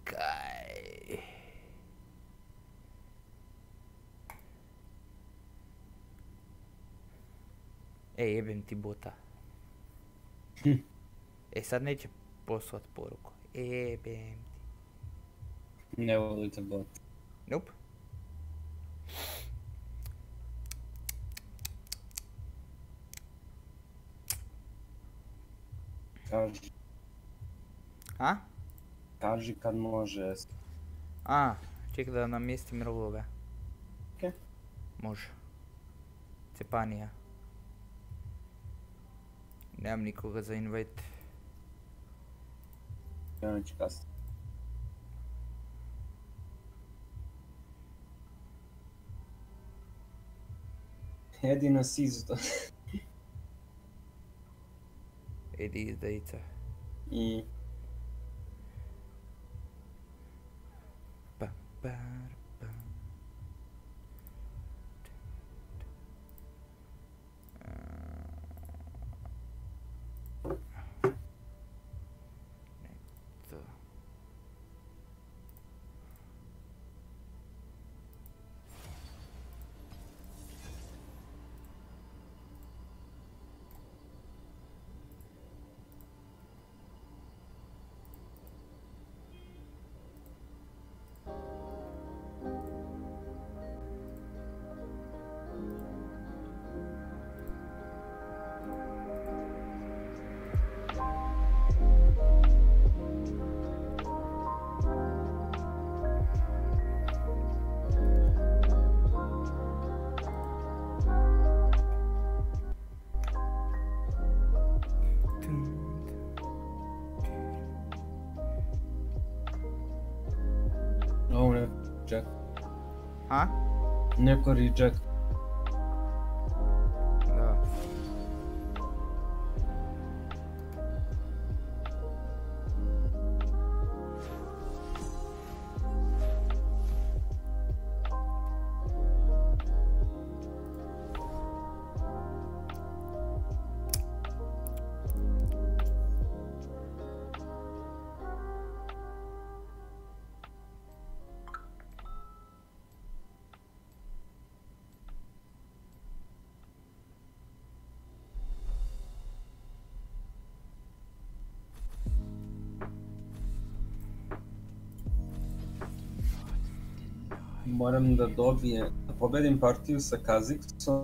Čekaj. Jebem ti bota. Sad neće poslat poruku. Jebem ti. Ne volite bot. Nope. Kaži. A? Kaži kad može. Čekaj da namjestim rovoga. Okej. Može. Cepanija. Nemam nikoga za invite. Ja neću kasnije. Jedino Sizu to. Edi izdajica. Pa, pa, pa. To. Ovo ne reject. A? Neko reject. Da. Moram da pobedim partiju sa Kaziksom.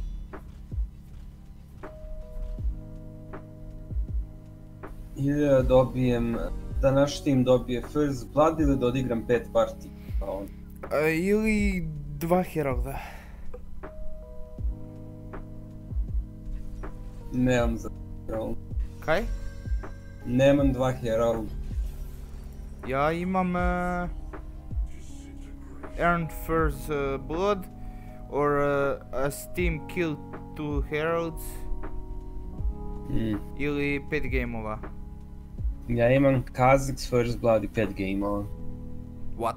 I da dobijem, da naš tim dobije First Blood ili da odigram 5 partija. Ili 2 Heralda. Nemam za Herald. Kaj? Nemam 2 Herald. Ja imam earned first blood or as team kill 2 heralds ili 5 gameova. Ja imam Kha'Zix First Blood i 5 gameova. What?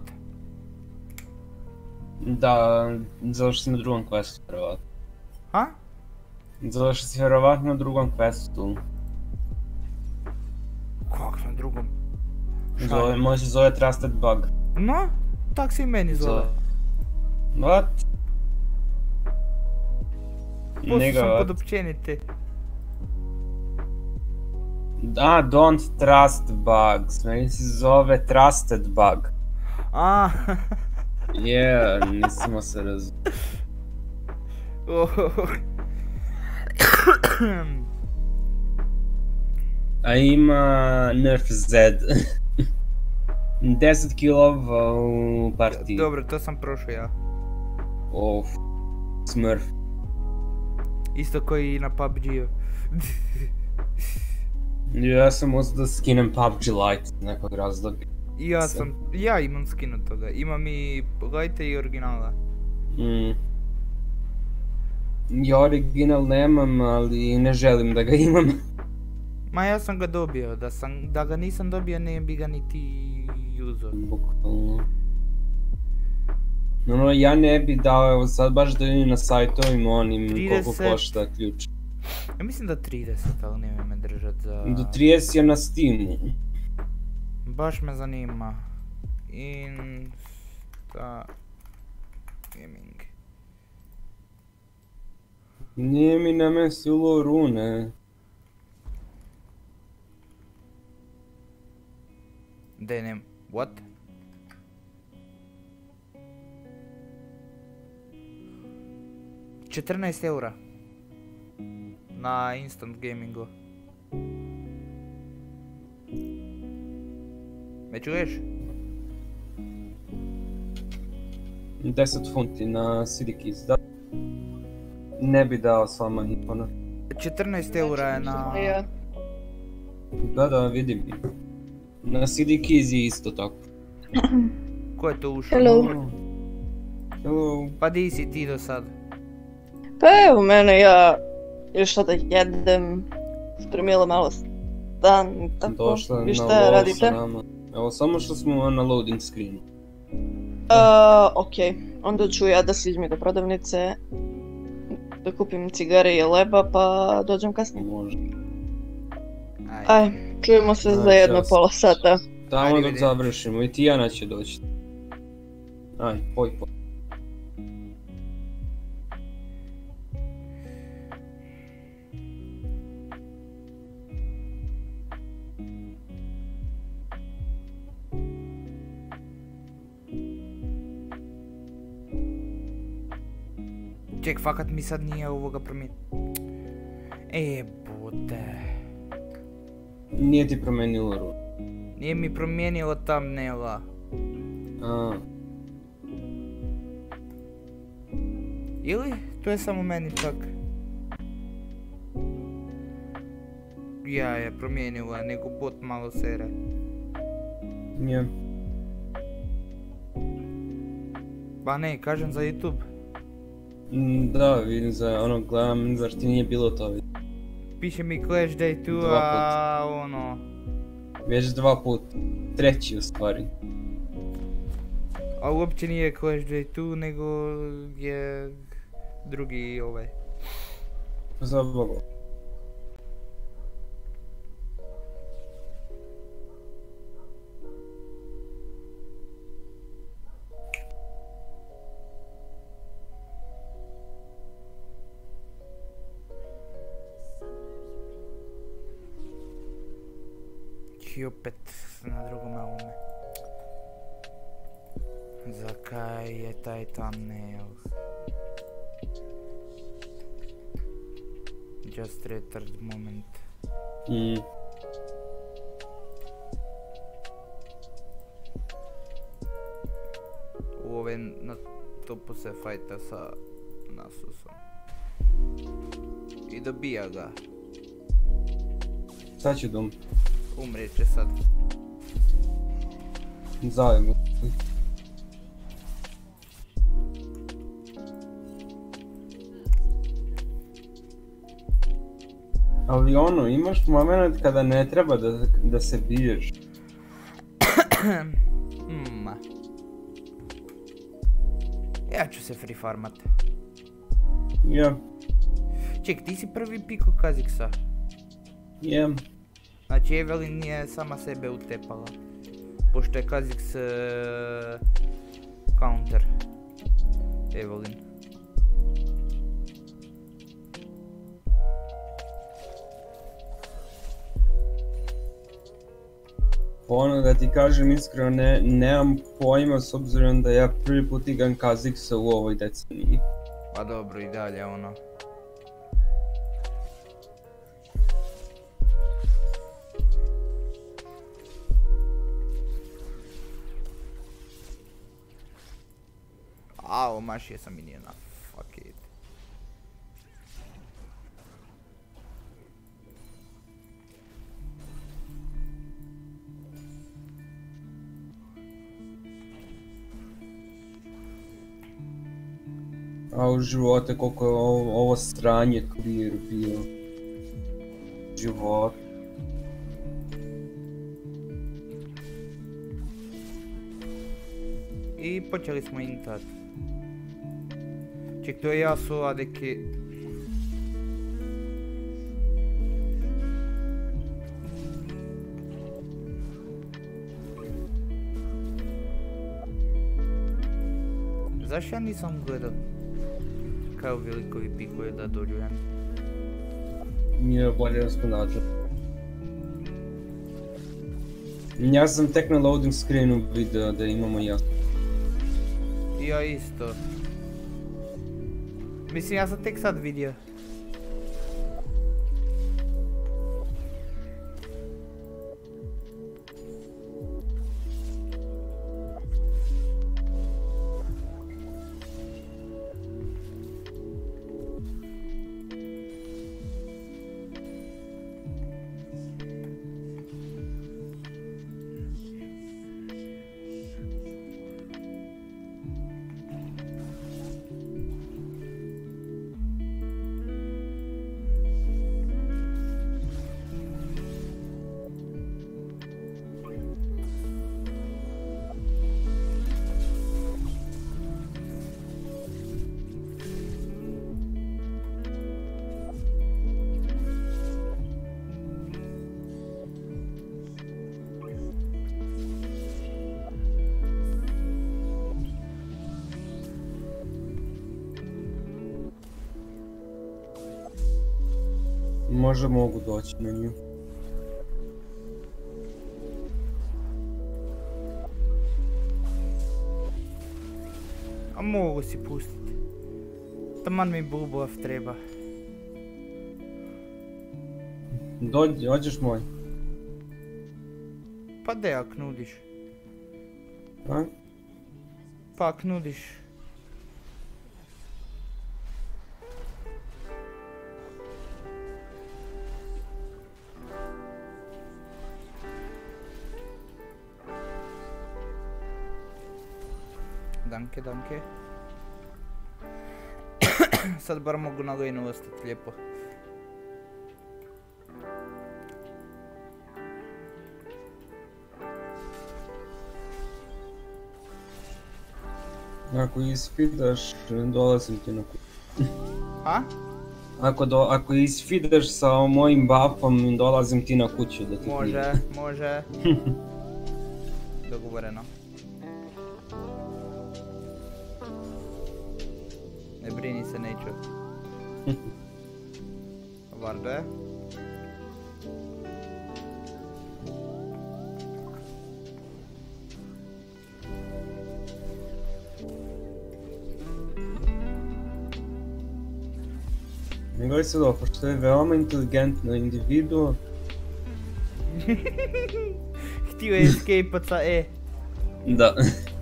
Da, zato što si na drugom questu, vjerovatno. Ha? Zato što si vjerovatno na drugom questu. Kako na drugom? Može se zove Trusted Bug. No, tak se i meni zove. What? Poslije sam pod općenite. Don't trust bugs, meni se zove Trusted Bug. Nismo se razumeli. A ima Nerf Z. 10 killova u partiji. Dobro, to sam prošao ja. Smurf. Isto koji i na PUBG-u. Ja sam uzeo da skinem PUBG Lite iz nekog razloga. Ja imam skin od toga. Imam i Lite i originala. Ja original nemam, ali ne želim da ga imam. Ma ja sam ga dobio, da ga nisam dobio ne bi ga niti uzeo. Bukvalno. No, ja ne bi dao, evo sad baš da vidim na sajtovima onim koliko košta ključ. Ja mislim da 30, ali nemoj me držat za... Do 30 je na Steamu. Baš me zanima. Insta Gaming. Nije mi namestilo rune. Denem, what? €14 na Instant Gamingu. Me čuješ? 10 funti na Sidikis, da. Ne bi dao s vama nikona. €14 je na... Da, vidim. Na Sidikis je isto tako. Ko je to ušao? Hello. Pa di si ti do sad? Pa evo mene, ja još sada jedem, spremila malo stan i tako. Došla Vi na šta lov radite? sa nama. Evo, samo što smo na loading screenu. Okej, onda ću ja da se izmi do prodavnice, da kupim cigare i leba pa dođem kasnije. Može. Aj, čujemo se za jedno čas. pola sata. Tamo Ajde, dok vidim. završimo i Tijana će doći. Aj, poj. Ček, fakat mi sad nije ovoga promijenio. Bude. Nije ti promenilo rune. Nije mi promijenilo thumbnaila. Ili? To je samo meni čak. Ja je promijenila, nego bot malo sere. Nije. Ba ne, kažem za YouTube. Da, vidim za ono, gledam, zar ti nije bilo to vidim. Piše mi Clash Day 2, Dva a ono... Već 2 put. 3 u stvari. A uopće nije Clash Day 2, nego je drugi ovaj. Zabavno. I opet na drugome ovome. Zakaj je taj thumbnail? Just retard moment. U ove na topu se fajta sa Nasusom. I dobija ga. Sad ću dom. Umrijet će sad. Zajedno. Ali ono, imaš moment kada ne treba da se biješ. Ja ću se free farmat. Ja. Ček, ti si prvi piko Kaziksa. Ja. Znači Evelyn je sama sebe utepala. Pošto je Kazix counter. Evelyn. Ono da ti kažem iskreno, nemam pojma s obzirom da ja prvi put igram Kaziksa u ovoj deceniji. Pa dobro, i dalje ono. Au, mašio sam minijena, fuck it. A u živote koliko je ovo sranje clear bio. Život. I počeli smo intat. Ček, to je Yasuo, a deki... Zašto ja nisam gledao kao velikovi pikuje da dođujem? Nije bolje da smo nađeli. Ja sam tek na loading screenu vidio da imamo jasno. Ja isto. Mislim, ja sam tek sad vidio. Možda mogu doći na nju. A mogu si pustiti. Taman mi bubov treba. Dođeš moj. Pa de ak nudiš. A? Pa ak nudiš. Danke, danke. Sad bar mogu na lejnu ostati lijepo. Ako isfidaš, dolazim ti na kuću. A? Ako isfidaš sa mojim buffom, dolazim ti na kuću da ti Može, može. Dogovoreno. Ne brini se, neću. Vardo je. Gledaj se ovo, pošto je veoma inteligentno individuo. Htio je escape-at sa E. Da.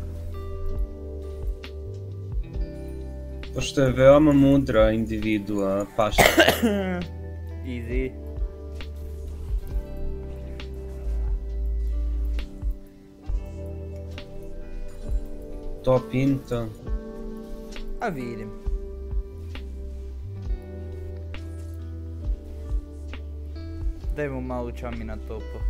Pošto je veoma mudra individua, paša. Easy. To pinta. A vidim. Dajmo malo čami na topo.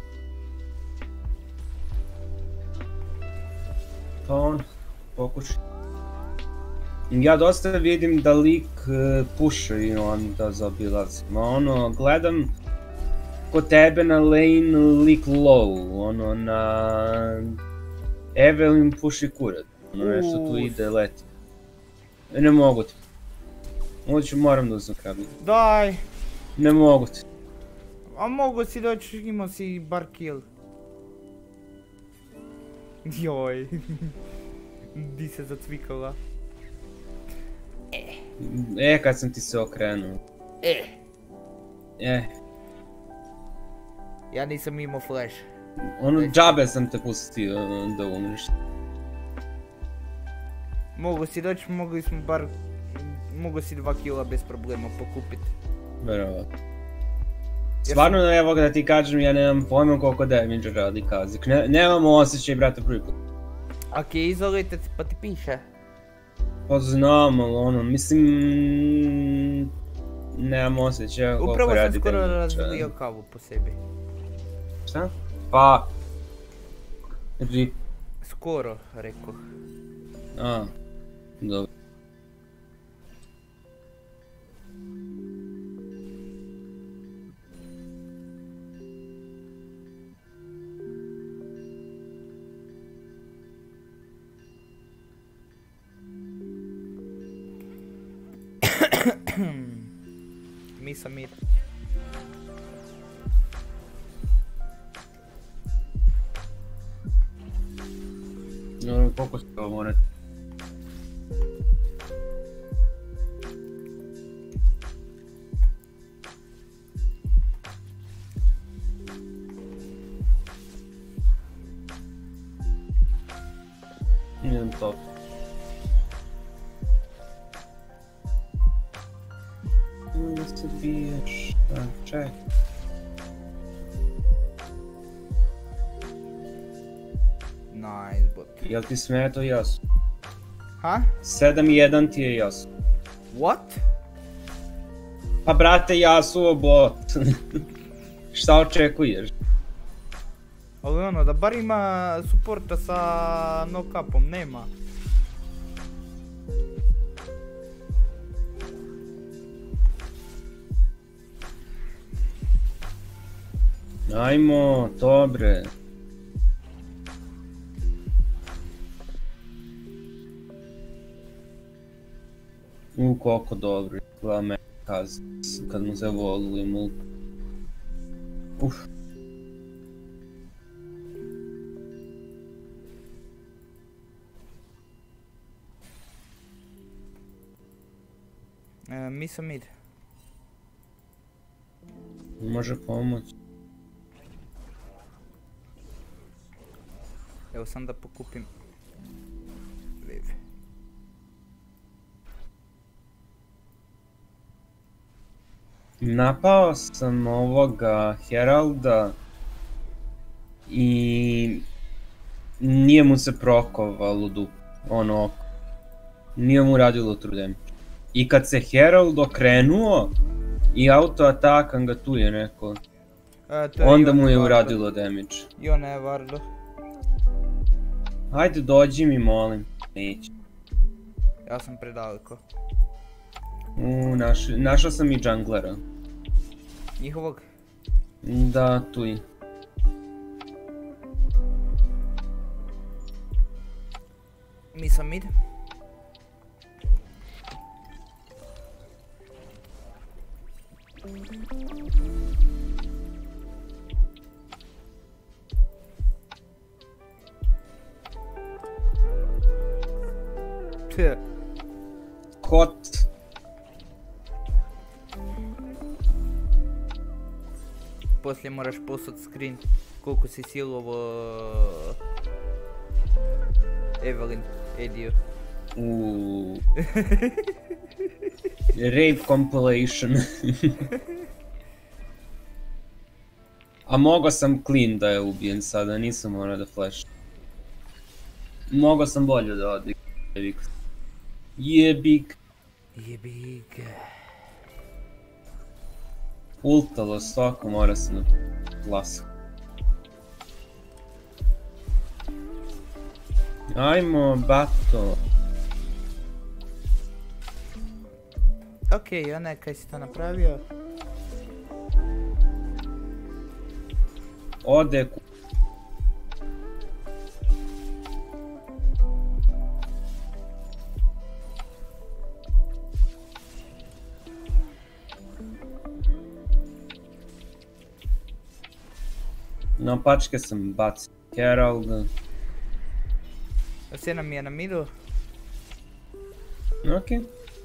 Pa on, pokušaj. Ja dosta vidim da lik puša i on da zaobilazi. Ma ono, gledam kod tebe na lane lik low, ono na Evelyn puši kurat. Ono nešto tu ide leti. Ne mogu ti. Moram da uzem krabi. Daj! Ne mogu ti. A mogu si doći, imao si bar kill. Joj. Di se zacvikala. Kad sam ti se okrenuo. Ja nisam imao flash. Ono, džabe sam te pustio da umriš. Mogu si doći, mogli smo bar... Mogu si 2 kila bez problema pokupit. Verovatno. Stvarno, evo da ti kažem, ja nemam pojma koliko damage radi Kazik. Nemamo osjećaj, brate, prvi put. Ak je izolitet, pa ti piše. Pa znam, ali ono, mislim... Nemam osjećaja koliko Upravo radi sam skoro damage. razlio kavu po sebi. Šta? Pa... Skoro, rekoh. A, dobro. Misa mid. No, koliko se ovo morat? Idem top. Da se biješ... Čekaj. Nice bot. Jel ti smeto Jasu? Ha? 7-1 ti je Jasu. What? Pa brate, Jasuo bot. Šta očekuješ? Ali ono, da bar ima supporta sa no capom, nema. Ajmo, dobre. Koliko dobro. Gleda me kad mu se volu i mulk. Misa mid. Može pomoć. Evo sam da pokupim Viv. Napao sam ovoga Heralda i nije mu se prokovalo dupe, ono oko. Nije mu radilo trudem. I kad se Herald okrenuo i auto atakan ga tu je neko, onda mu je uradilo damage. Iona je Vardo. Hajde dođi mi molim, neće. Ja sam predaleko. Našao sam i junglera. Njihovog? Da, tu je. Misa mid. Kot. Poslije moraš poslat screen koliko si silovo Evelyn, Edio. Rave compilation. A mogao sam clean da je ubijen sada, nisam morao da flash. Mogao sam bolje da odigram. Jebik. Jebik. Ultalo svako, mora se na glasu. Ajmo, bato. Okej, Jone, kaj si to napravio? Ode ku... Na pačke sam bacio Heralda. Sjena mi je na midu. Okej.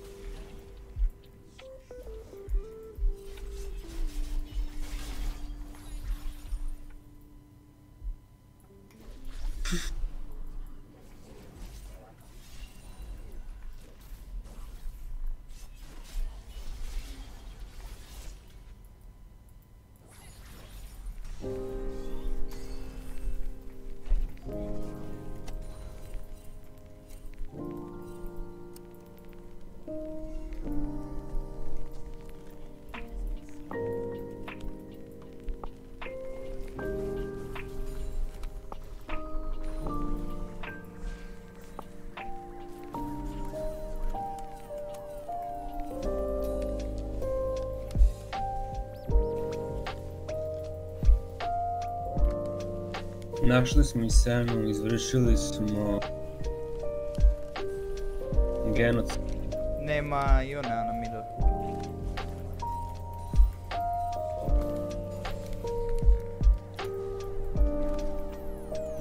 Našli smo i Senu, izvršili smo genocid. Nema Jona na midu.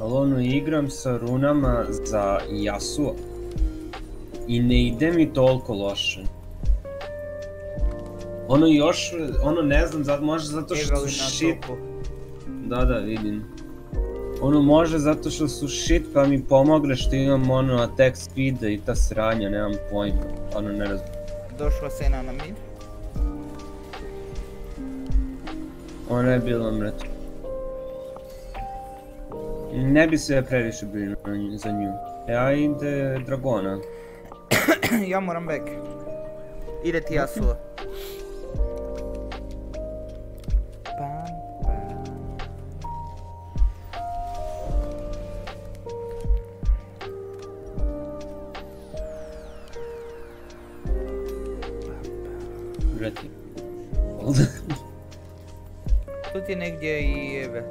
Ali ono, igram sa runama za Yasuo. I ne ide mi toliko loše. Ono još, ono ne znam, možda zato što su shit. Da, vidim. Ono može zato što su shit pa mi pomogne što imam ono attack speed i ta sranja, nemam pojma. Ono ne razumijem. Došla Sena na mid. Ona je bila mrtva. Ne bi se previše brinuo za nju. Ja ide Dragona. Ja moram back. Ide ti Yasuo. Vrati. Tu ti je negdje i Eve.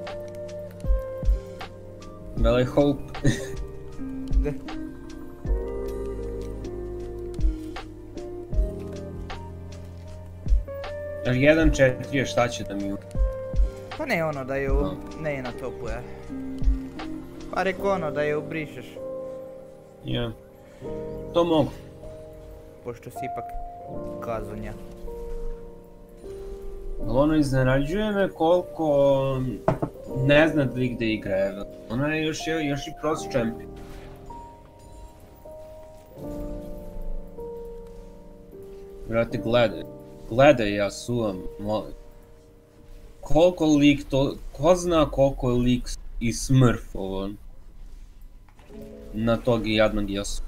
Well, I hope. Da. Ali 1-4 je šta će da mi Pa ne ono da je ne na topu je. Pa reko ono da je ubrišeš. Ja. To mogu. Pošto si ipak kazunja. Ali ono iznenađuje me koliko ne zna da gde igra Eve. Ona je još i cross champion. Vrati, gledaj Yasuo, molim. Koliko lik to, ko zna koliko je lik i smurfovo na tog jadnog Yasuo.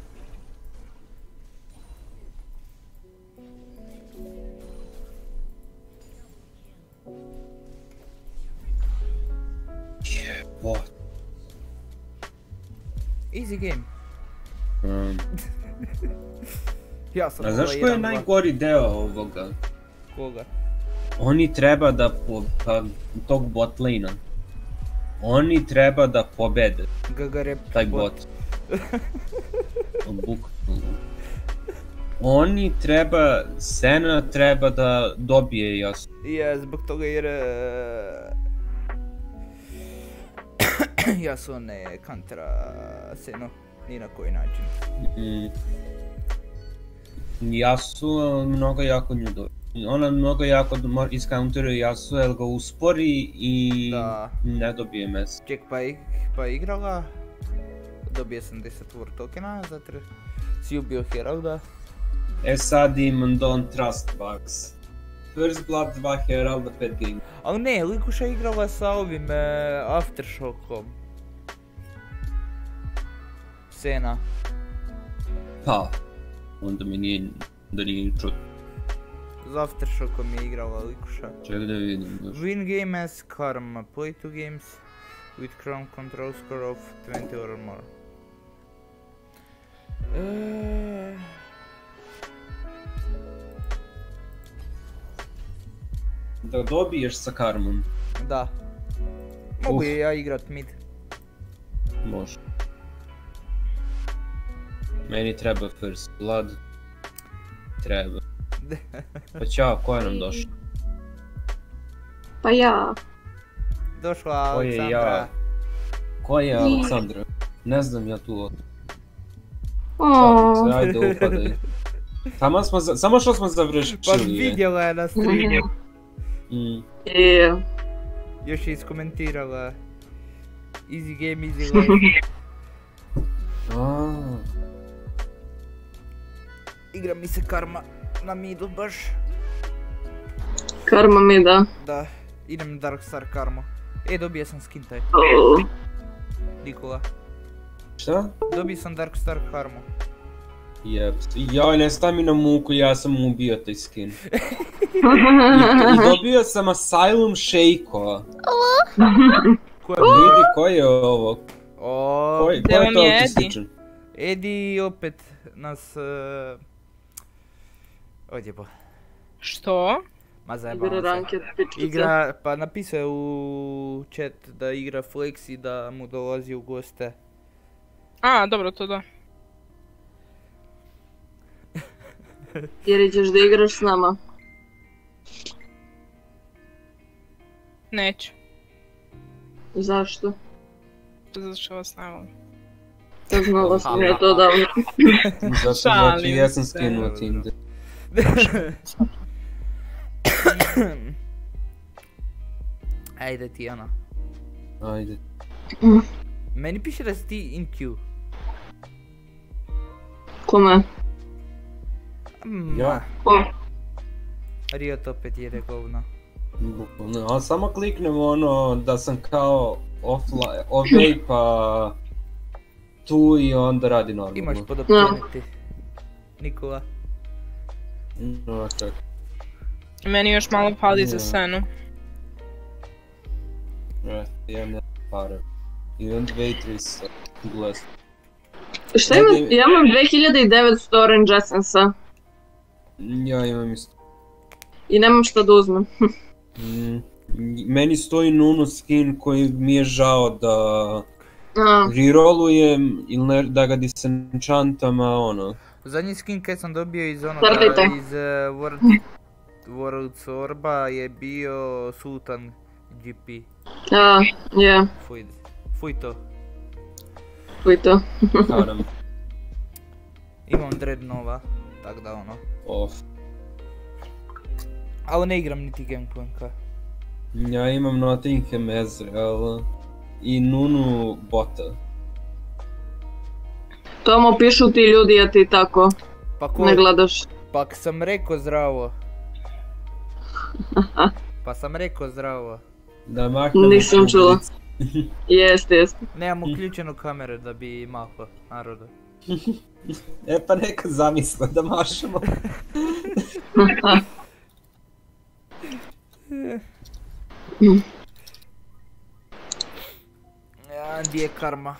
Jebot. Easy game. Ja sam A znaš koji je najgori deo ovoga? Koga? Oni treba da tog bot lane-a. Oni treba da pobede Gagarep taj bot. Bukvalno. Oni treba, Sena treba da dobije Yasuo. Ja, zbog toga jer... Yasuo ne kontra Senu, ni na koji način. Yasuo mnogo jako nju dobije. Ona mnogo jako iskaunteruje Yasuo jer ga uspori i ne dobije mesa. Ček, pa igrala, dobije sam 10 war tokena, zato si ubio Heralda. E sad imam Don't Trust bugs. First Blood 2 Heralda 5 game. Ali ne, Likuša igrala sa ovim Aftershockom. Sena. Pa, onda mi nije čuo. S Aftershockom je igrala Likuša. Ček da vidim. Win game as Karma, play 2 games with crown control score of 20 or more. Da dobiješ sa karmom. Da. Mogu je ja igrat mid. Može. Meni treba First Blood. Treba. Pa ćao, ko je nam došao? Pa ja. Došla Aleksandra. Ko je Aleksandra? Ne znam ja tu. Oooo. Ajde upadaj. Samo što smo završili. Pa vidjela je na streamu. Još je iskomentirala. Easy game, easy life. Igra mi se karma na midu baš. Karma mi da. Da, idem Darkstar karmu. Dobio sam skin taj. Nikola. Šta? Dobio sam Darkstar karmu. Joj, ne stavi mi na muku, ja sam ubio taj skin. I dobio sam Asylum Shakeova. Vidi, koji je ovo? Ko je to autističan? Edi opet nas... odjebo. Što? Ma zajebavam se. Igra, pa napisao je u chat da igra Flex i da mu dolazi u goste. A, dobro, to da. Jer ćeš da igraš s nama? Neću. Zašto? Zato što vas ne volim. Znala sam ja to davno. Zato znači ja sam skinuo Tinder. Ajde ti ono. Ajde. Meni piše da si ti in queue. Kome? Ja. Ko? Riot opet jede govno. Bukvalno, ali samo kliknem ono da sam kao offline, away pa tu i onda radi normalno. Imaš podopćeniti. Nikola. No, čak. Meni još malo fali za senu. Imam ne pare. Imam 2300 glas. Šta imam? Ja imam 2900 Orange Essence-a. Ja imam isto. I nemam šta da uzmem. Meni stoji Nunu skin koji mi je žao da A, rerollujem ili da ga disenchantam, a ono. Zadnji skin kad sam dobio iz onoga, Startajte. iz World's Orba je bio Sultan GP. je, Fuj to. fuj to. Haram. Imam Dreadnova, tak da ono. Off. Ali ne igram niti Gangplanka. Ja imam Nottingham Ezreal i Nunu bota. Tomo pišu ti ljudi, a ti tako Pa ko? ne gledaš. Pa sam rekao zdravo. Pa sam rekao zdravo. Da maknem Nisam čula. Jest. Nemam uključenu kameru da bi mahao narodu. E pa neka zamisla da mašamo. Ja, gdje je karma?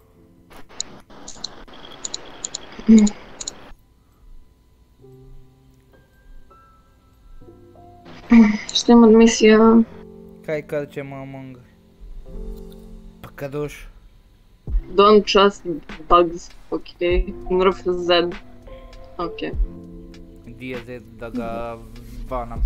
Šta ima od misija? Kaj kad ćemo Among Us? Pa kad doš? Don't trust bugs, okej. Nerf Z. Okej. Gdje je Z da ga banam?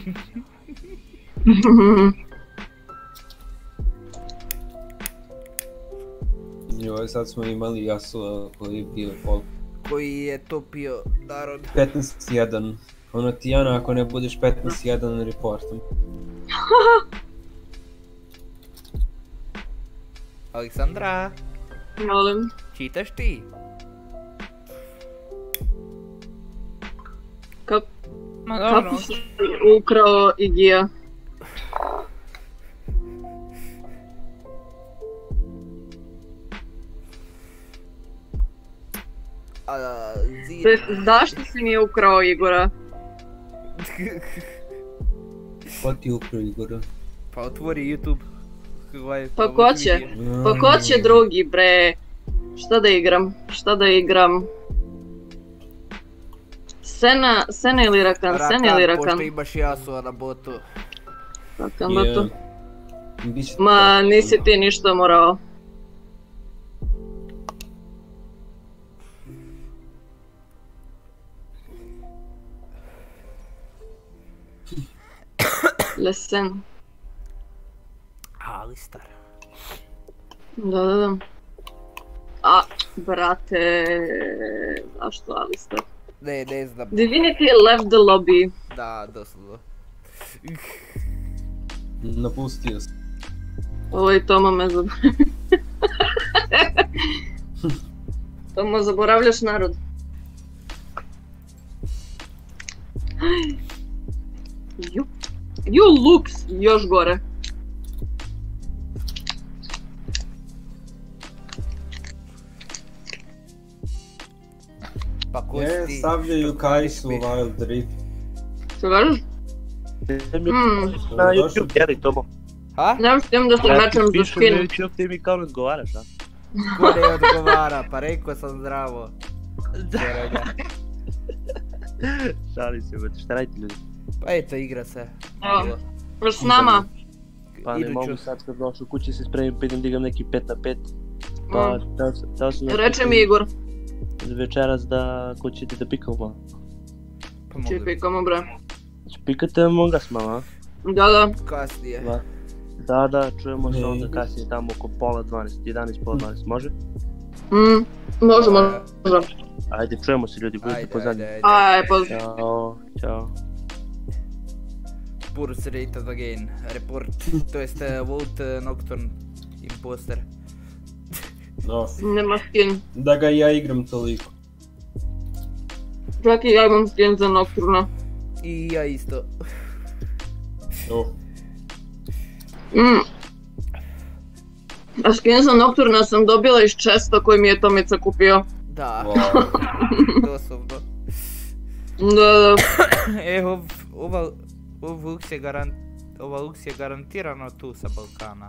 Joj, sad smo imali Yasuo koji je bio pol. Koji je topio narod. 15-1. Ono Tijana, ako ne budeš 15-1 reportom. Aleksandra, Molim. čitaš ti? Ma dobro. Kako si ukrao Igija? Zašto si mi ukrao Igora? Ko ti ukrao Igora? Pa otvori YouTube. Pa ko će? Pa ko će drugi, bre? Šta da igram? Sena ili Rakan? Pošto imaš Yasuo na botu. Rakan botu. Ma nisi ti ništa morao. Lesen. Alistar. Da. A, brate, zašto Alistar? Ne znam. Divinity left the lobby. Da, doslovno. Napustio sam. Ovo i Toma me zaboravlja. Toma, zaboravljaš narod. You looks još gore. Pa ko si ti? Stavljaju Kai'Su u Wild Rift. Što kažeš? Na YouTube, jeli Tomo? Ha? Nemam s tim da se mečem za Pišu skin. na YouTube, ti mi kao ne odgovaraš, a? Ko ne odgovara? Pa rekao sam zdravo. Šalim se, brate, šta radite ljudi? Pa eto, igra se. Evo, s nama. Pa ne Iduću. mogu sad kad došao kući se spremim, pa idem digam neki 5-5. Pa tao sam Reče mi Igor. večeras da ko ćete da pikamo. Pa mogu. Čekaj, kamo bre. Znači pikate Among Us malo, a? Da. Kasnije. Da. Da, čujemo se onda kasnije tamo oko pola 12, 11, pola 12, može? Može. Ajde, čujemo se ljudi, budite pozadnji. Ajde, pozdrav. Ćao. Purse rated again, report, to jest vote Nocturne imposter. No, Nema skin. da ga ja igram toliko. Čak i ja imam skin za Nocturna. I ja isto. A skin za Nocturna sam dobila iz chesta koji mi je Tomica kupio. Da, doslovno. Da. Ova Lux je garantirano tu sa Balkana.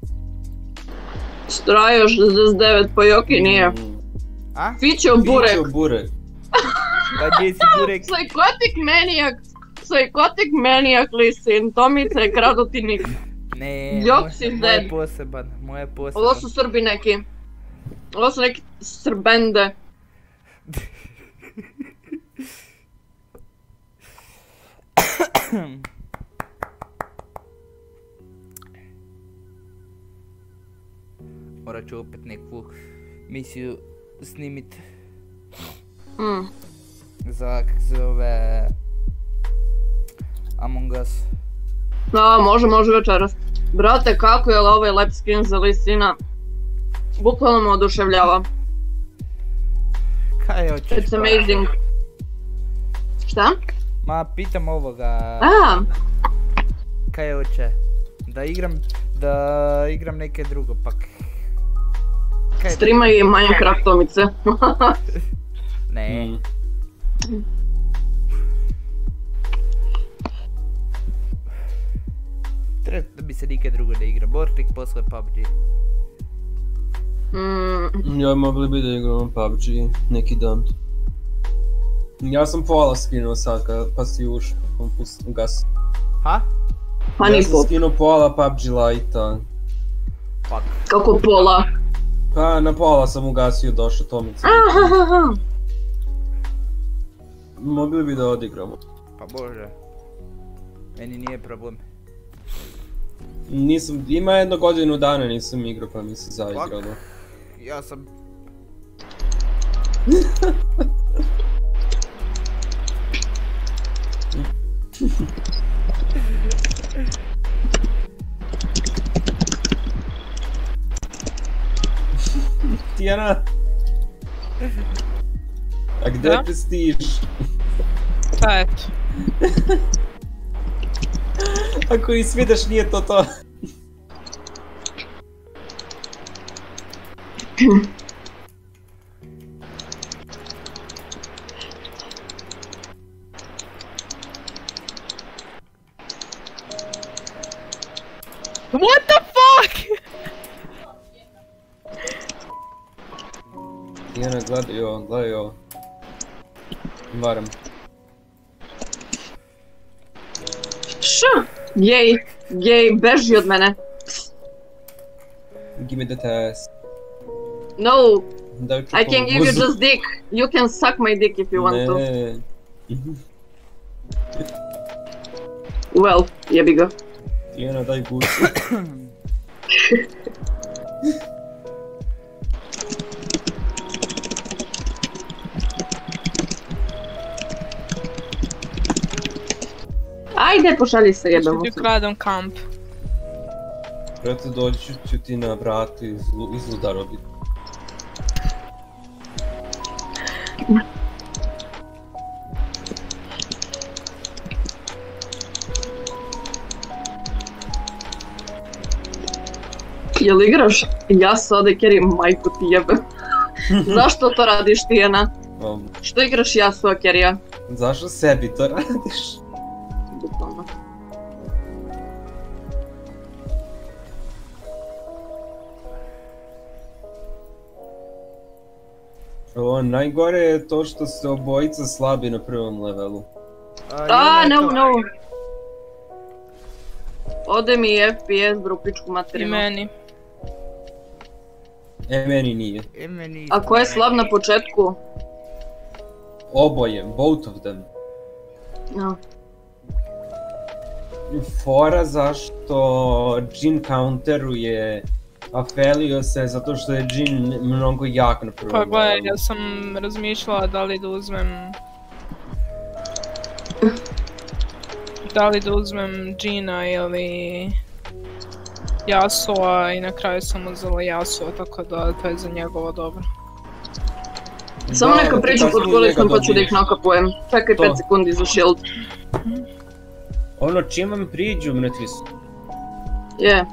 Strajo 69, pa Joki nije. A? Fićo Burek. Pa gdje si Burek? Psychotic maniac listen, Tomica je krado ti nik. Ne, moj je poseban. Ovo su Srbi neki. Ovo su neki Srbende. Morat ću opet neku misiju snimit. Za, kak se zove... Among Us. Da, može večeras. Brate, kako je ovaj lep skin za Lisina? Bukvalno me oduševljava. Kaj hoćeš? It's amazing. Šta? Ma, pitam ovoga... Kaj hoće? Da igram neke drugo, pak... Streama i Minecraft Tomice. Ne. Treba da bi se nikad drugo ne igra. Bortik posle PUBG. Ja mogli bi da igram PUBG neki dan. Ja sam pola skinuo sad pa si ušao, gas. Ha? Ja sam skinuo pola PUBG Lite-a. Kako pola? Pa na pola sam ugasio, došao Tomica. Mogli bi da odigramo. Pa bože. Meni nije problem. Ima 1 godinu dana nisam igrao pa mi se zaigralo. Ja sam... Tijana! A gdje prestiž? Pa eto. Ako i svidaš nije to to. What the fuck? Tijana, gledaj ovo. Varam. Jej, beži od mene. Give me the test. No, I can give you just dick. You can suck my dick if you want to. Well, jebi ga. Tijana, daj guzu. Ajde, pošalji se, jebemo Ti se. kradem kamp. Brate, doći ću ti na vratu izluda robiti. Jel igraš? Ja se ode kerim, majku ti jebe. Zašto to radiš, Tijana? Što igraš Yasuo Kerija? Zašto sebi to radiš? Bukvalno. Najgore je to što ste obojica slabi na prvom levelu. No. Ode mi FPS, bro, pičku materinu. I meni. Meni nije. A ko je slab na početku? Oboje, both of them. No. fora zašto Jhin counteruje Aphelios se zato što je Jhin mnogo jak na prvom Pa gledaj, levelu. ja sam razmišljala da li da uzmem... Da li da uzmem Jhina ili... Yasuoa i na kraju sam uzela Yasuo, tako da to je za njegovo dobro. Samo neka priča pod kulisom pa ću da ih nakapujem. Čekaj To. 5 sekundi za shield. Ono čim vam priđu, mrtvi su. Je.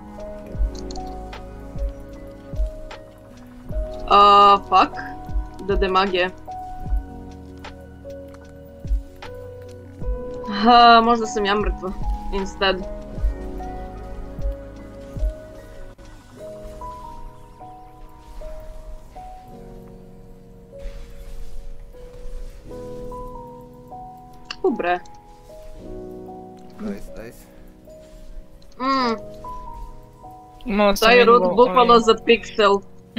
Fuck. Da demagije. Možda sam ja mrtva. Instead. Bre. Nice. Imala sam Taj jednu... root bukvalno za piksel.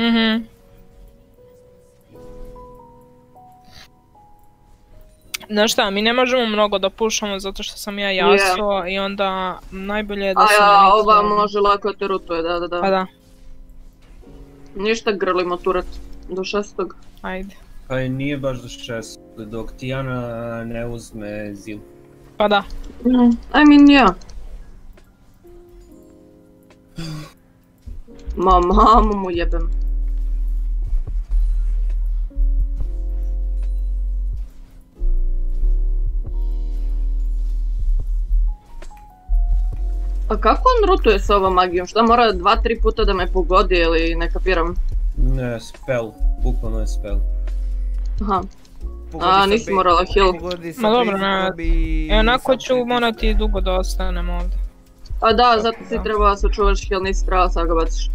Znaš šta, mi ne možemo mnogo da pušamo zato što sam ja Yasuo i onda najbolje je da sam... Ova može lako te rutuje, da. Pa da. Ništa, grlimo turet do 6. Ajde. Pa i nije baš do 6, dok Tijana ne uzme Zil. Pa da. I mean, ja. Mamu mu jebem. A kako on rutuje s ovom magijom? Šta mora 2-3 puta da me pogodi ili ne kapiram? Ne, spell, bukvalno je spell. Aha. Nisi morala heal. Ma dobro, ne. Onako ću morati dugo da ostanem ovdje. A da, zato si trebala sačuvaš heal, nisi trebala sad ga baciš.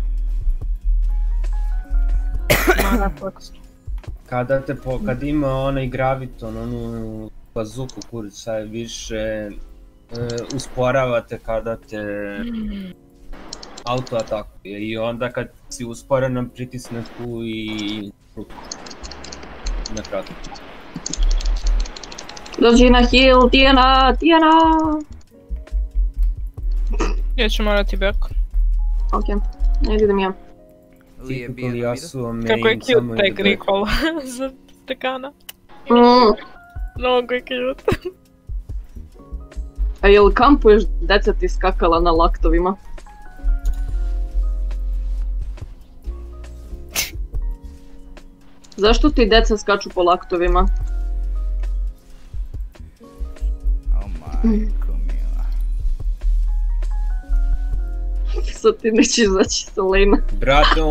Kad ima onaj graviton, onu bazuku kuricu, sad više usporavate kada te auto atakuje i onda kad si usporen pritisne tu i na kratko. Dođi na heal, Tijana! Ja ću morati back. Ok, ne idem ja. Kako je cute taj recall za Tekana. Mnogo je cute. A jel kampuješ deca ti skakala na laktovima? Zašto ti deca skaču po laktovima? Majko mila. Sad ti neće izaći sa lejna. Brate,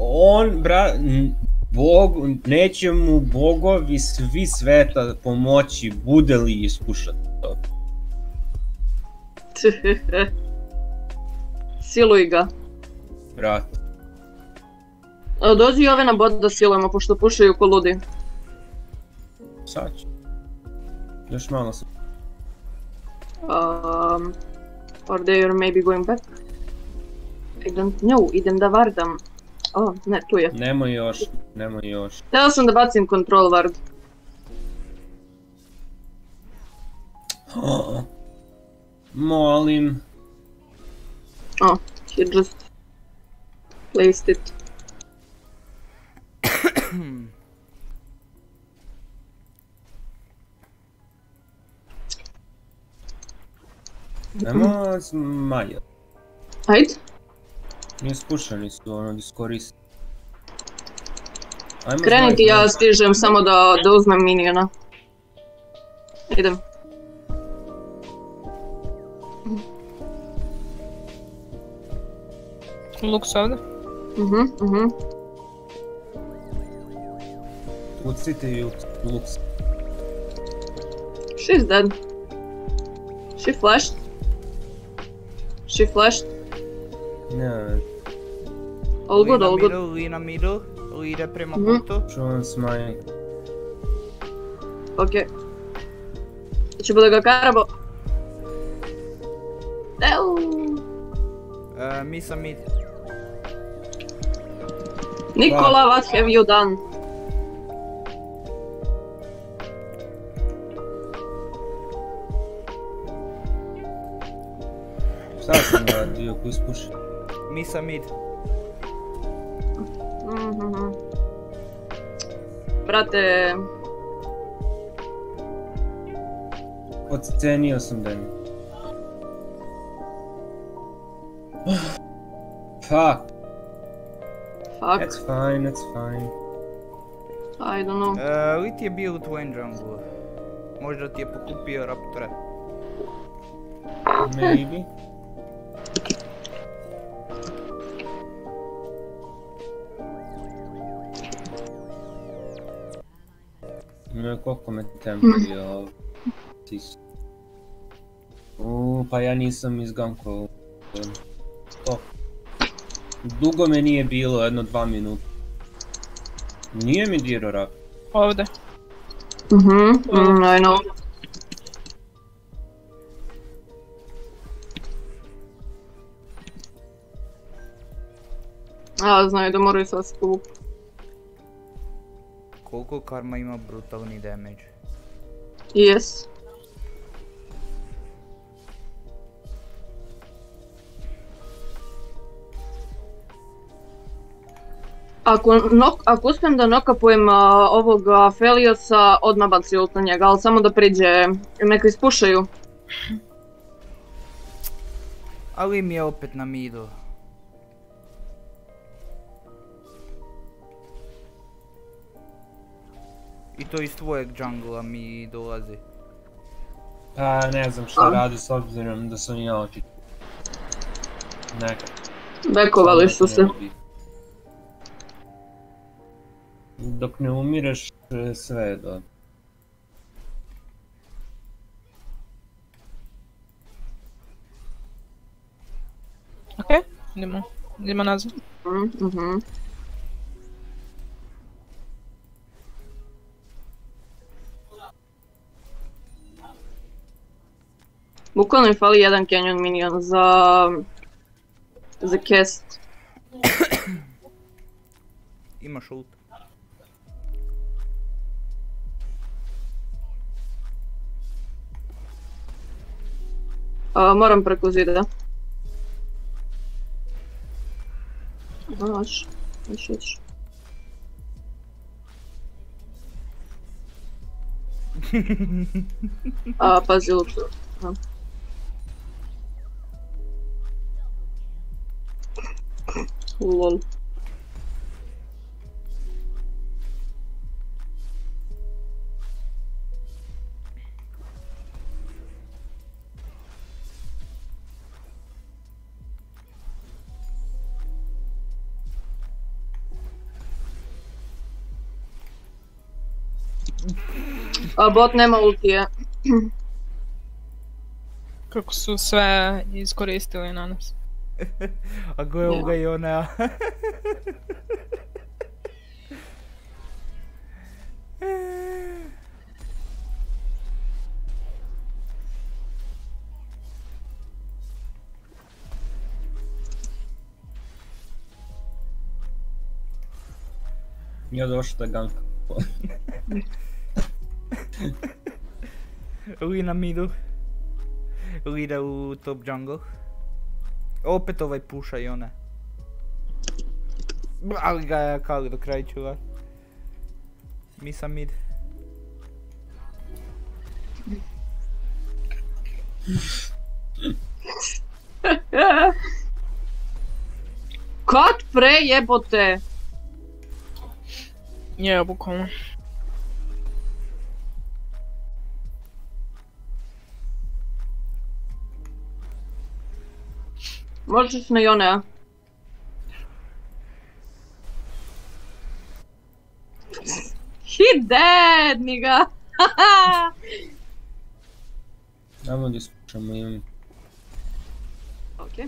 neće mu bogovi svi sveta pomoći, bude li iskušat to. Siluj ga. Brate. Dođi ove na bot da silujemo, pošto pušaju ko ludi. Sad ću. Još malo sam. Or they are maybe going back? I don't know, idem da vardam. Ne, tu je. Nemoj još. Htjela sam da bacim control ward. Molim. He just placed it. Nemo Maja. Ajde. Nije spušani su, iskoristi. Kreni ti, ja stižem samo da uzmem miniona. Idem. Lux ovdje? Ucite i Lux. She's dead. She flashed. Ne. All good. Li na middle, li ide prema putu. Čuvam smaj. Ok. Će bude ga karabo. Mi sam mid. Nikola, what have you done? sam radio ko ispuši. Misa mid. Brate... Ocenio sam da je. Fuck. Fuck. It's fine, it's fine. I don't know. Li ti je bio u tvojem džunglu? Možda ti je pokupio raptora? Maybe. No, koliko me tempo bio. Pa ja nisam izgankao. Stop. Dugo me nije bilo, 1-2 minuta. Nije mi dirao rap. Ovdje. I know. Znaju da moraju sad se povuku. Koliko karma ima brutalni damage? Yes. Ako uspijem da nokapujem ovog Feliosa, odmah baci ult na njega, ali samo da priđe, neka ispušaju. Ali mi je opet na midu. I to iz tvojeg džungla mi dolazi. Pa ne znam šta radi s obzirom da sam ja očit. Nekak. Bekovali su se. Dok ne umireš, sve je dobro. Okej, idemo nazad. Bukvalno mi fali jedan canyon minion za cast. Imaš ult. Moram preko zida. Znaš, viš. Pazi ult. Lol. Bot nema ultije. Kako su sve iskoristili na nas. A go je ga i ona. Ja došao da ganka. Li na midu. Li ide u top jungle. Opet ovaj puša i ona. Ali ga je Akali do kraja čuva. Mi sam mid. Kad pre jebote? Je, bukvalno. Možeš na Yone, a? He dead, nigga! Ajmo da ispušamo imam. Okej.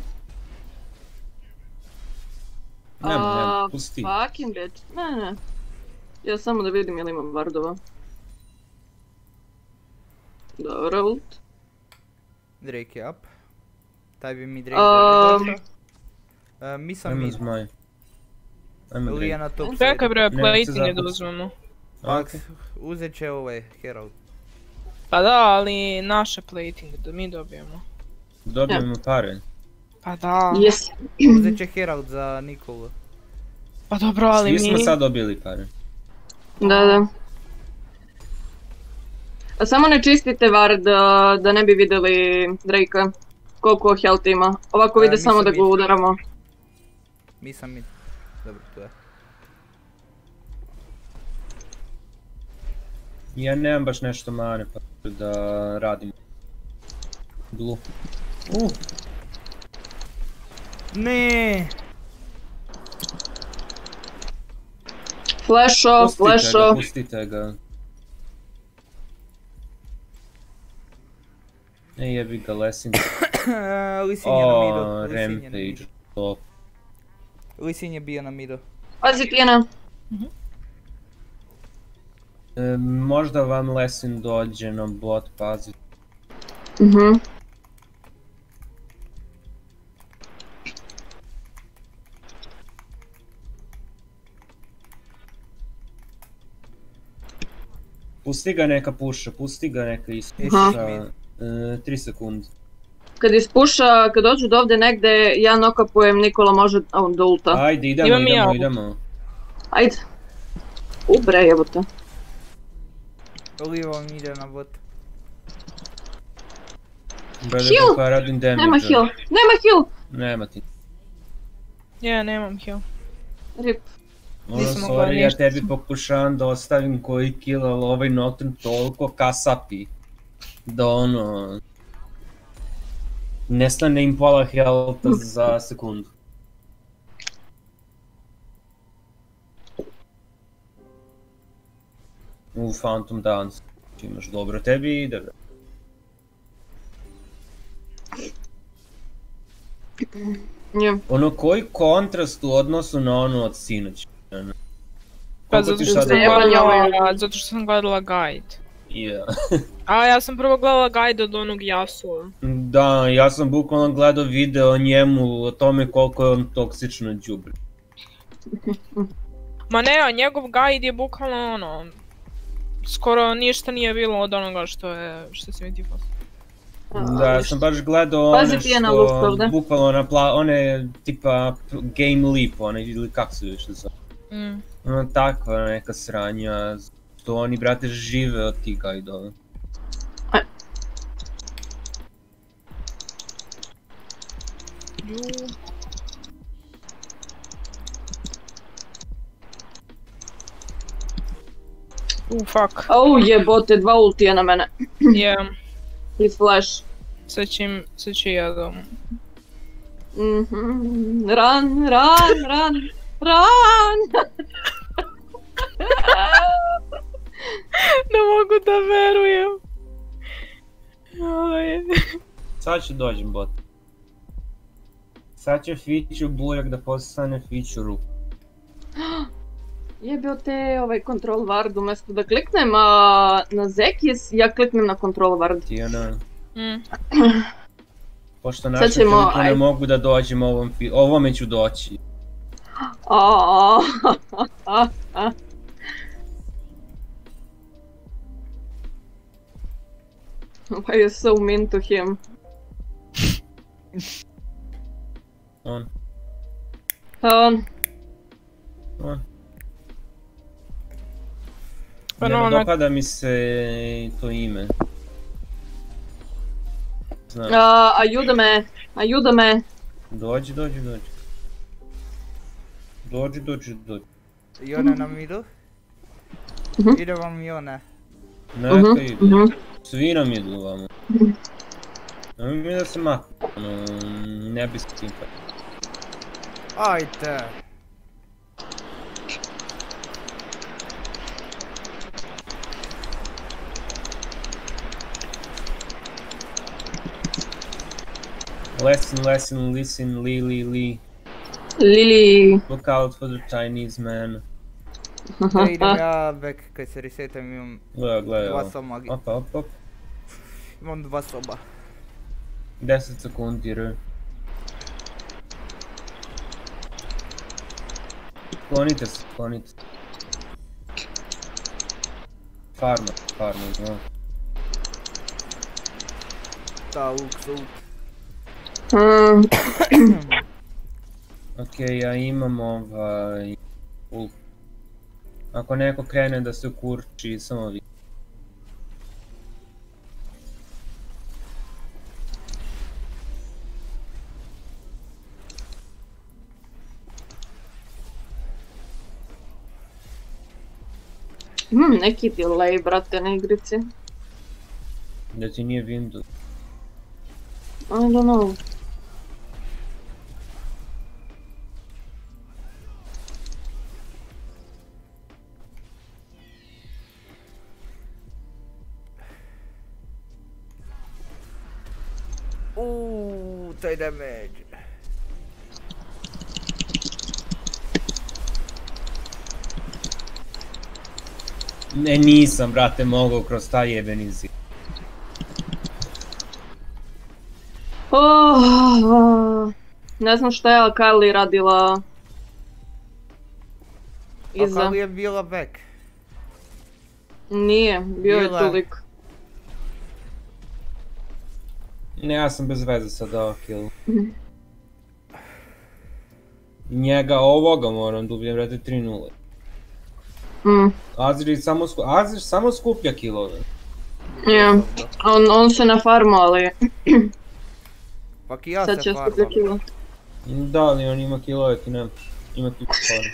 Nema, pusti. Fucking dead. Ne. Ja samo da vidim jel imam wardova. Dobro, ult. Drake je up. Taj bi mi Drake dobro došao. Mi sam mid. Ajmo Lija Drake. na top side. Čekaj bre, platinge da uzmemo. Uzet će ovaj Herald. Pa da, ali naše platinge da mi dobijemo. Dobijemo pare. Pa da. Jes. Uzet će Herald za Nikolu. Pa dobro, ali mi... Svi smo sad dobili pare. Da. A samo ne čistite Ward da ne bi vidjeli Drakea. Koliko health ima. Ovako vide samo da ga udaramo. Mi sam mid. Dobro, to je. Ja nemam baš nešto mane pa da radim. Blue. Ne. Flasho. Pustite ga. Ne jebi ga Lesin. Lisin je na midu. Rampage. Top. Lisin je bio na midu. Pazi Tijena. Možda vam Lesin dođe na bot, pazi. Pusti ga neka puša, pusti ga neka ispuša. 3 sekunde. Kad ispuša, kad dođu do ovdje negdje, ja nokapujem, Nikola može da ulta. Ajde, idemo. Ajde. Ubre, jebote. Oliva mi ide na bot. Heal! Nema heal! Nema ti. Ja, nemam heal. Rip. Sorry, ja tebi pokušavam da ostavim koji kill, ali ovaj Nocturne toliko kasapi. Da ono... nestane im pola healtha za sekundu. Phantom Dance. Imaš dobro, tebi ide. Ono koji kontrast u odnosu na ono od sinoć. Pa zato što sam gledala guide. A ja sam prvo gledala guide od onog Yasuo. Da, ja sam bukvalno gledao video o njemu, o tome koliko je on toksično đubre. Ma ne, a njegov guide je bukvalno ono... skoro ništa nije bilo od onoga što si mi ti poslao. Da, ja sam baš gledao one što bukvalno one tipa Game Leap, one ili kako se još zove. Ono takva neka sranja, što oni brate žive od tih guide-ova. Fuck. Jebote, 2 ultija na mene. I flash. Sad će ja dom. Run! Ne mogu da verujem. Sad ću dođem bot. Sad će Fiću bujak da postane Fiću ruku. Jebio te control ward, umjesto da kliknem na Zekis, ja kliknem na control ward. Tijana. Pošto našem trenutku ne mogu da dođem ovome ću doći. Why are you so mean to him? On. Ne dopada mi se to ime. Ajuda me. Dođi. Jone na midu? Ide vam Jone. Neka idu. Svi nam idu vamo. Mi da se maknu, ne bi s tim pa. Ajde. Listen, Lily. Look out for the Chinese man. Da idem ja back, kad se resetam imam dva soba. Op. Imam 2 soba. 10 sekundi, Klonite se. Farma, no. Da, ult. Okej, ja imam ult. Ako neko krene da se kurči, samo vi. Neki delay, brate, na igrici. Da ti nije Windows. I don't know. Taj damage. Ne, nisam, brate, mogao kroz taj jebeni zid. Ne znam šta je Akali radila iza. Akali je bila back. Nije, bio je tu lik. Ne, ja sam bez veze sad dao kill. Njega ovoga moram da ubijem, brate, 3-0. Azir samo skuplja killove. On se nafarmo, ali... Pak i ja se farmam. Da, ali on ima killove, ti nema. Ima ti farm.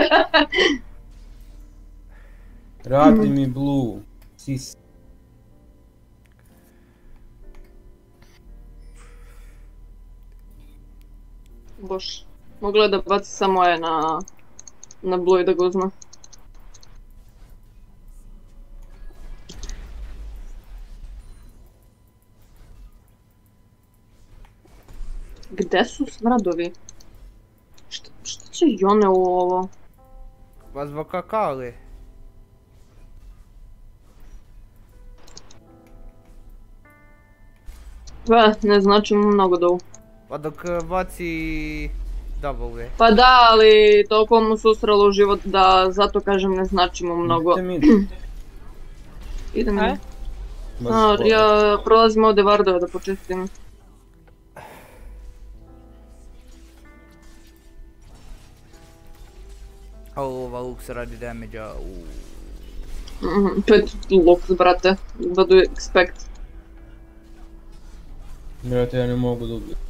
Radi mi blue. Sis. Bož. Mogla je da baci samo je na blue i da ga uzme. Gde su smradovi? Šta će Jone u ovo? Pa zbog Akali. Ne znači mu mnogo da ovo. Pa dok baci W. Pa da, ali toliko mu susrelo u život da zato kažem ne znači mu mnogo. Idem mi. Ja prolazim ovdje vardove da počistim. Ova Lux radi damage-a. To je Lux, brate. What do you expect? Brate, ja ne mogu da ubijem.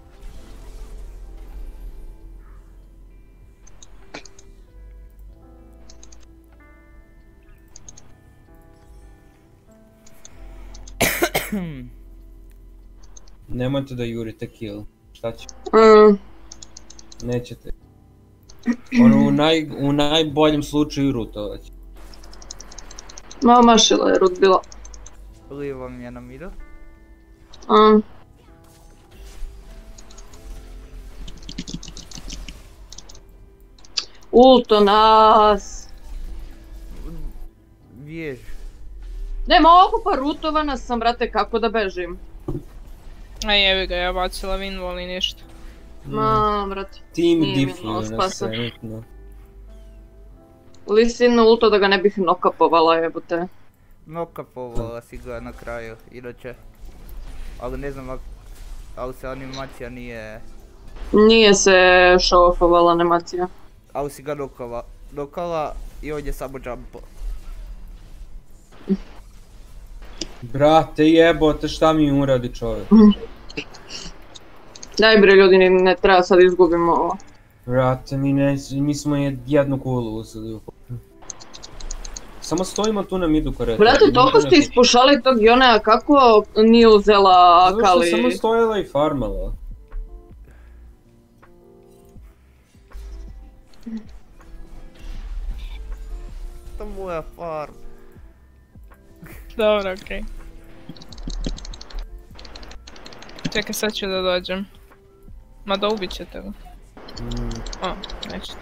Nemojte da jurite kill. Šta će? Nećete. Ono u najboljem slučaju rutovać. Mašila je rut bila. Liva mi je na midu. Ulto nas! Bježi. Ne mogu, pa rutovana sam, brate, kako da bežim? A jebi ga, ja bacila Winwall i ništa. Brate. Team diffuse, trenutno. Lisin ulto da ga ne bih nokapovala, jebote. Nokapovala si ga na kraju, inače. Ali ne znam, ali se animacija nije... Nije se show-offovala animacija. Ali si ga nokala i on je samo jumpo. Brate, jebote, šta mi uradi čovjek? Daj bre ljudi, ne treba sad izgubimo ovo. Brate, mi smo jednu kulu uzeli. Samo stojimo tu na midu koreta. Brate, toliko ste ispušali tog Jonea, kako nije uzela Akali? Zato što samo stojala i farmala. To moja farm. Dobro, okej. Čekaj, sad ću da dođem. Mada ubit ćete ga. Nećete.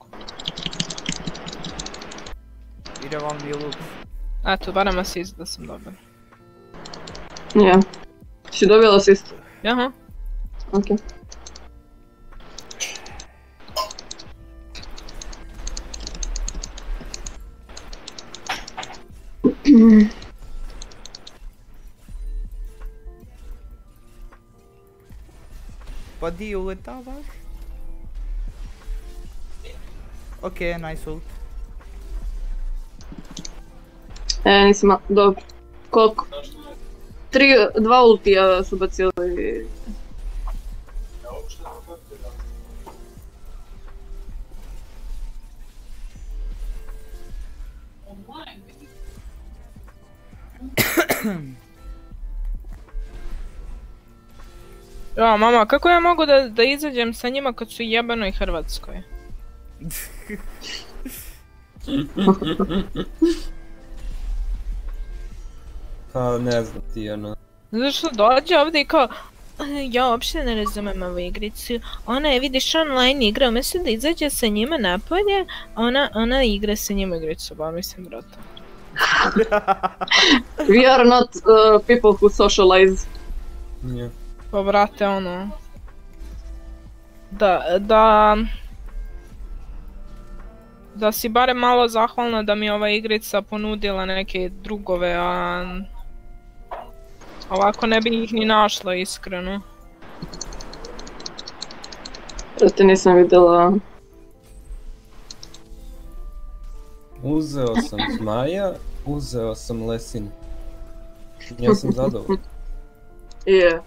Ide vam mi Lux. Eto, barem asist da sam dobar. Ja. Si dobila asist? Aha. Okej. pa di uletavaš? Okej, nice ult. Nisam, dobro. Koliko? 2 ultija su bacili. Ja, mama, kako ja mogu da izađem sa njima kad su u jebenoj Hrvatskoj? Pa ne znam ti ono. Zašto dođe ovdje i kao ja uopšte ne razumem ovu igricu. Ona je vidiš online igra, umjesto da izađe sa njima napolje, ona igra sa njima igricu, ba mislim brata. We are not people who socialize. Yeah. Pa brate ono... Da si barem malo zahvalna da mi ova igrica ponudila neke drugove, a... Ovako ne bi ih ni našla, iskreno. Proti nisam vidjela. Uzeo sam zmaja, uzeo sam lesinu. Ja sam zadovoljan. Je.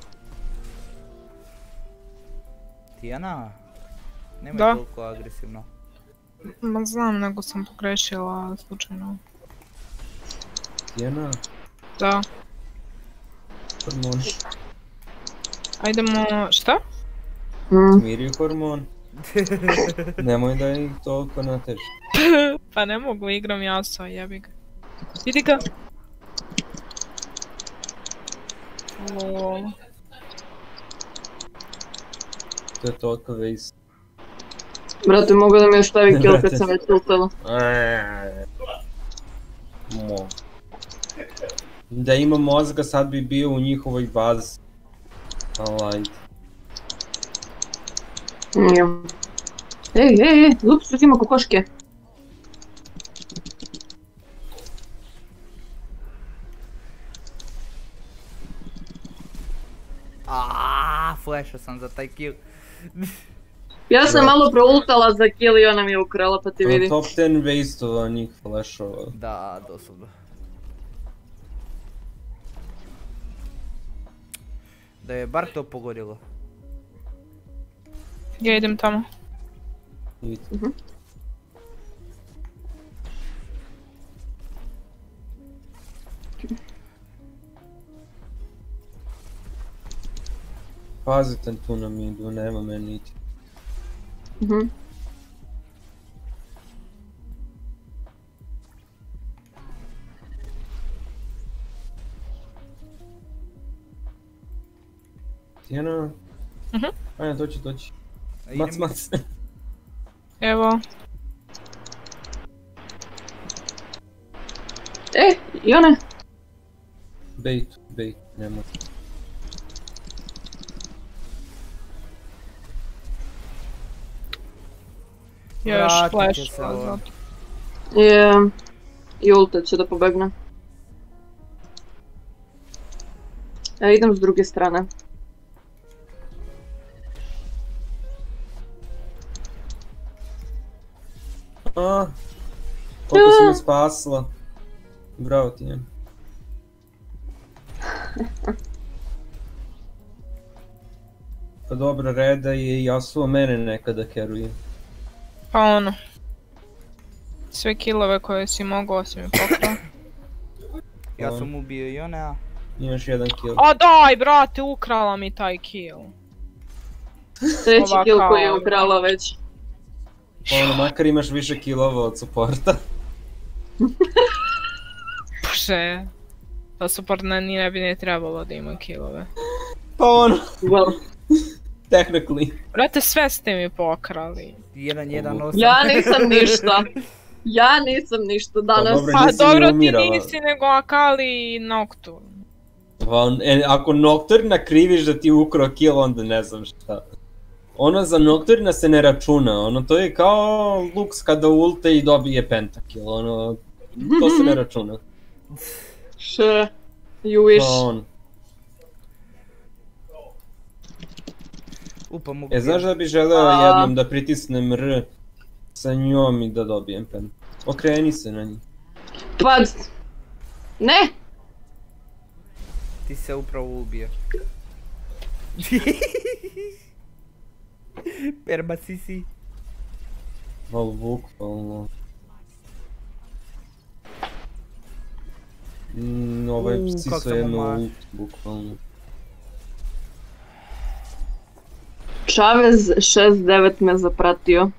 Tijana? Nemoj Da. toliko agresivno. Ma znam, nego sam pogrešila slučajno. Tijana, Da. hormon. Ajdemo... šta? Smiri hormon. Nemoj da ih toliko nateži. Pa ne mogu, igram Yasuo, jebi ga. Vidi ga! Lol. To je toliko waste. Brate, mogu da mi još stavi kill kad sam već ultala. Mo. Da ima mozga sad bi bio u njihovoj bazi. Ali... Ej, lup su ima kokoške. Flashao sam za taj kill. Ja sam malo proultala za kill i ona mi je ukrala, pa ti vidi. Top 10 waste-ovanih flashova. Da, doslovno. Da je bar to pogodilo. Ja idem tamo. Pazite tu na midu, nema me niti. Tijana? Ajde, doći. Mac. Evo. I one? Bait, nema. Još Vratit flash. će se ovo. I ultat će da pobegne. Idem s druge strane. Koliko si me spasila. Bravo ti je. Pa dobro, Reda je Yasuo mene nekada keruje. Pa ono. Sve killove koje si mogao si mi pokrao. Ja sam ubio i one, a... Imaš jedan kill. A daj brate, ukrala mi taj kill. Treći kill koji je ukrala već. Ono, makar imaš više killova od supporta. Bože. Pa support ni ne bi ne trebalo da ima killove. Pa ono. Well. Technically. Brate, sve ste mi pokrali. 1-1-8. Ja nisam ništa danas. dobro, Pa nisi dobro ni ti umirala. nisi, nego Akali i Nocturne. Ako Nocturna kriviš da ti je ukrao kill, onda ne znam šta. Ono za Nocturna se ne računa, ono to je kao Lux kada ulte i dobije pentakill, ono, to se ne računa. You wish. Pa on. Upa, mogu... Znaš da bi želeo jednom da pritisnem R sa njom i da dobijem pen? Okreni se na njih. Pa... Ne! Ti se upravo ubio. Perma sisi. Ali bukvalno. Ovaj siso jedno ult, bukvalno. Chavez 6-9 me zapratio.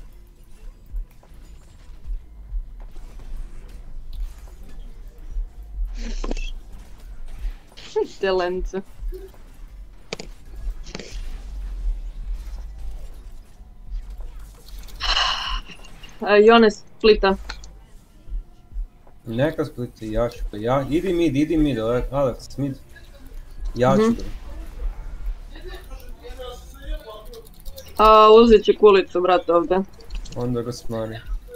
Te lence. Jones, splita. Neka spliti, ja ću ga. Idi mid, Alex, mid. Ja ću ga. Uzet će kulicu, brate, ovdje. Onda ga smari.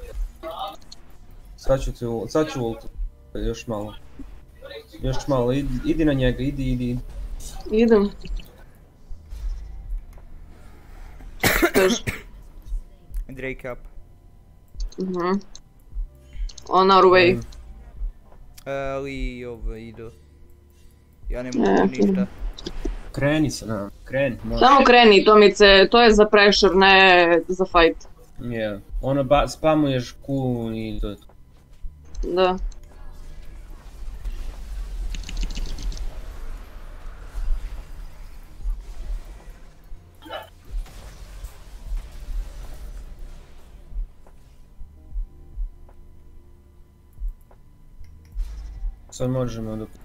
Sad ću ultu. Još malo. Idi na njega, idi. Idem. Drake up. On our way. Ali idu. Ja ne mogu ništa. Kreni se, kreni. Samo kreni, Tomice, to je za pressure, ne za fight. Je, ono spamuješ Q i to je to. Da. Sad možemo da...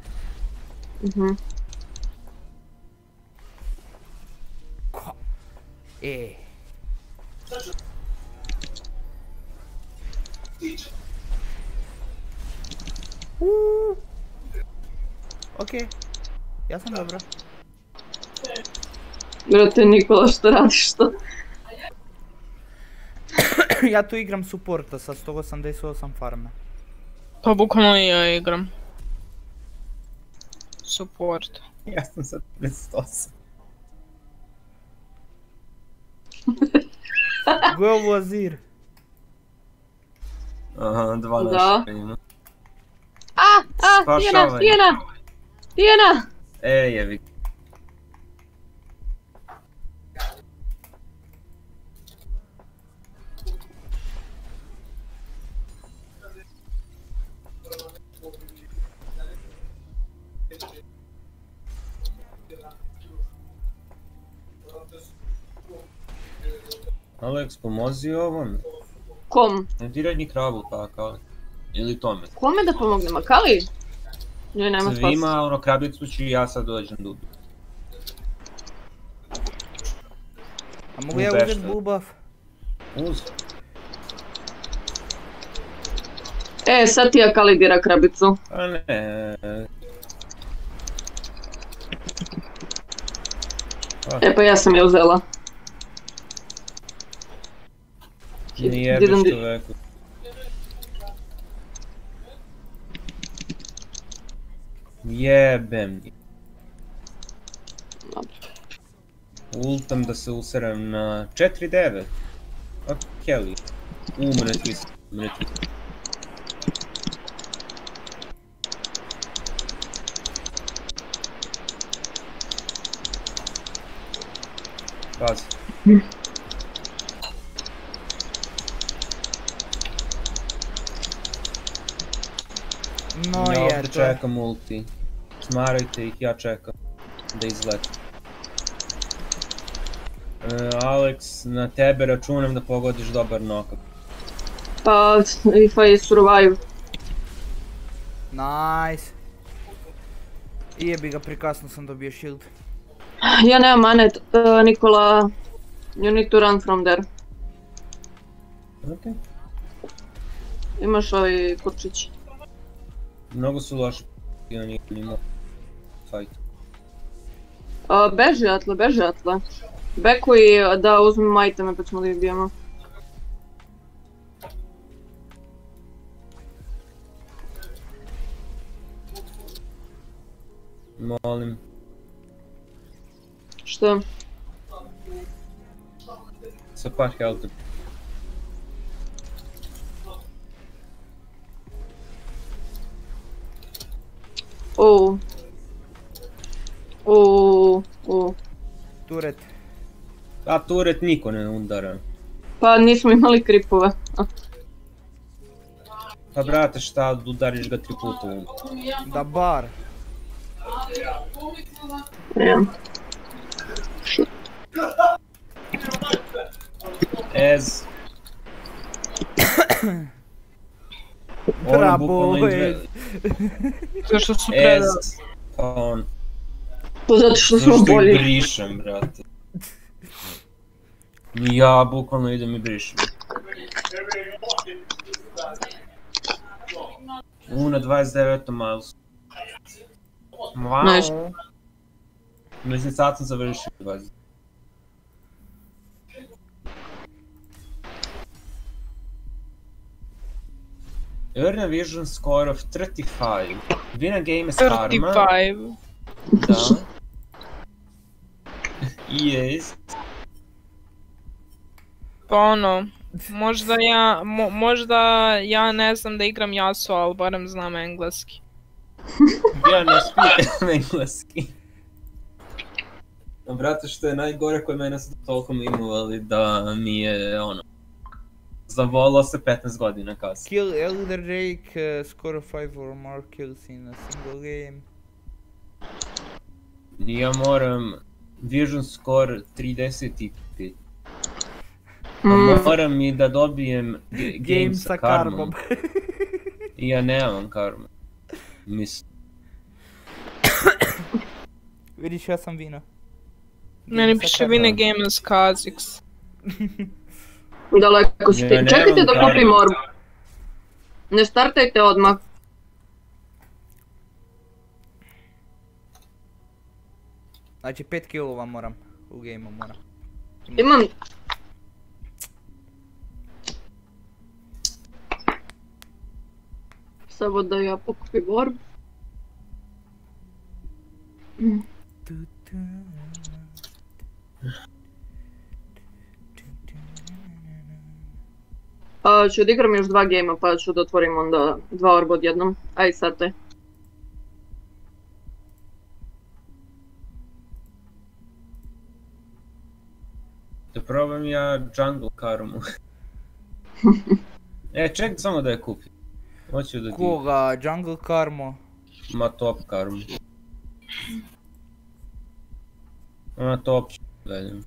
Ko? Okej. Ja sam dobro. Brate, Nikola, što radiš to? Ja tu igram supporta sa 188 farme. Pa bukvalno i ja igram. Support. Ja sam sad 58. Go Wazir. Aha, 2 naša ima. Tijena! Jevi. Alex, pomozi ovom. Kom? Ne diraj ni kravu tako, ali. Ili tome. Kome da pomognem, Akali? Ne, nema spas. Svima, ono, krabicu ću i ja sad dođem da ubijem. A mogu ja uzeti bull buff? Uz. Sad ti Akali dira krabicu. A ne. Pa ja sam je uzela. Nijebeš čoveku. Jebem. Ultam da se userem na 4-9. A Kelly. Mene twist. Pazi. No ja ovdje jer čekam ulti. Smarajte ih, ja čekam da izletim. Alex, na tebe računam da pogodiš dobar knockup. Pa, if I survive. Nice. Jebi ga, prekasno sam dobio shield. Ja nemam manet, Nikola. You need to run from there. Okej. Imaš ovaj kurčić. Mnogo su loši i oni imaju fight. Beži Atle. Bekuj da uzmemo iteme pa ćemo da ih bijemo. Molim. Što? Sa par health. Turet. A turet niko ne udara. Pa nismo imali kripove. Pa brate šta, udariš ga 3 puta Da bar. Ez. Bravo, Ez. To što su predali. Ez. Pa on. To zato što smo Zašto bolji. ih brišem, brate. Ja bukvalno idem i brišem. Na 29. miles. Wow. Nice. Mislim sad sam završio 20. Earn a vision score of 35. Win a game as karma. 35. Da. Yes. Pa ono, možda ja ne znam da igram Yasuo, ali barem znam engleski. Ja ne spijem engleski. Brate, što je najgore koji mene su toliko imovali da mi je ono... Zavolao se 15 godina kasnije. Kill Elder Drake, score 5 or more kills in a single game. Ja moram vision score 35. Moram i da dobijem game sa karmom. I ja nemam karmu. Mislim. Vidiš, ja sam vino. Meni piše win a game as Kha'Zix. Daleko ste. Čekajte da kupim orbu. Ne startajte odmah. Znači 5 killova moram, u gameu moram. Imam... Samo da ja pokupim orbu. Ću da igram još 2 gejma pa ću da otvorim onda 2 orba odjednom. Aj sad te. Da probam ja jungle karmu. Ček samo da je kupim. Hoću da ti... Koga? Jungle karmo? Ma top karmu. Top ću velim.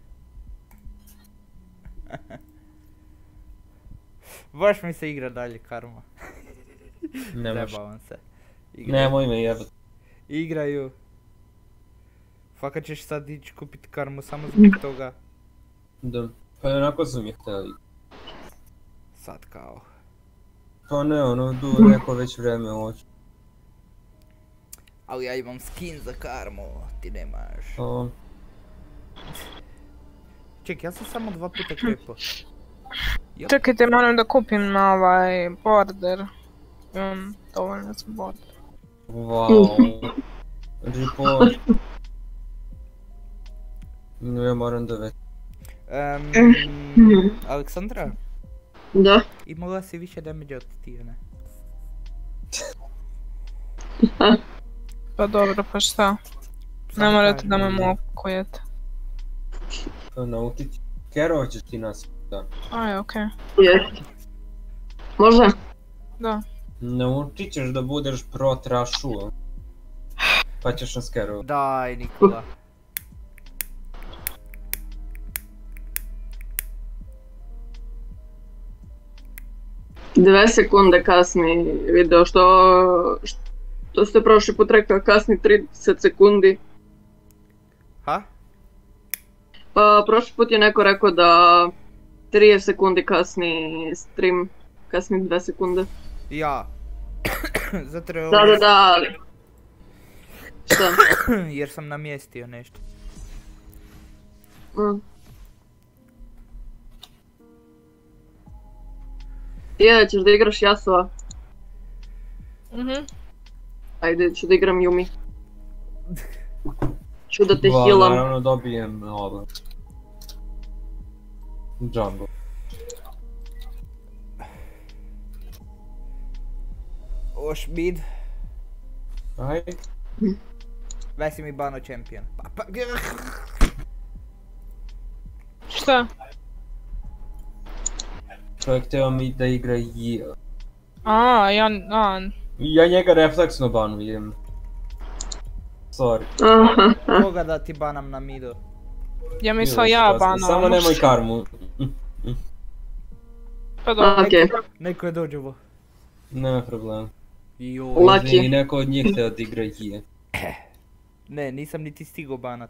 Baš mi se igra dalje karma. Ne može. Zabavam se. Nemoj me jebat. Igraju. Fakat ćeš sad ići kupiti karmu samo zbog toga. Da, pa onako sam je htio. Sad kao. Pa ne, ono, neko već vreme hoću. Ali ja imam skin za karmu, ti nemaš. Ček, ja sam samo 2 puta krepo. Čekajte, moram da kupim ovaj border. Imam dovoljno za border. Wow. Report. No ja moram da već. Aleksandra? Da? Imala si više damage od Tijane. Pa dobro, pa šta? Ne morate da me mokujete. Pa naučit Kero ćeš ti nas. Da. Aj, okej. Može? Da. Naučit ćeš da budeš pro trashu. Pa ćeš nas Kero. Daj, Nikola. Dve sekunde kasni video, što ste prošli put rekao kasni 30 sekundi. Ha? Pa prošli put je neko rekao da 30 sekundi kasni stream, kasni 2 sekunde. Ja. Zato je ovo... Da, ali... Šta? Jer sam namjestio nešto. Ćeš da igraš Yasuo? Ajde, ću da igram Yumi. Ću da te healam. Naravno dobijem ovo. Jumbo. Oš mid. Aj. Vesi mi bano champion. Šta? Čovjek htio mi da igra Yeo. Ja njega refleksno banujem. Sorry. Koga da ti banam na midu? Ja mislila ja banujem. Samo nemoj karmu. Pa dobro. Neko je dođevo. Nema problema. Lucky. I neko od njih htio da igra Yeo. Ne, nisam niti stigo banat.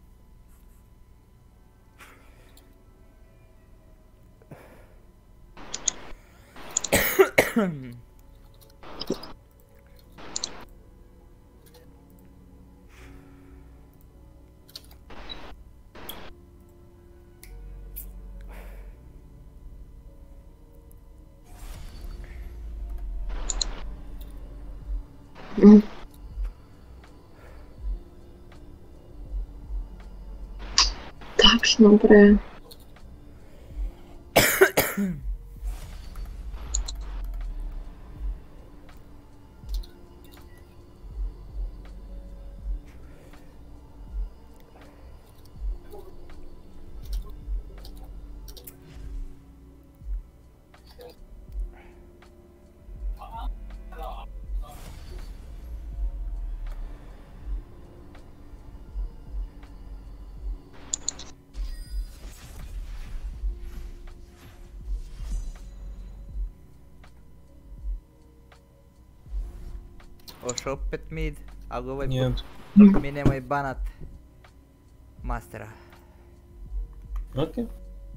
Tačno bre. Oš opet mid, ali ovaj Nije. put mi nemoj banat mastera. Okej.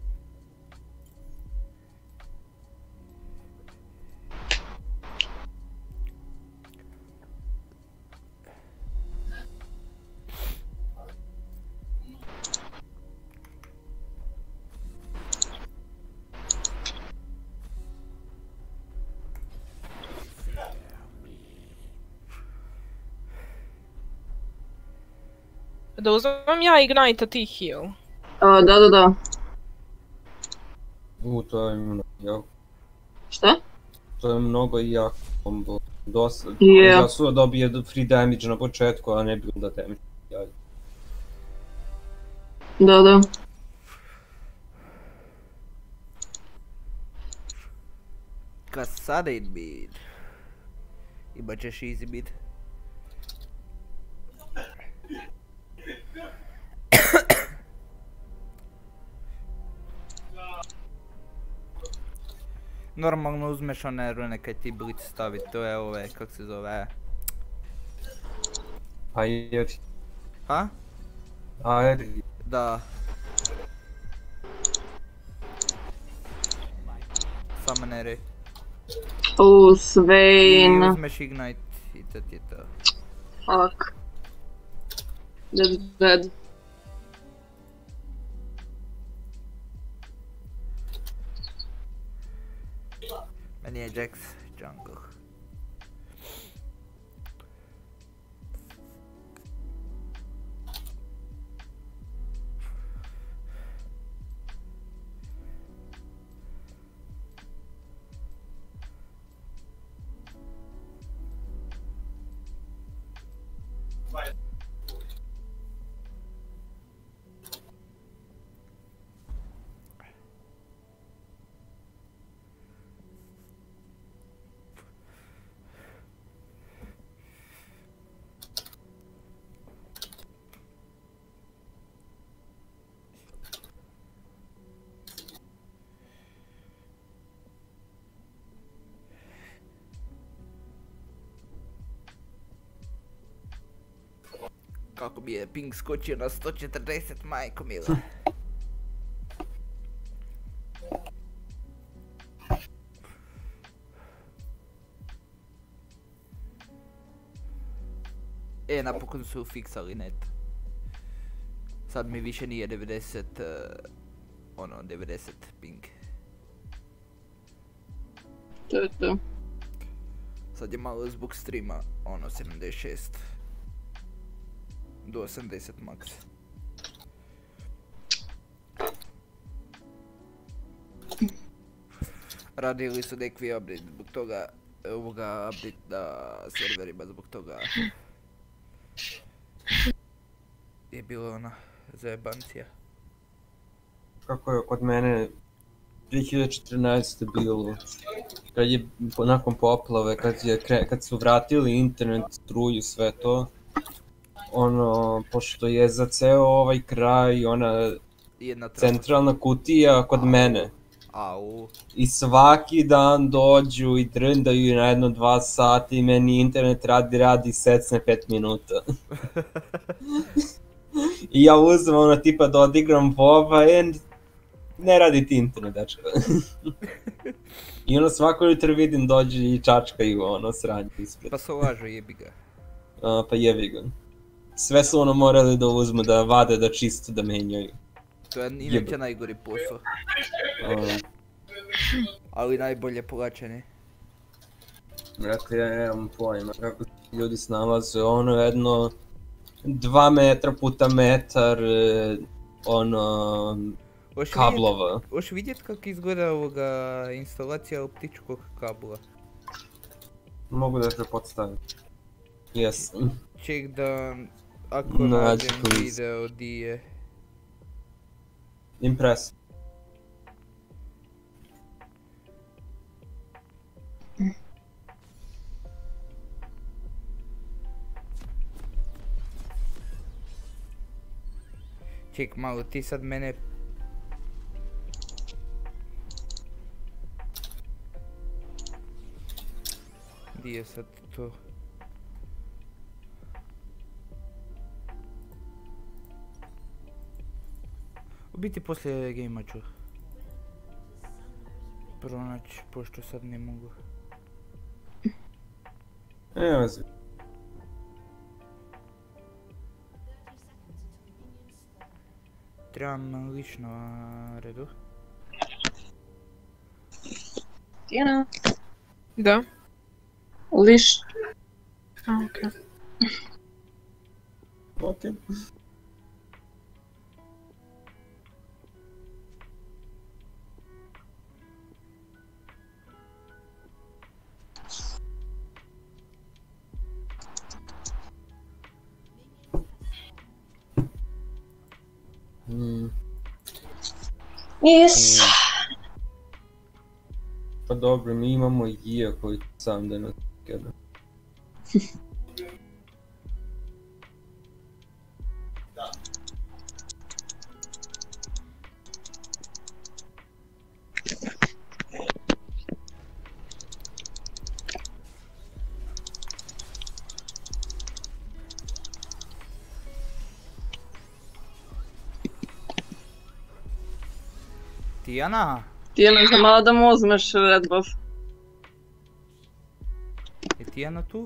Da uzmem ja Ignite-a ti heal. Da. To je mnogo jako. Šta? To je mnogo jako combo. Dosta. Yeah. Yasuo dobije free damage na početku, a ne builda damage. Da. Kassadin mid. Imat ćeš easy mid. Normalno uzmeš one rune kaj ti blitz stavi, to je ove, kak se zove? Aeri. Ha? Aeri. Da. Summoneri. Swain. I uzmeš Ignite i to ti je to. Fuck. That's bad. Meni je Jax jungle. Kako bi je ping skočio na 140, majko mila. Napokon su fiksali net. Sad mi više nije 90, 90 ping. To. Sad je malo zbog streama, 76. Do 80 max. Radili su nekvi update zbog toga, ovoga update na serverima zbog toga. Je bilo ona zajebancija. Kako je kod mene 2014. bilo, kad je nakon poplave, kad su vratili internet, struju, sve to, ono, pošto je za ceo ovaj kraj ona centralna kutija kod mene. I svaki dan dođu i drndaju na 1-2 sata i meni internet radi secne 5 minuta. I ja uzmem ono tipa da odigram Boba ne radi ti internet, dečko. I ono svako jutro vidim dođe i čačkaju ono sranje ispred. Pa se lažu, jebi ga. Pa jebi ga. Sve su ono morali da uzmu, da vade, da čisto, da menjaju. To je inače najgori posao. Ali najbolje plaćeni. Dakle, ja nemam pojma kako se ljudi snalaze, ono jedno 2 metra puta metar, ono, kablova. Hoš vidjet kako izgleda ovoga instalacija optičkog kabla? Mogu da te podstavim. Jesam. Ček da, ako nađem video di je. Impress. Ček malo, ti sad mene... Di je sad to? U biti poslije gamea ću pronaći, pošto sad ne mogu. Evo se. Trebam lično redu. Tijena. Da. Liš. Okej. Okej. Yes. Pa dobro, mi imamo Ija koji sam da nas keda. Tijana? Tijena, za malo da mu uzmeš red buff. Je Tijana tu?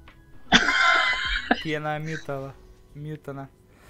Tijana je mutana.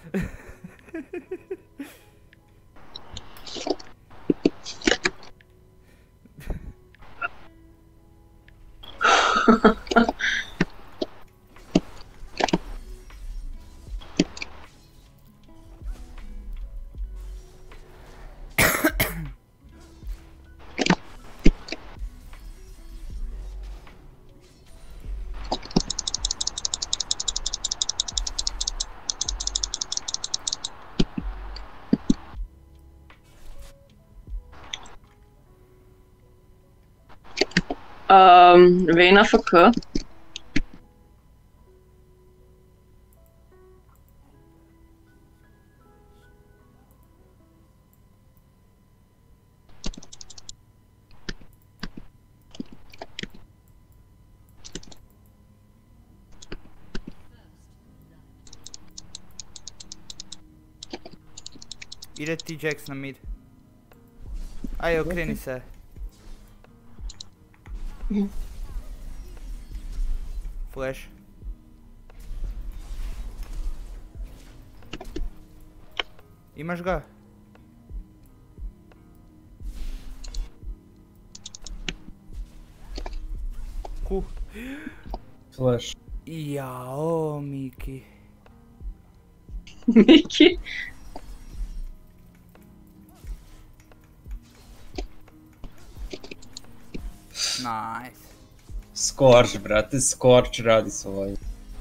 Vejna FK. Ide ti Jax na mid. Ajde, okreni se. Flash. Imaš ga? Ku? Flash. Jao, Miki. Miki? Nice. Scorch, brate, Scorch radi svoje.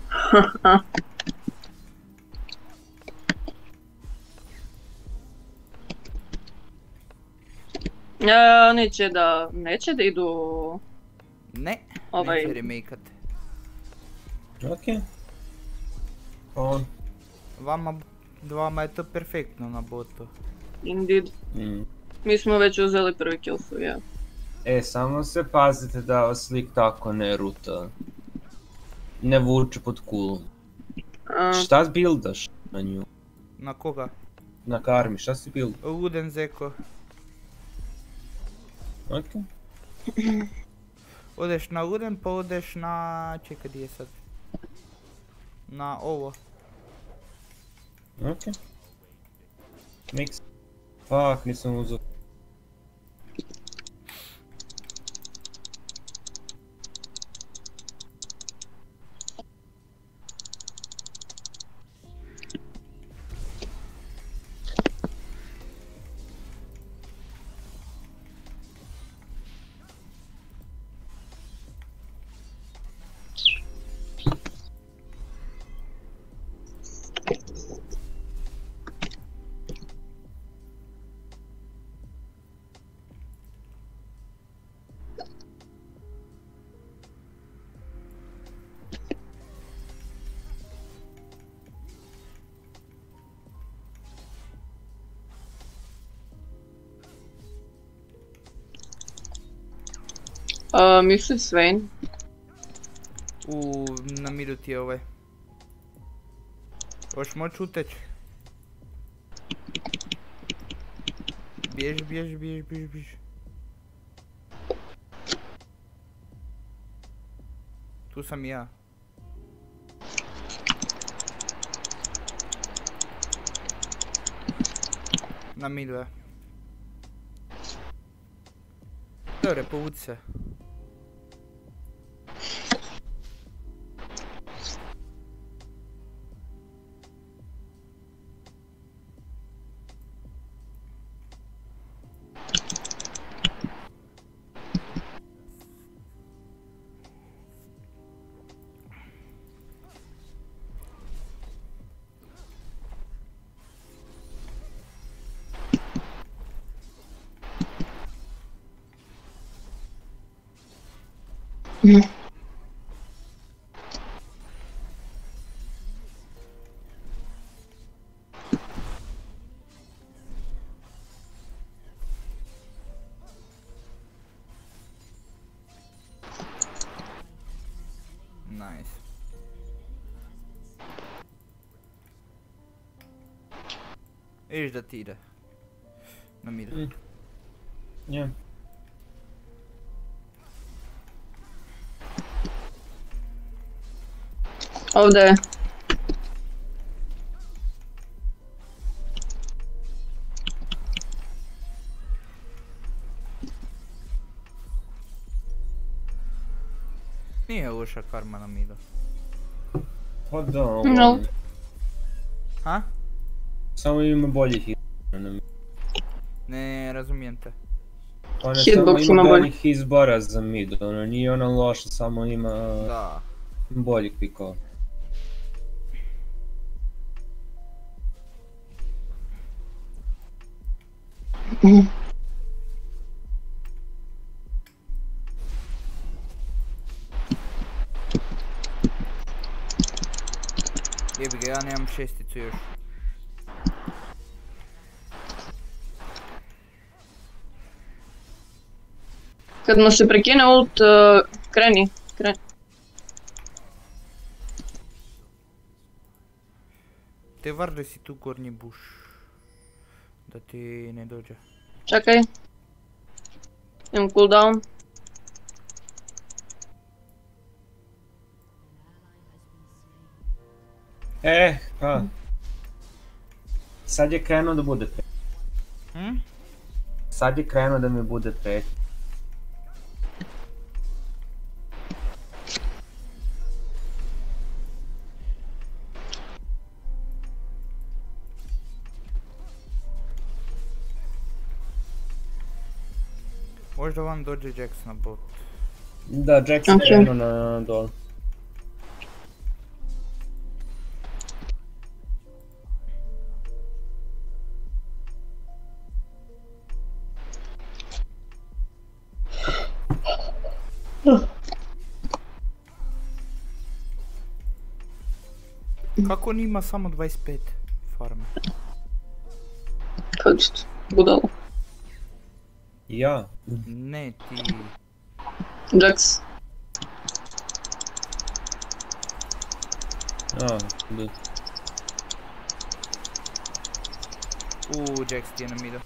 Neće da idu... Ne, neće remake-at. Okej. On. Vama je to perfektno na botu. Indeed. Mi smo već uzeli prvi kill su, ja. Samo se pazite da vas lik tako ne ruta. Ne vuče pod kulom. Šta buildaš na nju? Na koga? Na Karmi, šta si build? Luden Zeko. Okej. Odeš na Luden pa odeš na... Čekaj, gdje je sad? Na ovo. Okej. Mix. Fuck, nisam uzeo. Mislim Swain. Na miru ti je ovaj. Hoš moći uteći. Bježi. Tu sam i ja. Na miru je. Dobre, povuci se. Nice. Vidiš da ti ide. Na miru. Ja. Ovdje je. Nije loša karma na miru. Pa da, No. Ha? Samo ima bolji hit. Ne razumijem te. Ona Hitbox samo ima ima bolji. boljih izbora za mid, ono nije ona loša, samo ima Da. boljih pikova. Jebi ga, ja nemam šesticu još. Kad mu se prekine ult, kreni. Te varde si tu gornji buš. Da ti ne dođe. Čekaj. Imam cooldown. Pa. Sad je krenuo da bude pet. Sad je krenuo da mi bude pet. Možda vam dođe Jax na bot. Da, Jack se krenuo na dol. Kako on ima samo 25 farme? Kad što, budalo. Ja? Ne, ti... Jax. A, da. Jax ti je na midu.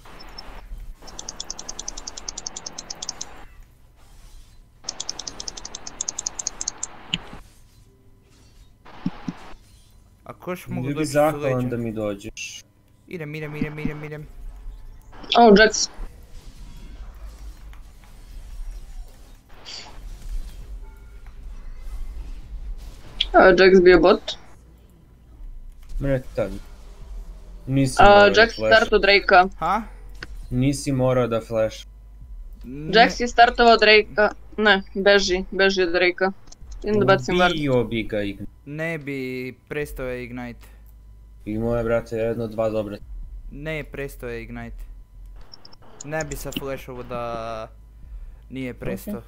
Ako još mogu doći Bili s zahvalan leđa. da mi dođeš. Idem. O, Jax. Jax bio bot. Mene tad. Nisi morao da Jax flash. startao Drake-a. Ha? Nisi morao da flash. Jax je startovao Drake-a. Ne, beži od Drake-a. Idem da bacim ward. Ubio bi ga Ignite. Ne bi, prestao je Ignite. I moje brate, jedno, dva dobre. Ne, prestao je Ignite. Ne bi se flashovo da nije prestao.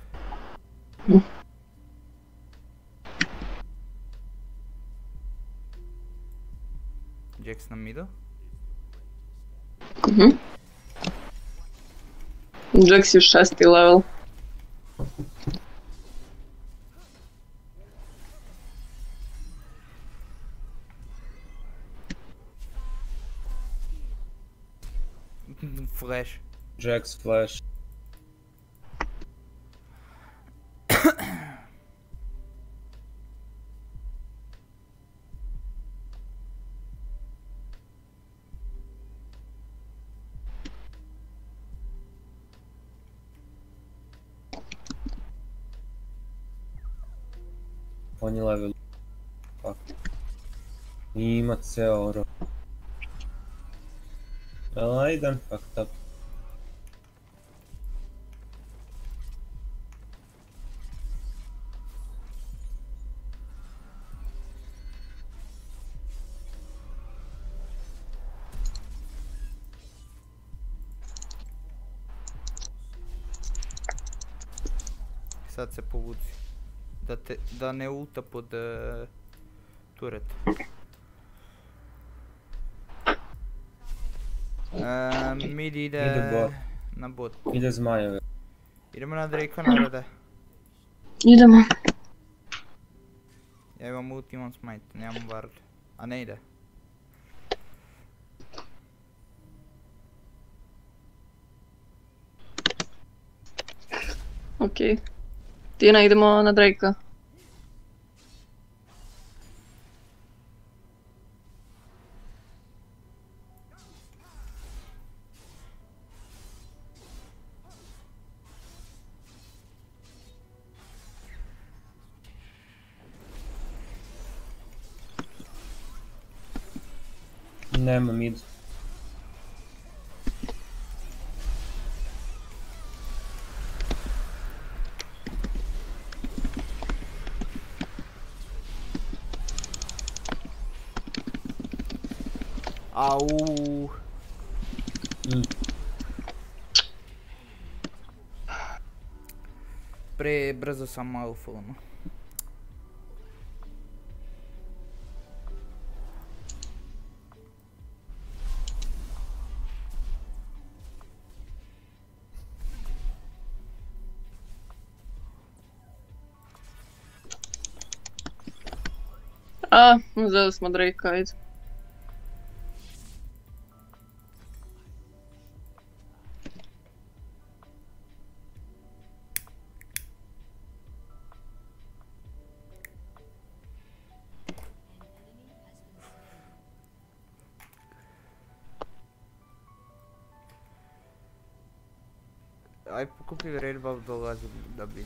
Jax na midu. Jax je 6. level. Flash. Jax flash. On je level. Fuck. I ima ceo oro. Well, I done fucked up. Sad se povuci. Da ne ulta pod turret. Mid ide bot. na bot. Ide zmajeve. Idemo na Drake'a narode. Idemo. Ja imam ulti, imam smite, nemam ward. A ne ide. Okej. Tina, idemo na Drake-a. Nema mid. Au. Pre brzo sam alfano. Uzeli smo Drake-a, ajde. Aj pokupi Red Buff, dolazi da bi.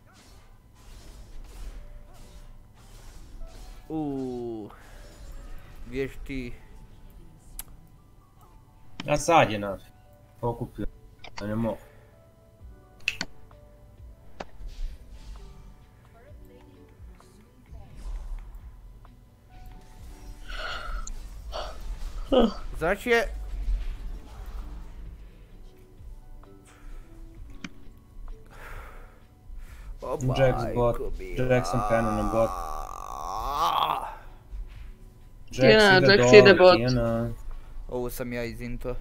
Gdješ ti? A sad je naš. Pokupio. A ne mogu. Znači je... Jack's bot. Jackson penu na bot. Jax ide bot. Ovo sam ja iz Into.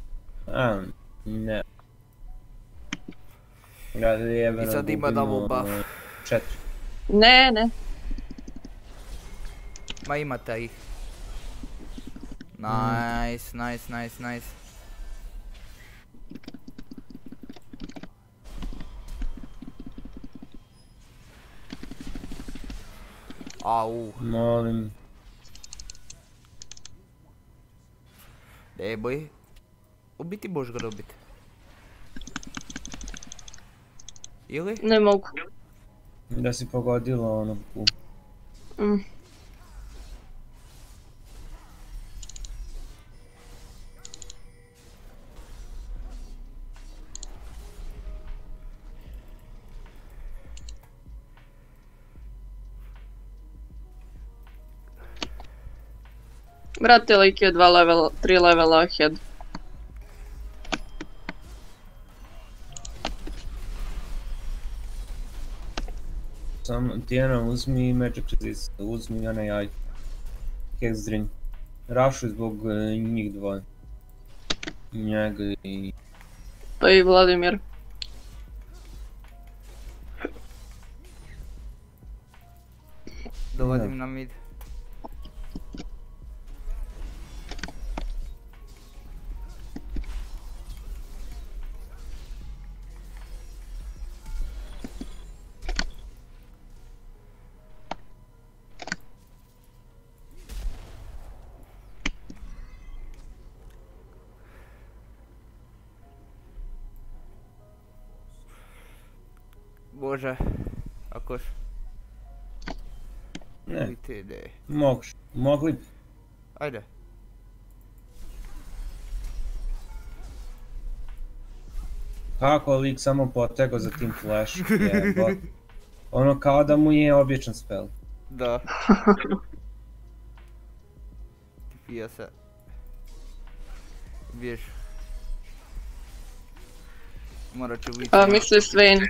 Ne. I sad ima double buff. 4. Ne. Ma imate ih. Nice. Au. Molim. Deboj. U biti boš ga dobit. Ili? Ne mogu. Da si pogodila ono pu. Brate, lik je 3 levela ahead. Tijena, uzmi Magic Resist, uzmi onaj Hex Drink. Rašuj zbog njih dvoje. Njega i... Pa i Vladimir. Dovodim na mid. Bože, akoš? Ne, Ide. mogli bi. Ajde. Kako lik samo potego za tim flash, jebot. Ono kao da mu je obječan spell. Da. Pija se. Biješ. Morat ću biti. Misli Swain.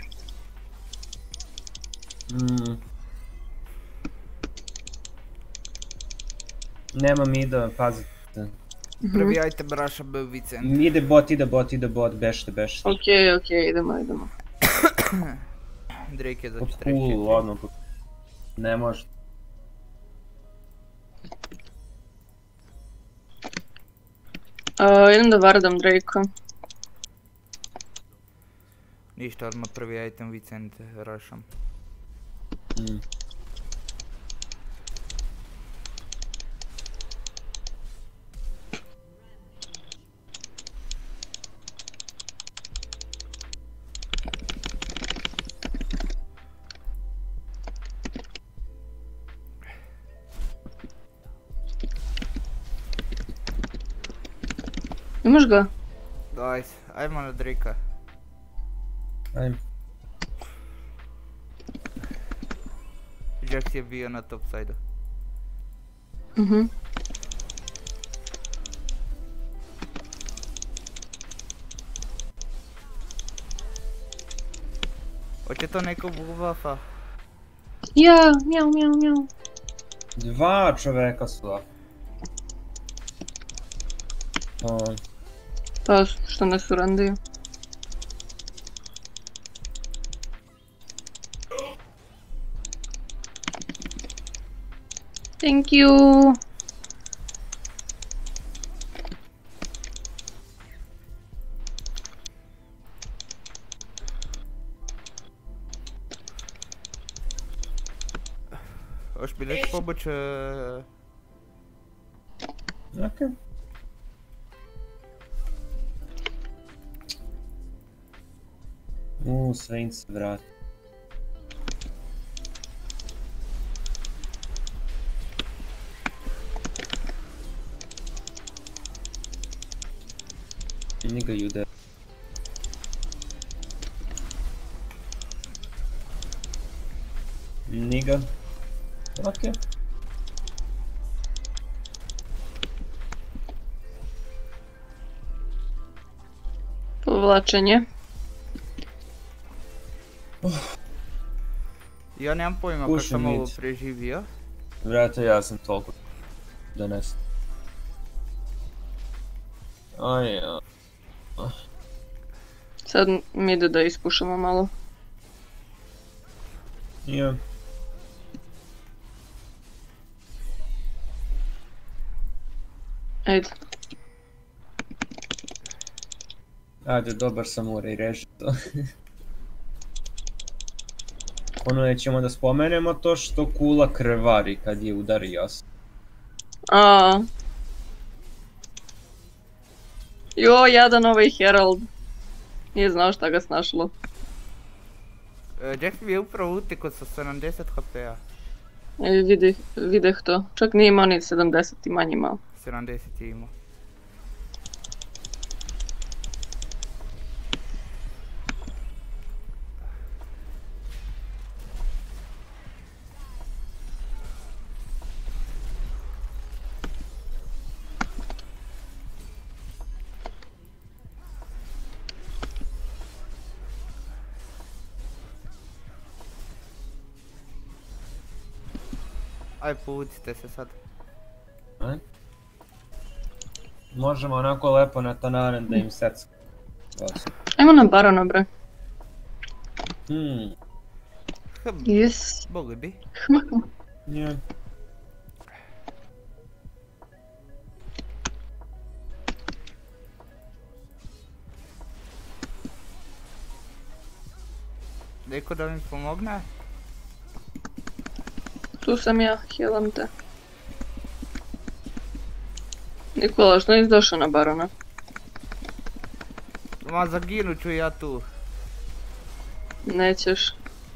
Nema mida, pazite. Prvi item rusha B Vicent. Ide bot, bešte. Okej, idemo. Drake je za Pod 40. cool, ladno. Ne može. Idem da vardam Drake-a. Ništa, odmah prvi item Vicent rusham. Imaš ga? Daj, ajmo na Drake-a. Ajme. Jax je bio na top side-u. Hoće to neko buffa? Ja, mjau. 2 čoveka su da. Pa što ne surandiju? Thank you. Hoš bi neći pomoć... Okej. Swain se vrati. Nigga you there. Nigga. Okej. Povlačenje. Ja nemam pojma kako sam ovo preživio. Vjerojatno ja sam toliko donesen. Sad mi ide da ispušamo malo. Ja. Ajde. Ajde, dobar sam, mora i reći to. Ono nećemo da spomenemo to što kula krvari kad je udari jas. Jadan ovaj Herald. Nije znao šta ga snašlo. Jack mi je upravo utekao sa 70 HP-a. Videh to. Čak nije imao ni 70 i manje imao. 70 je imao. Aj, povucite se sad. Možemo onako lepo na Tanaren da im secka. Ajmo na Barona, bre. Mogli bi. Yeah. Neko da mi pomogne? Tu sam ja, healam te. Nikola, što nisi došao na Barona? Ma zaginut ću ja tu. Nećeš.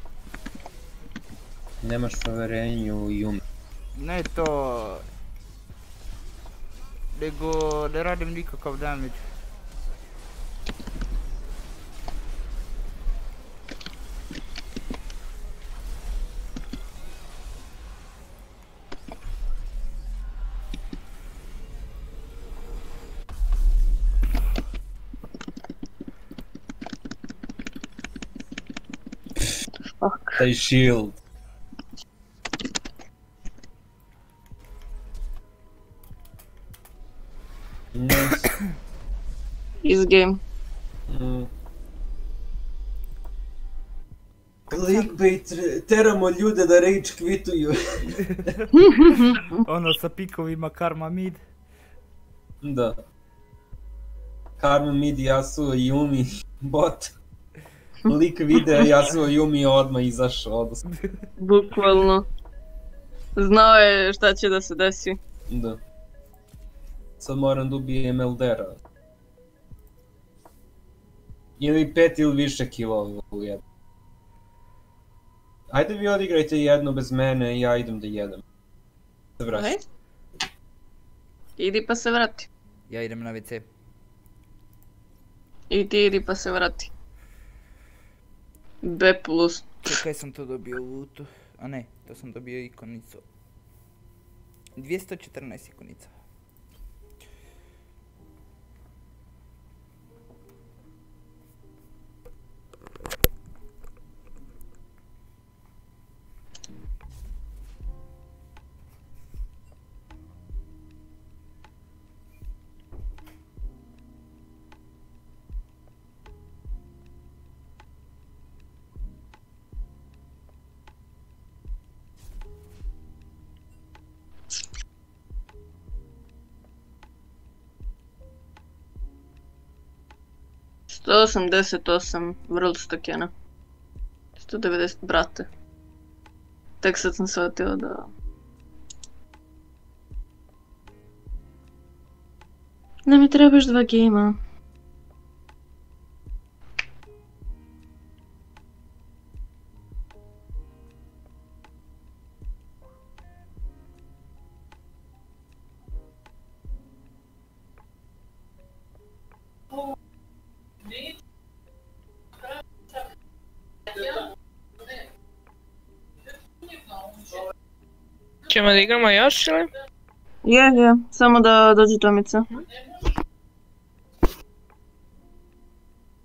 Nemaš poverenju u Yumi. Ne to... Nego ne radim nikakav damage. Taj shield. Nice. Is game. Clickbait, teramo ljude da rage quituju. Ono sa pikovima Karma mid. Da. Karma mid, Yasuo, Yumi, bot. Lik video Yasuo, Yumi odmah izašao. Bukvalno. Znao je šta će da se desi. Da. Sad moram da ubijem Eldera. Ili 5 ili više kilova u jednu. Ajde vi odigrajte jedno bez mene i ja idem da jedem. Se vratim. Ajde. Idi pa se vrati. Ja idem na WC. I ti idi pa se vrati. B+. Čekaj, sam to dobio u lootu. A ne, to sam dobio ikonicu. 214 ikonica. To 88 World tokena. 190, brate. Tek sad sam shvatila da... Da mi trebaš 2 gejma. Ćemo da igramo još ili? Je, samo da dođe Tomica.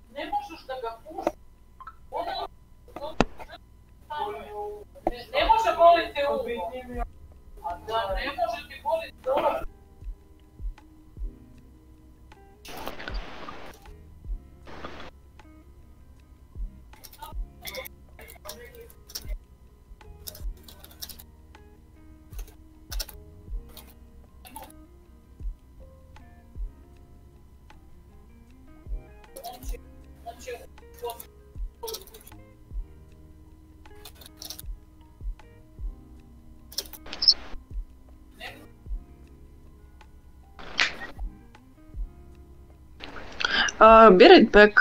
Be right back.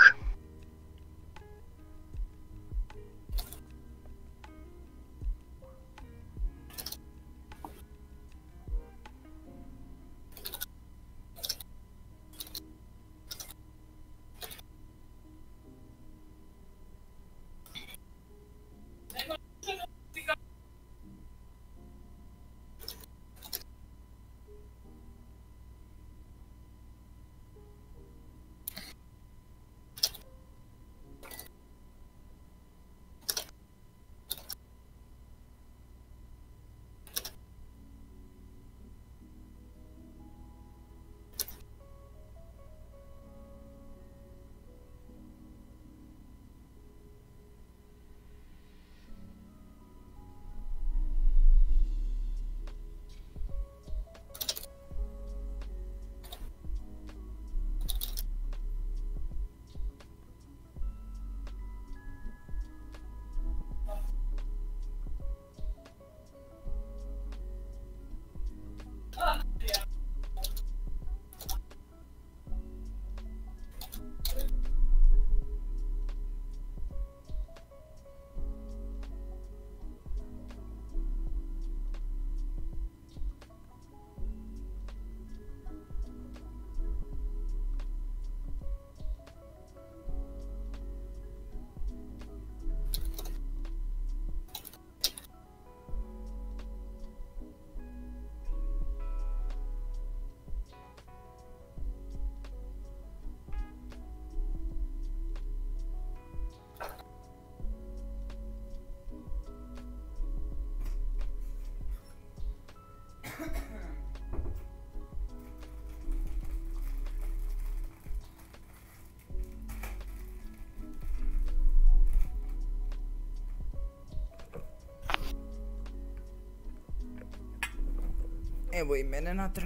Evo i mene natrag.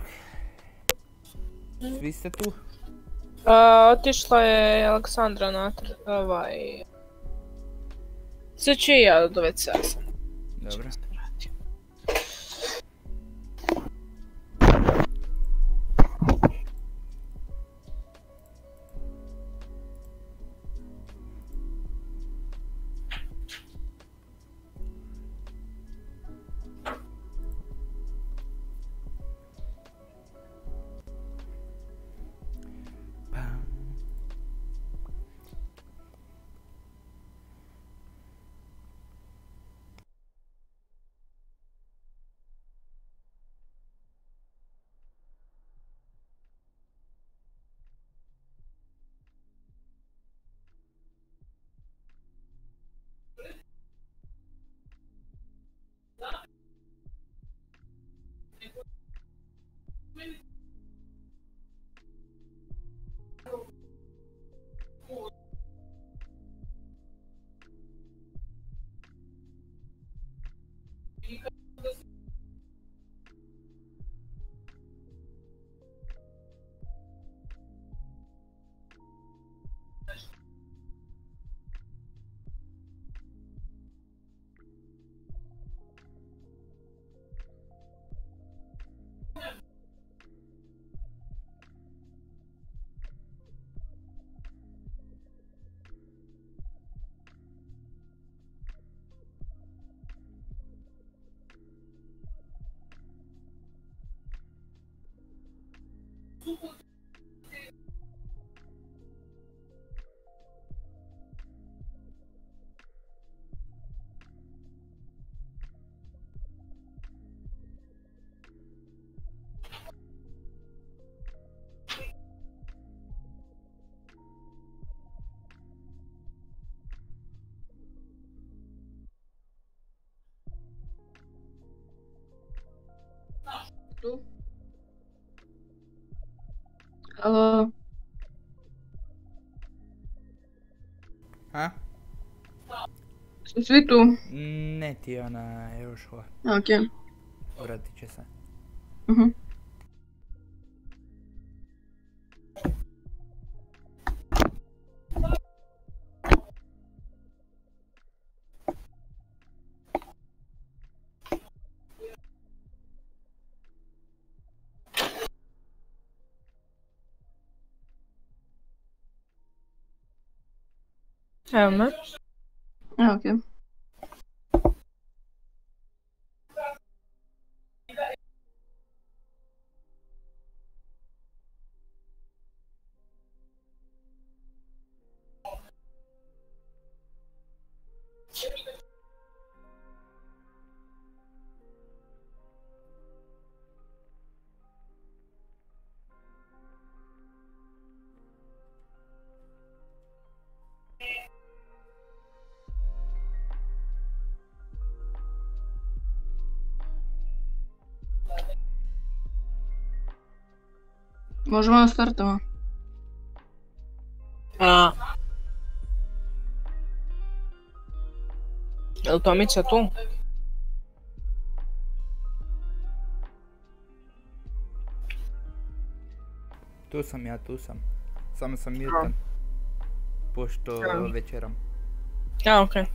Svi ste tu? Otišla je Aleksandra natrag, Sad ću i ja do WC-a sam. Dobro. tu? Halo? A? Su svi tu? Ne, Tijana je ušla. Okej. Vratit će se. Mhm. Evo me. Okej. Možemo da startamo. Jel Tomica tu? Tu sam ja, tu sam. Samo sam mutan. Pošto večeram. A, okej.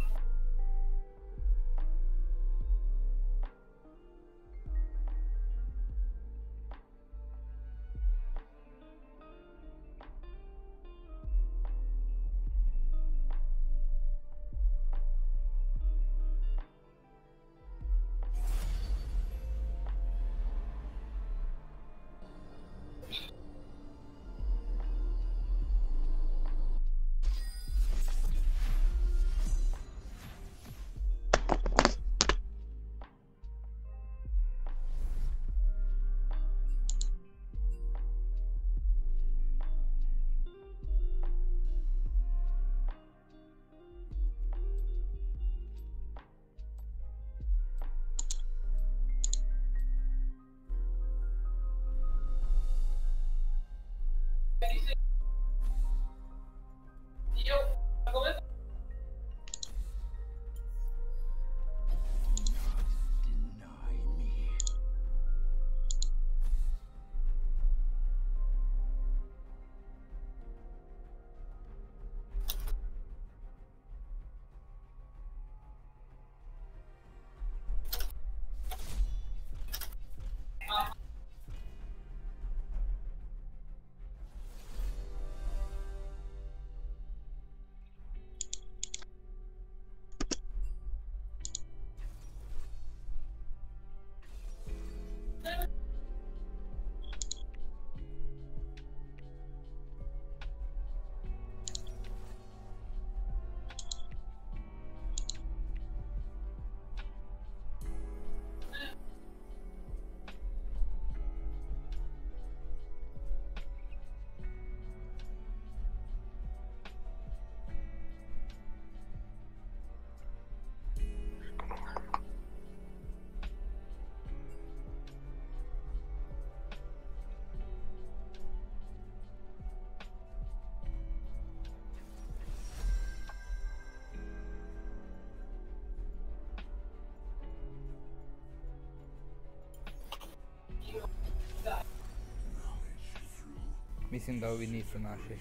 Mislim da ovi nisu naši.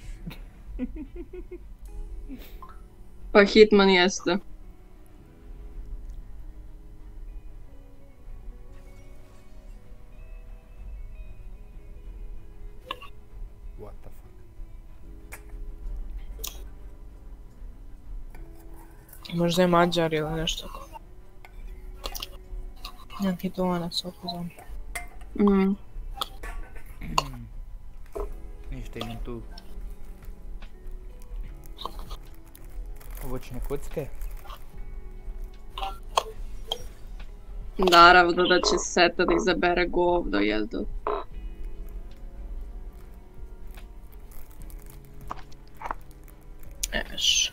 Pa Hitman jeste. What the fuck? Možda je Mađar ili nešto tako. Neki Donac opozvan. Ništa, imam tu voćne kocke. Naravno da će Seta da izabere govno, jel da? Eš.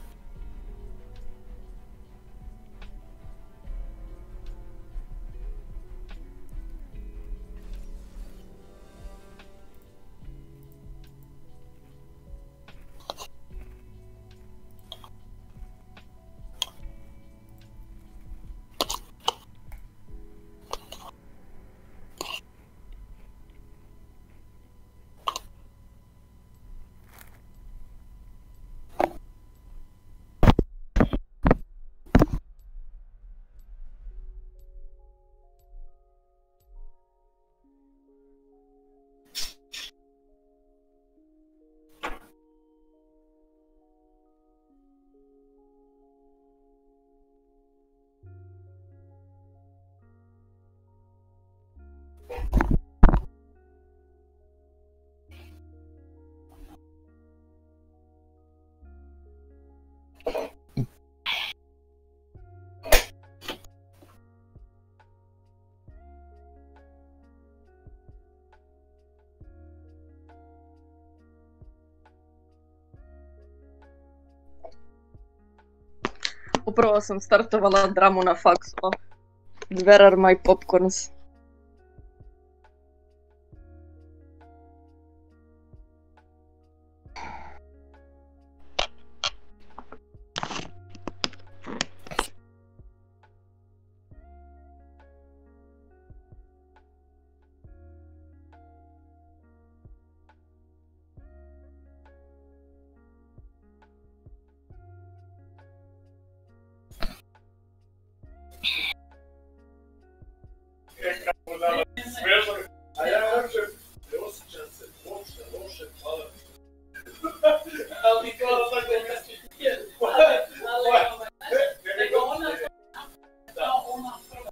upravo sam startovala dramu na faksu. Where are my popcorns? A ja uopće ne osjećam se uopšte loše, hvala. Ali kao tako je. Nego ona... Da, ona prva.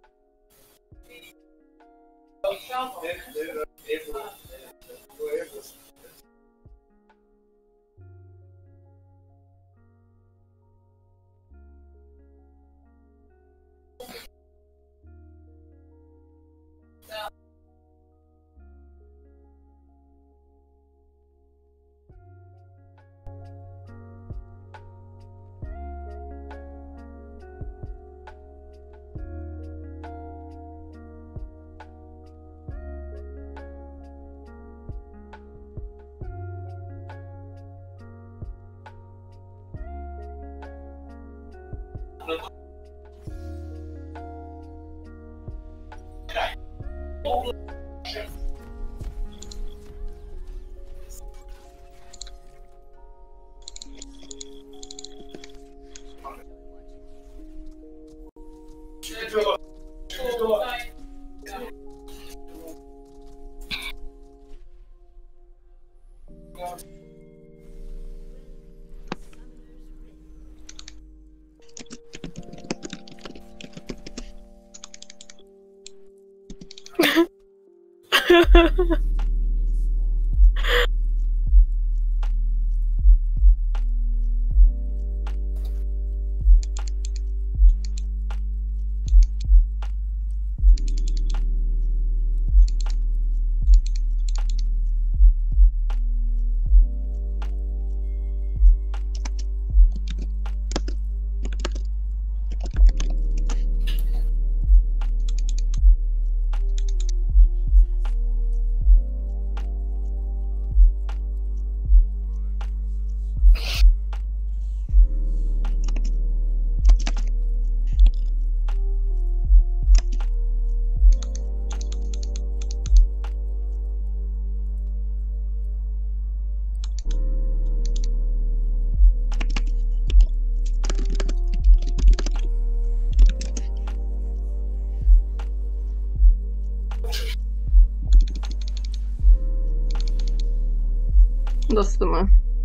Dosta me.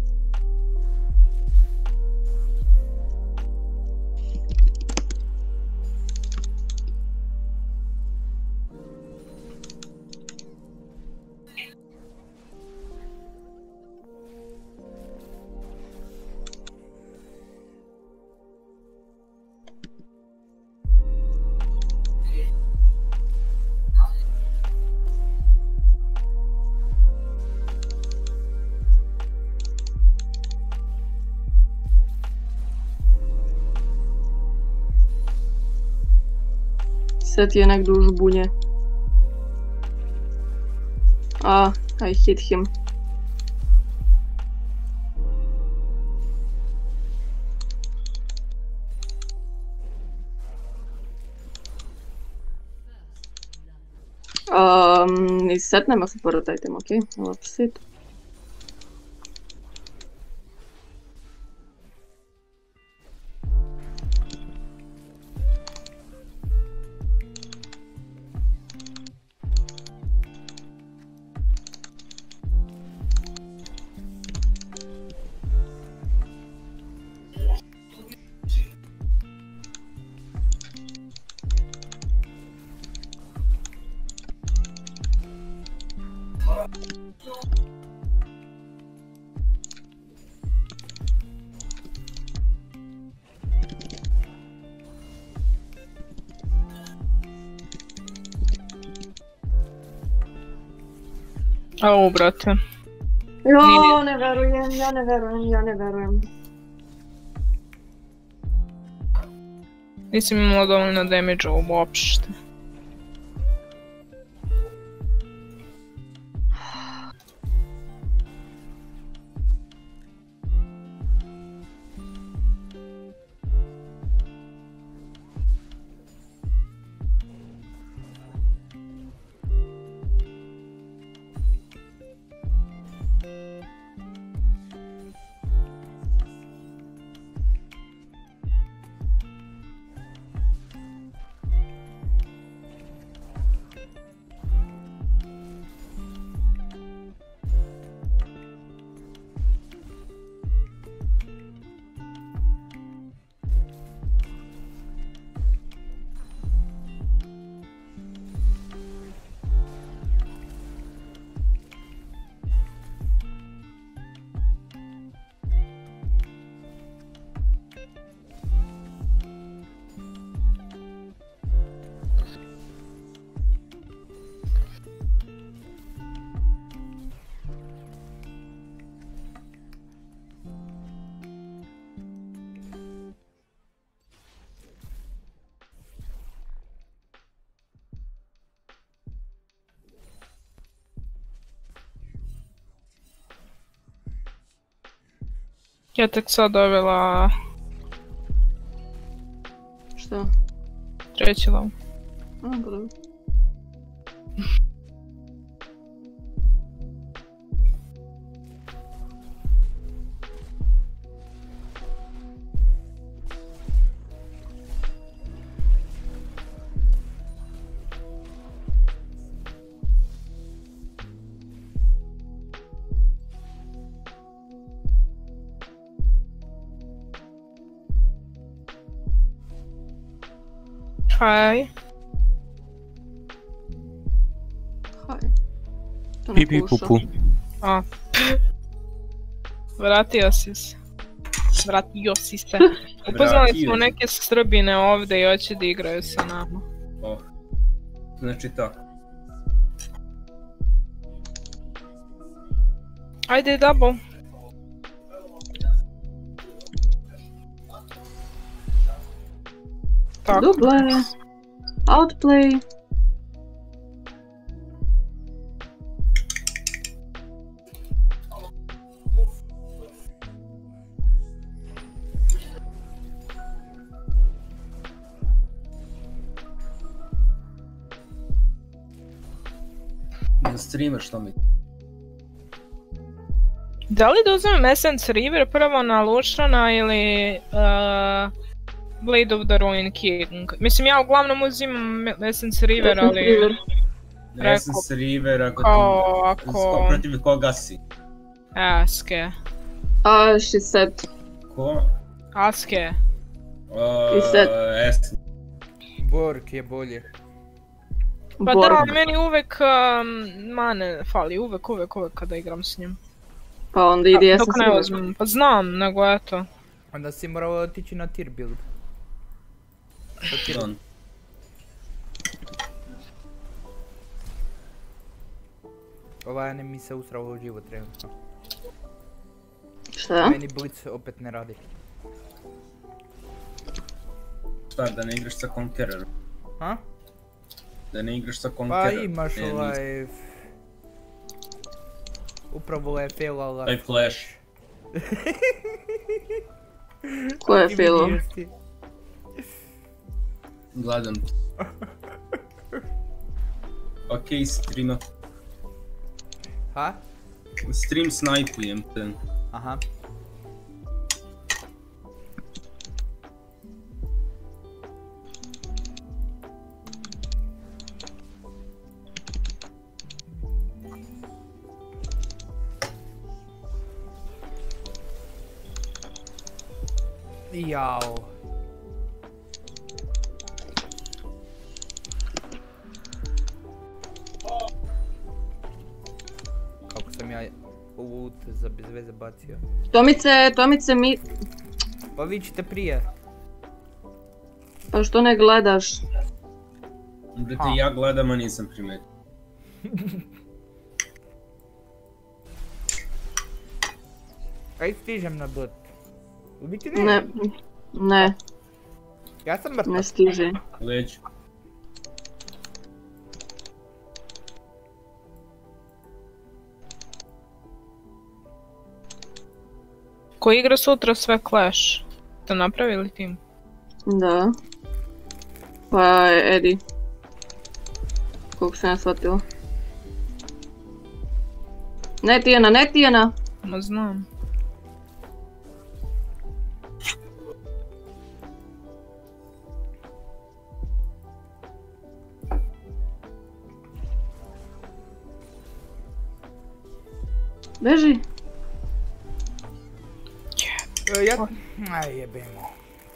Set je negdje u žbunje. I hit him. I setnemo se pored item, okej? Ovo sit. Au, brate. Jo, ne verujem, ja ne verujem. Nisam imala dovoljno damage-a uopšte. Ja tek sad dovela... Što? Treći lav. A, pa dobro. Hi. Haj. To ne Pipi puša. pupu. A. Vratio si se. Vratio si se. Upoznali smo neke Srbine ovdje i hoće da igraju sa nama. Oh. Znači tako. Ajde, double. Tako. Duble. Outplay. Na streamer što mi? Da li da uzmem Essence River prvo na Luciana ili Blade of the Ruin King? Mislim, ja uglavnom uzimam Essence River, ali... Essence River, ako protiv koga si? Aske. She said. Ko? Aske. He said. Essence. Bork je bolje. Pa da, ali meni uvek mane fali, uvek kada igram s njim. Pa onda ide Essence River. Dok ne uzmem, pa znam, nego eto. Onda si morao otići na tier build. Ovaj mi se usrao u život trenutno. Šta? Meni Blitz opet ne radi. Šta, da ne igraš sa Conqueror? Ha? Da ne igraš sa Conqueror? Pa imaš ovaj... Upravo je failala... Taj Flash. Ko je failao? Gledam. Okej, streama. Ha? Stream snajpujem te. Aha. Jao. Kako sam ja ovu za bez veze bacio. Tomice mi... Pa vi ćete prije. Pa što ne gledaš? Brate, ja gledam, a nisam primetio. Aj stižem na bot. U biti ne. Ne. Ja sam mrtav. Ne stiže. Leđ. Ko igra sutra sve Clash? Ste napravili tim? Da. Pa Edi. Koliko sam ja shvatila. Ne Tijana, ne Tijana! Ma znam. Beži! Ja... Aj jebemo.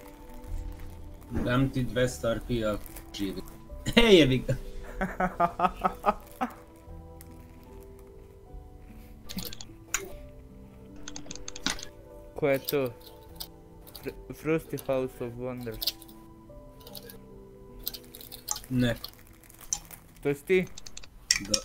Dam ti 200 RP-a živi. Hej, jebi ga. Ko je to? Frosty House of Wonders. Ne. To si ti? Da.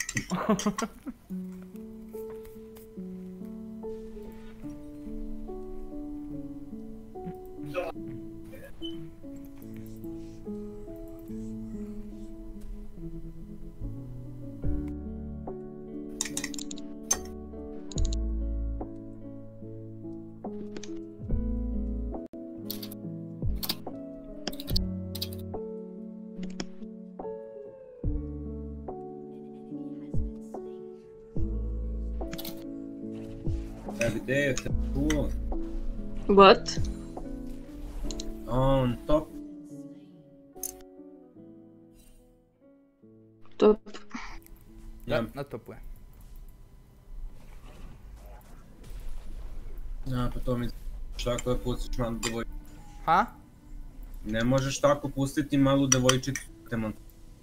Every day of the pool. What? On top. Top. Da, na topu je. Ja, pa to mi tako da pustiš malu devojčicu. Ha? Ne možeš tako pustiti malu devojčicu, Temon.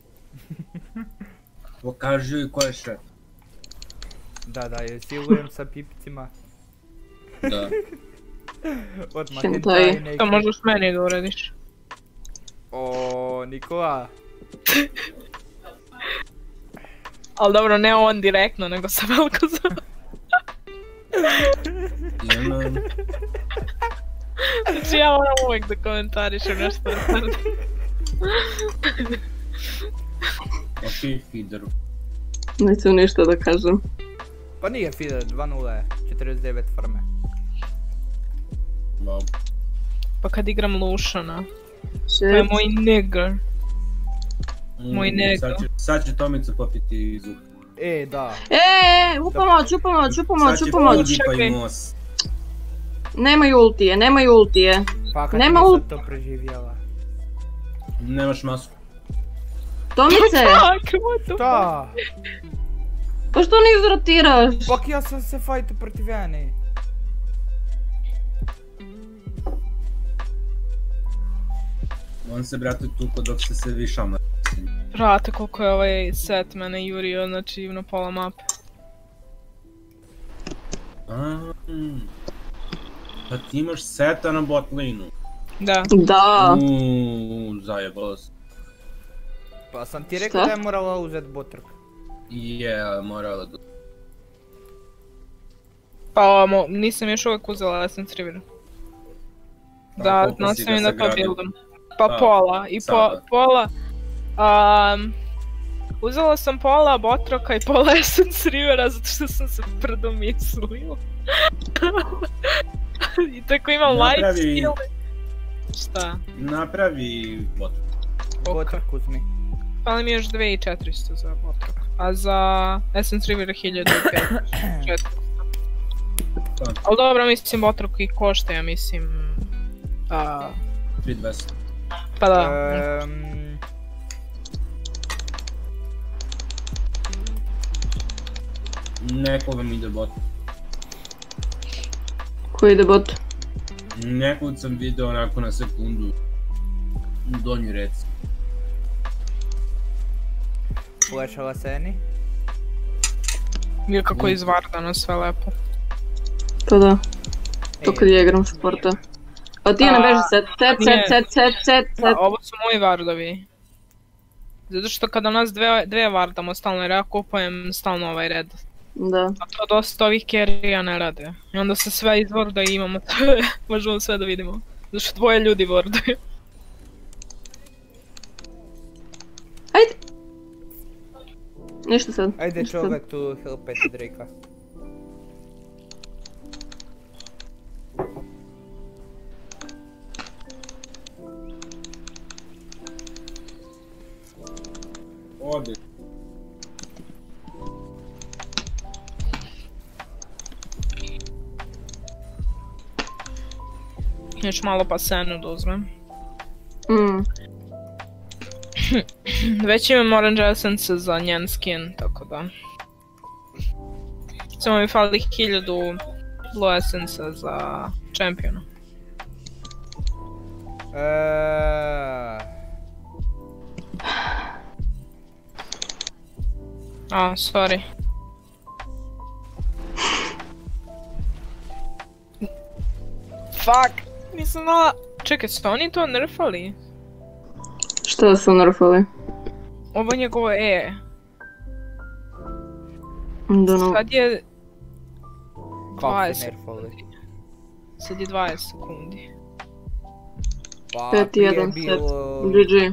Pokaži joj ko je šef. Da, jesi uvijek sa pipicima. Da. Odmah Hentai. hentai neki. To možeš meni da uradiš. O, Nikola. Ali dobro, ne on direktno, nego sa Velkozom. Jedan. Znači ja moram uvijek da komentarišem nešto da tvrdim. Ok, feederu. Neću ništa da kažem. Pa nije feeder, 2-0 je, 49 farme. Wow. Pa kad igram Lušana. To je moj nigger. Moj nego. Sad će Tomica popiti iz uha. E, da. Upomoć! Sad će Fudi pa i nos. Nemaj ultije. Fakat Nema nisam to preživjela. Nemaš masku. Tomice! Šta? Pa što ne izrotiraš? Pak ja sam se fajtu protiv Jane. On se, brate, tuko dok ste se vi šamali. Brate, koliko je ovaj set mene jurio, znači na pola mape. Pa ti imaš seta na bot lineu. Da. Da. Zajebalo se. Pa sam ti rekao da je morala uzet botrk. Morala da... Pa nisam još uvijek uzela Essence River. Da, nastavim da to buildam. Pa pola, i pola. Uzela sam pola Botroka i pola Essence Rivera zato što sam se predomislila. I tako imam light skill. Šta? Napravi Botrok. Botrok uzmi. Fali mi još 2400 za Botrok. A za Essence River 1500. Ali dobro, mislim Botrok i košta, ja mislim... 3200. Pa da. Neko vam ide bot. Ko ide bot? Nekog sam video onako na sekundu. U donji rec. Ulešala se Eni? Nije kako izvardano, sve lepo. To da. To kad ja igram sporta. A ti ne beži set. Ovo su moji vardovi. Zato što kada nas dve vardamo stalno jer ja kupujem stalno ovaj red. Da. A to dosta ovih carry-a ne rade. I onda se sve izvarda i imamo sve, možemo sve da vidimo. Zato što dvoje ljudi varduju. Ajde! Ništa sad. Ajde čovjek tu helpajte Drakea. Odi. Još malo pa senu da uzmem. Već imam Orange Essence za njen skin, tako da. Samo mi fali 1000 Blue Essence za Championa. Sorry. Fuck! Nisam znala... Čekaj, su oni to nerfali? Šta su nerfali? Ovo njegovo E. Dunno. Sad je... Kako su nerfali? Sad je 20 sekundi. Pa 5-1 prije je set. bilo... GG.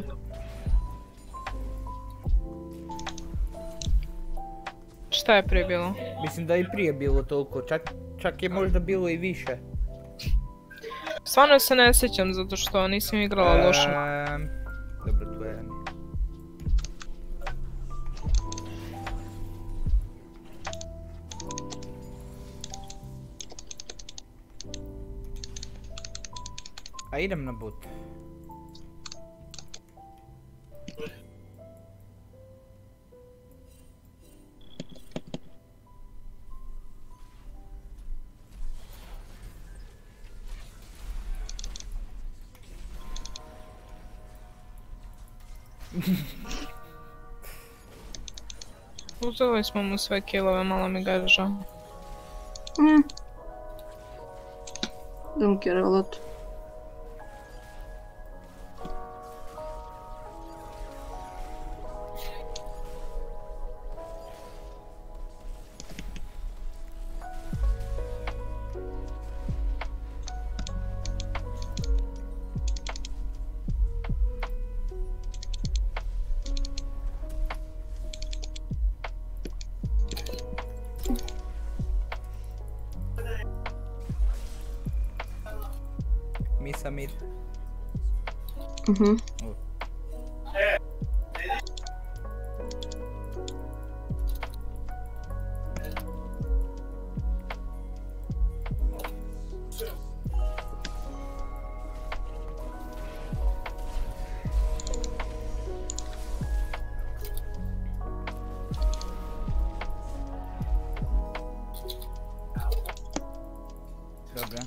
Šta je prije bilo? Mislim da je i prije bilo toliko, čak je možda bilo i više. Stvarno se ne sjećam zato što nisam igrala loše. Dobro, to je... A idem na bot. Uzeli smo mu sve killove, malo mi ga je žao. Don't care a lot. Misa mid. Dobra.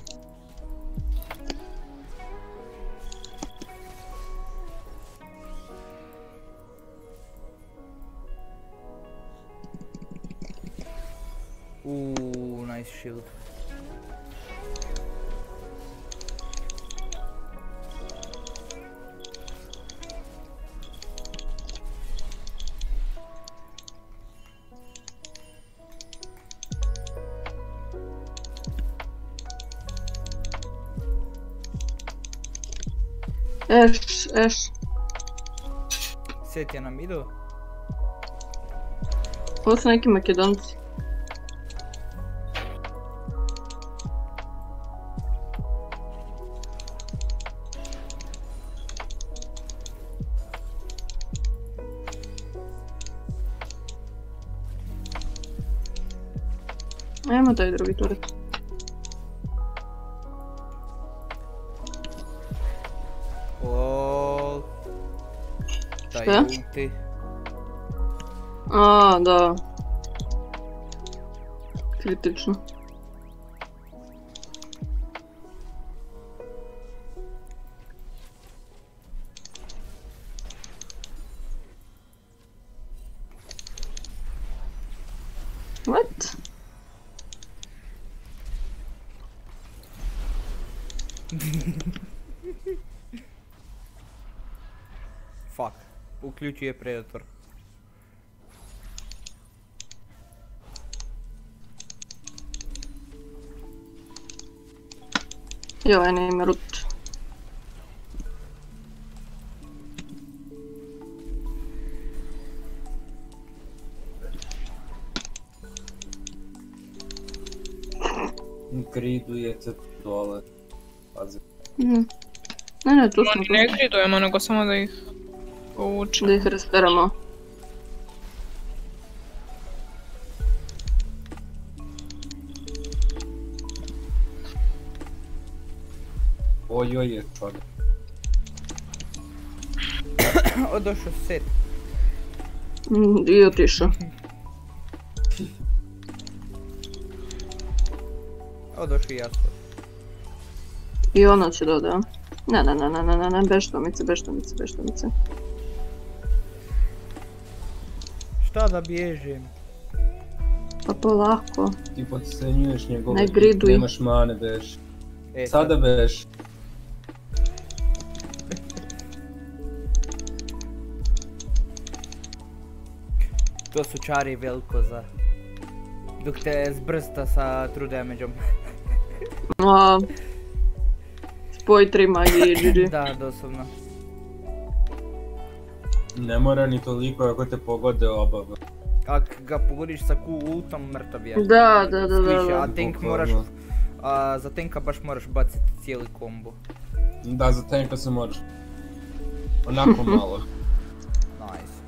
Nice shield. Eš. Set je nam idu. Ovo su neki Makedonci. Ajmo taj drugi turret. Lol. Taj Šta? ulti. Da. Kritično. What? Fuck. Uključuje Predator. Joj, ne ima rut. Gridujete dole. Pazi. Ne, tu smo. Ne gridujemo, nego samo da ih povučemo. Da ih rasteramo. Ojoj je čovjek. Odošao set. I otišao. Odošao i ja. I ona će doda. Ne, beštomice. Šta da bježim? Pa polako. Ti podcenjuješ njegove. Ne griduj. Nemaš mane beš. Sada beš. To su čari veliko za... Dok te zbrsta sa true damageom. Spoj 3 magije i GG. Da, doslovno. Ne mora ni toliko ako te pogode obava. Ak ga pogodiš sa ultom, mrtav je. Da. A tank moraš... za tanka baš moraš baciti cijeli kombo. Da, za tanka se moraš. Onako malo. Nice.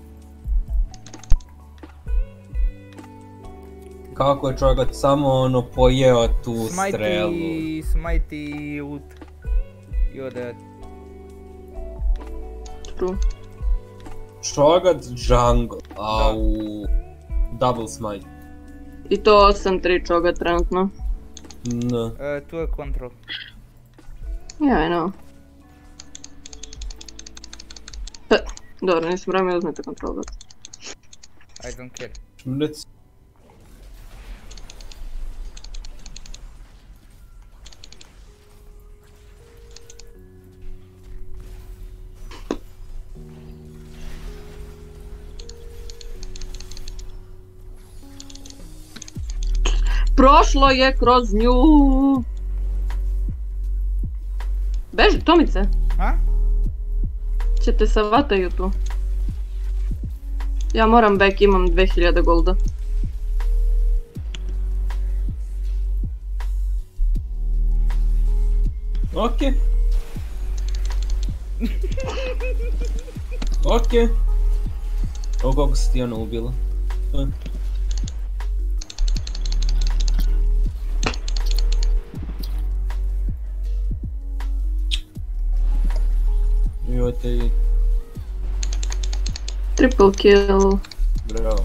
Kako je čovjek samo ono pojeo tu strelu. Smite i ult. I ode. True. Čovjek jungle, au. Double smite. I to 8-3 čoga trenutno. Ne. Tu je control. Yeah, I know. Dobro, nisam vrame, uzmete control, but... I don't care. Šmrec. Prošlo je kroz nju! Beži, Tomice! A? Ćete se vataju tu. Ja moram back, imam 2000 golda. Okej. Okej. O, kako si ti ono ubila? Joj te... Triple kill. Bravo.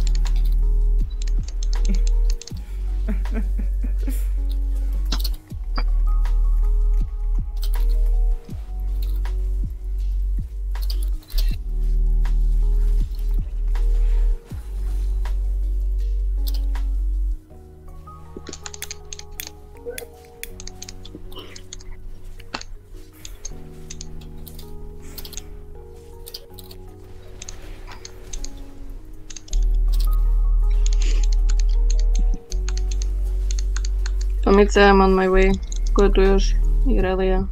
Tomice, I'm on my way. Ko je tu još? Irelia.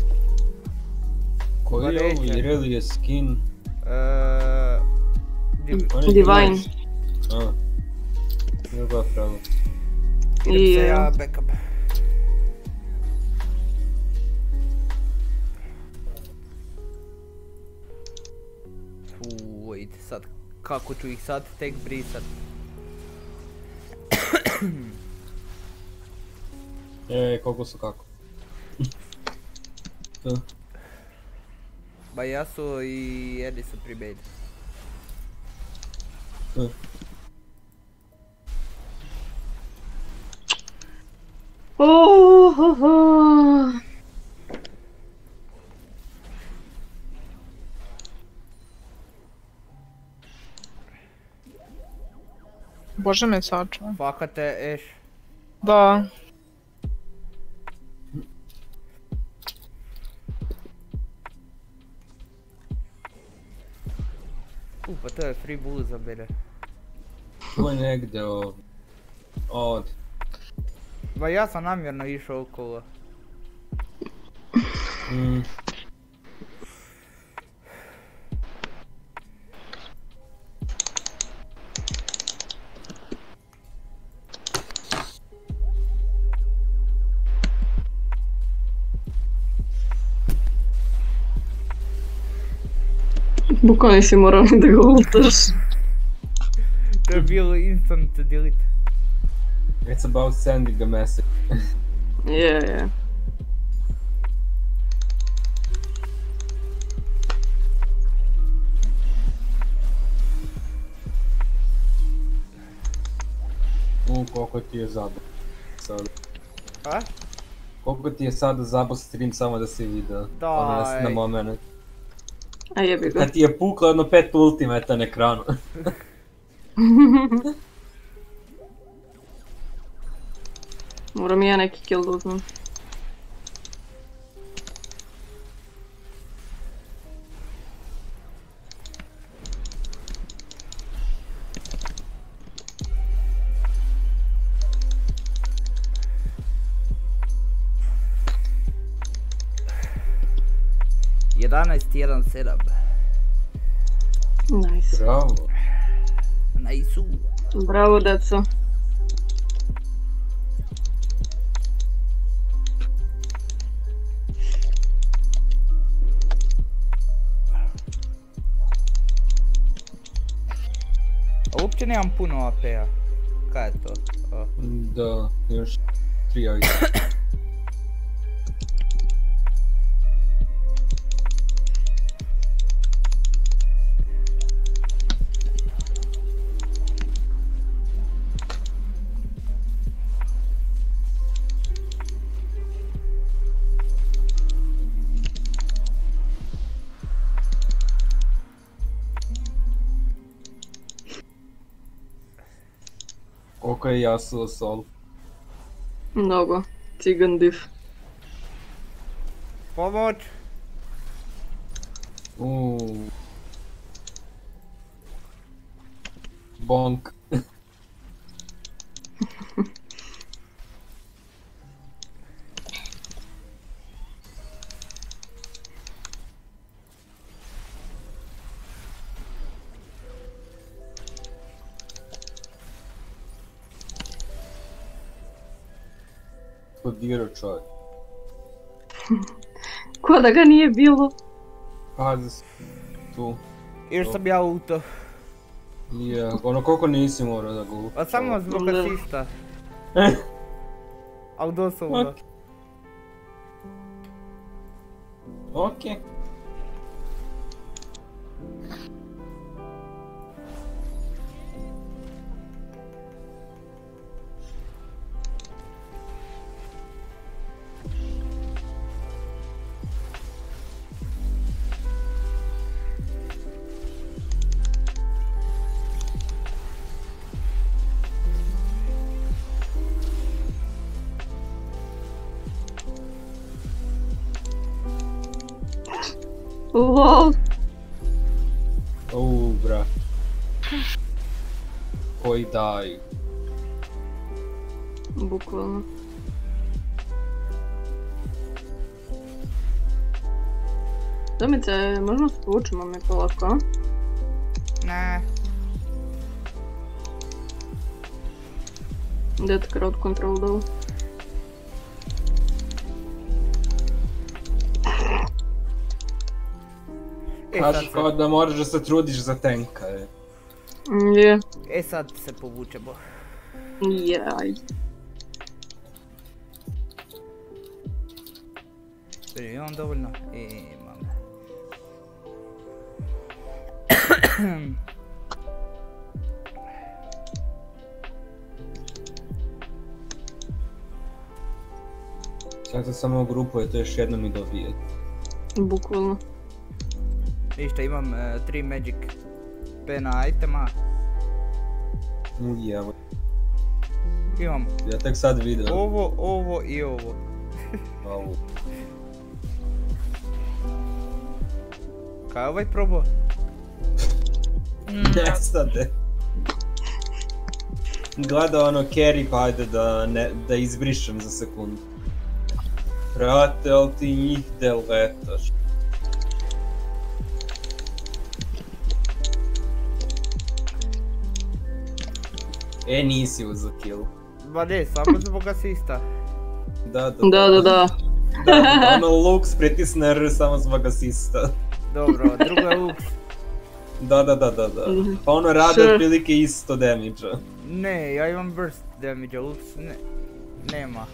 Koji je ovo Irelia skin? Divine. A. Ljubav pravo. Idem se ja backup. Wait, sad kako ću ih sad tek brisat? Koliko su kako? Ba Yasuo i Eddie su pribejli. Bože me sačuva. Fakate Ashe. Da. Pa to je free bull za bere. Tu je negdje ovdje. Ba ja sam namjerno išao okolo. Bukvalno nisi morao ni da ga ultaš. To je bilo instant delete. It's about sending a message. Je. Koliko ti je zabao sada? A? Koliko ti je sada zabao stream samo da si vidio? Daj. Na moment. A jebi ga. Kad ti je puklo jedno 5 ultimata na ekranu. Moram i ja neki kill da uzmem. Jedan sedam. Nice. Bravo. Nice. Bravo, deco. A uopće nemam puno AP-a. Kaj je to? Da, još 3 ajde. Koliko je Yasuo sol? Mnogo. Cigan div. Pomoć! Bonk. Dirao čovjek. Ko da ga nije bilo? Pazi tu. Još sam ja ulto. Je, ono koliko nisi morao da ga ultaš? Pa samo zbog asista. Ali doslovno. Okej. Lol. Bra. Koji daju. Bukvalno. Domice, možemo se povučemo neko lako, a? Ne. Gdje te crowd control dao? Kažu kao da moraš da se trudiš za tanka, je. Je. E sad se povučemo. Jaj. Imam dovoljno? Imam. Sad se samo grupujete još jednom i dobijete. Bukvalno. Ništa, imam 3 magic pena itema. Evo. Imam Ja tek sad vidio. ovo i ovo. Kaj je ovaj probao? Nestade. Gleda ono carry pa ajde da izbrišem za sekundu. Brate, ali ti njih deletaš. Nisi uzeo kill. Ma ne, samo zbog asista. Da. Ono Lux pritisne R samo zbog asista. Dobro, drugo je Lux. Da. Pa ono rade otprilike isto damage-a. Ne, ja imam burst damage-a, Lux nema.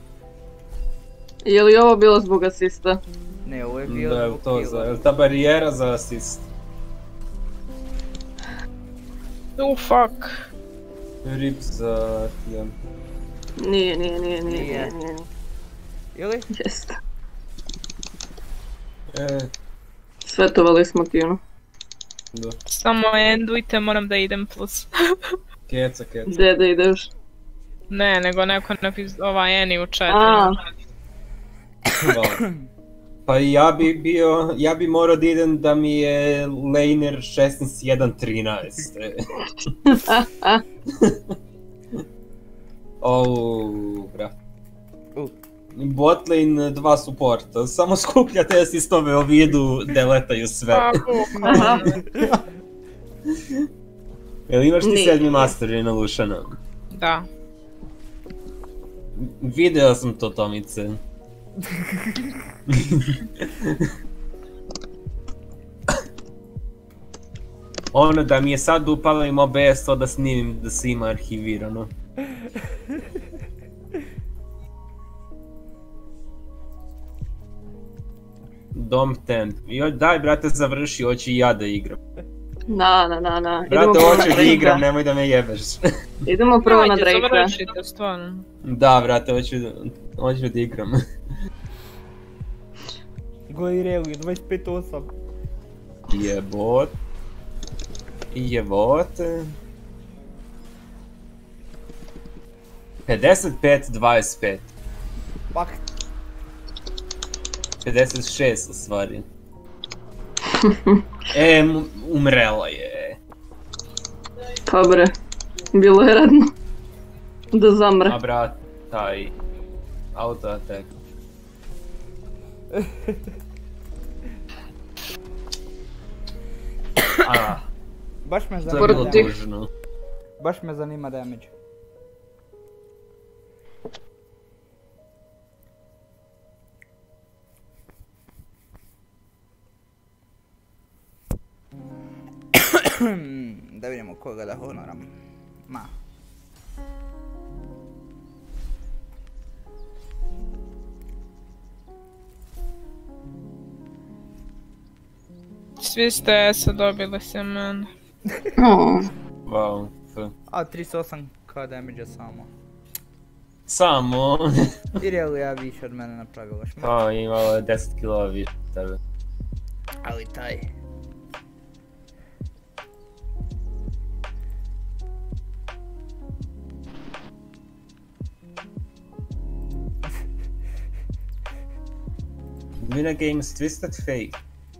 Je li ovo bilo zbog asista? Ne, ovo je bilo Da, zbog to heala. je ta barijera za asist. Fuck. Rip za heal. Nije. Ili? Jeste. Svetovali smo ti ono. Da. Samo endujte, moram da idem plus. Keca. Gdje da ideš? Ne, nego neko napisao Eni u chatu. Pa ja bi morao da idem da mi je laner 16-1-13. Bra. Botlane 2 supporta, samo skupljate asistove u vidu da letaju sve. Jel imaš ti 7. mastery na Lushana? Da. Video sam to, Tomice. Ono da mi je sad upalo im OBS to da snimim da se ima arhivirano. Dom temp. Daj brate završi, hoću i ja da igram. Na. Brate hoću da igram, nemoj da me jebeš. Idemo prvo na Drake-a. Završite, stvarno. Da brate, hoću da igram. Goj Reli, 25-8. Jebote. 55-25. Pak. 56 u stvari. Umrela je. Pa bre, bilo je radno. Da zamre. A brat, taj auto attack. Baš me zanima damage. Baš me zanima damage. Da vidimo koga da honoram. Svi ste se dobili se mene. Wow. 38k damage samo. Samo? I Relija više od mene napravila šmet. Imala je 10 kg više od tebe. Ali taj. Mina Games Twisted Fate.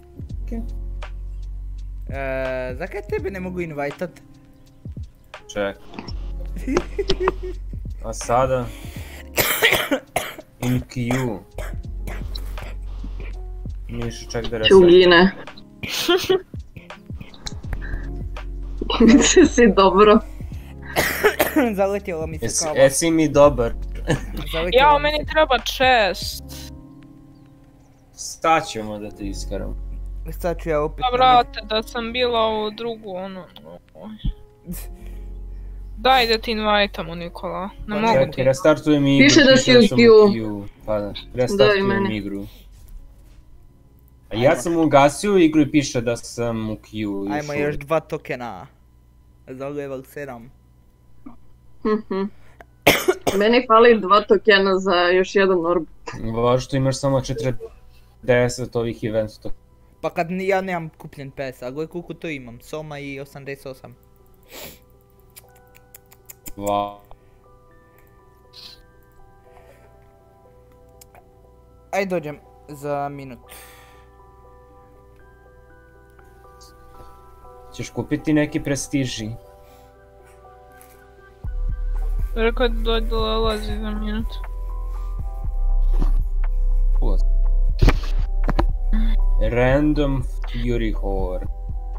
Zakaj tebe ne mogu invajtat? Ček. A sada? In Q. Nišu čak da resetim. Čugine. Si dobro. Zaletjela mi se kava. Esi mi dobar. Jao, meni treba chest. Sad ćemo da te iskaram. Sad ću ja opet... Pa brate, da sam bila u drugu ono... Daj da ti invajtamo Nikola, ne mogu ti. Čekaj, restartujem igru. Piše da si u Q. Pa da, restartujem igru. A ja sam ugasio igru i piše da sam u Q. Ajmo još 2 tokena. Za level 7. Meni fali 2 tokena za još jedan orb. Važno što imaš samo 40 ovih events tokena. Pa kad ja nemam kupljen PS, a gledaj koliko to imam, Soma i 88. Wow. Aj dođem za minut. Ćeš kupiti neki prestiži? Rekao da dolazi za minut. Random Fury Horde.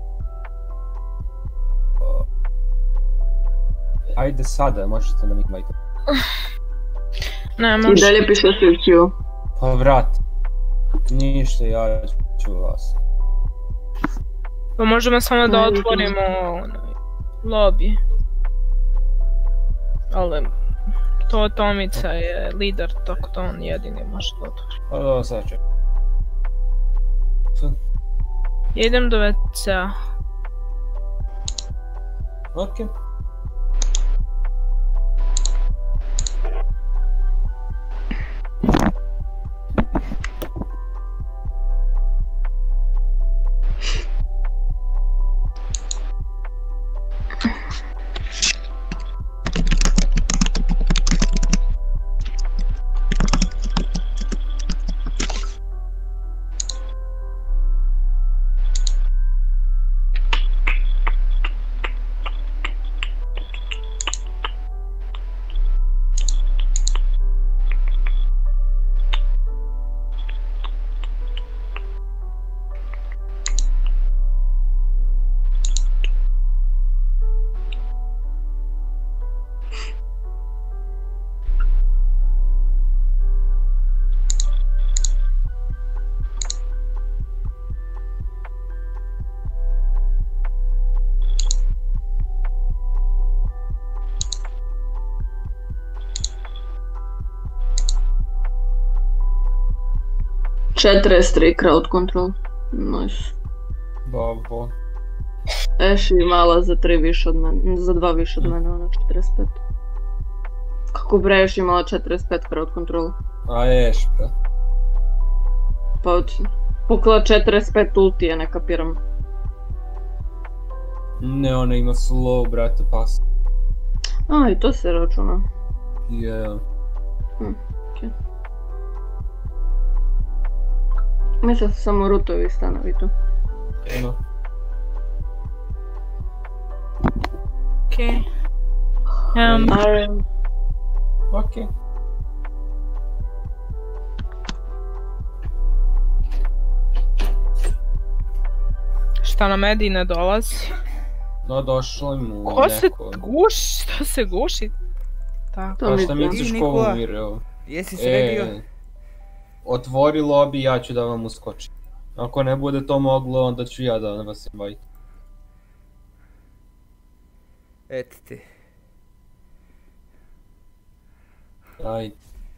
Ajde sada, možete da mi invajte. Ne, može. I dalje piše si u Q. Pa vrat. Ništa, ja ću vas. Pa možemo samo da otvorimo lobby. Ali to Tomica je lider, tako da on jedini može da otvori. Pa da, sad čekaj. Idem do WC-a. Okej. $43 crowd control. Nice. Babo. Eši mala za 3 više od mene, za 2 više od mene, ona 45. Kako bre, Eši imala 45 crowd control? A ješ, bre. Pa pukla 45 ultije, ne kapiram. Ne, ona ima slow, brate, pas. A, i to se računa. Yeah. Okej. Mislim su samo rutovi stanovi tu. No. Okej. Okej. Šta na mediji ne dolazi? No, došlo mu neko. Ko se guši? Šta se guši? Tako. Pa šta misliš ko Nikola, umirao? jesi sredio? Otvori lobby, ja ću da vam uskočim. Ako ne bude to moglo, onda ću ja da vas invite. Eto ti. Ajde.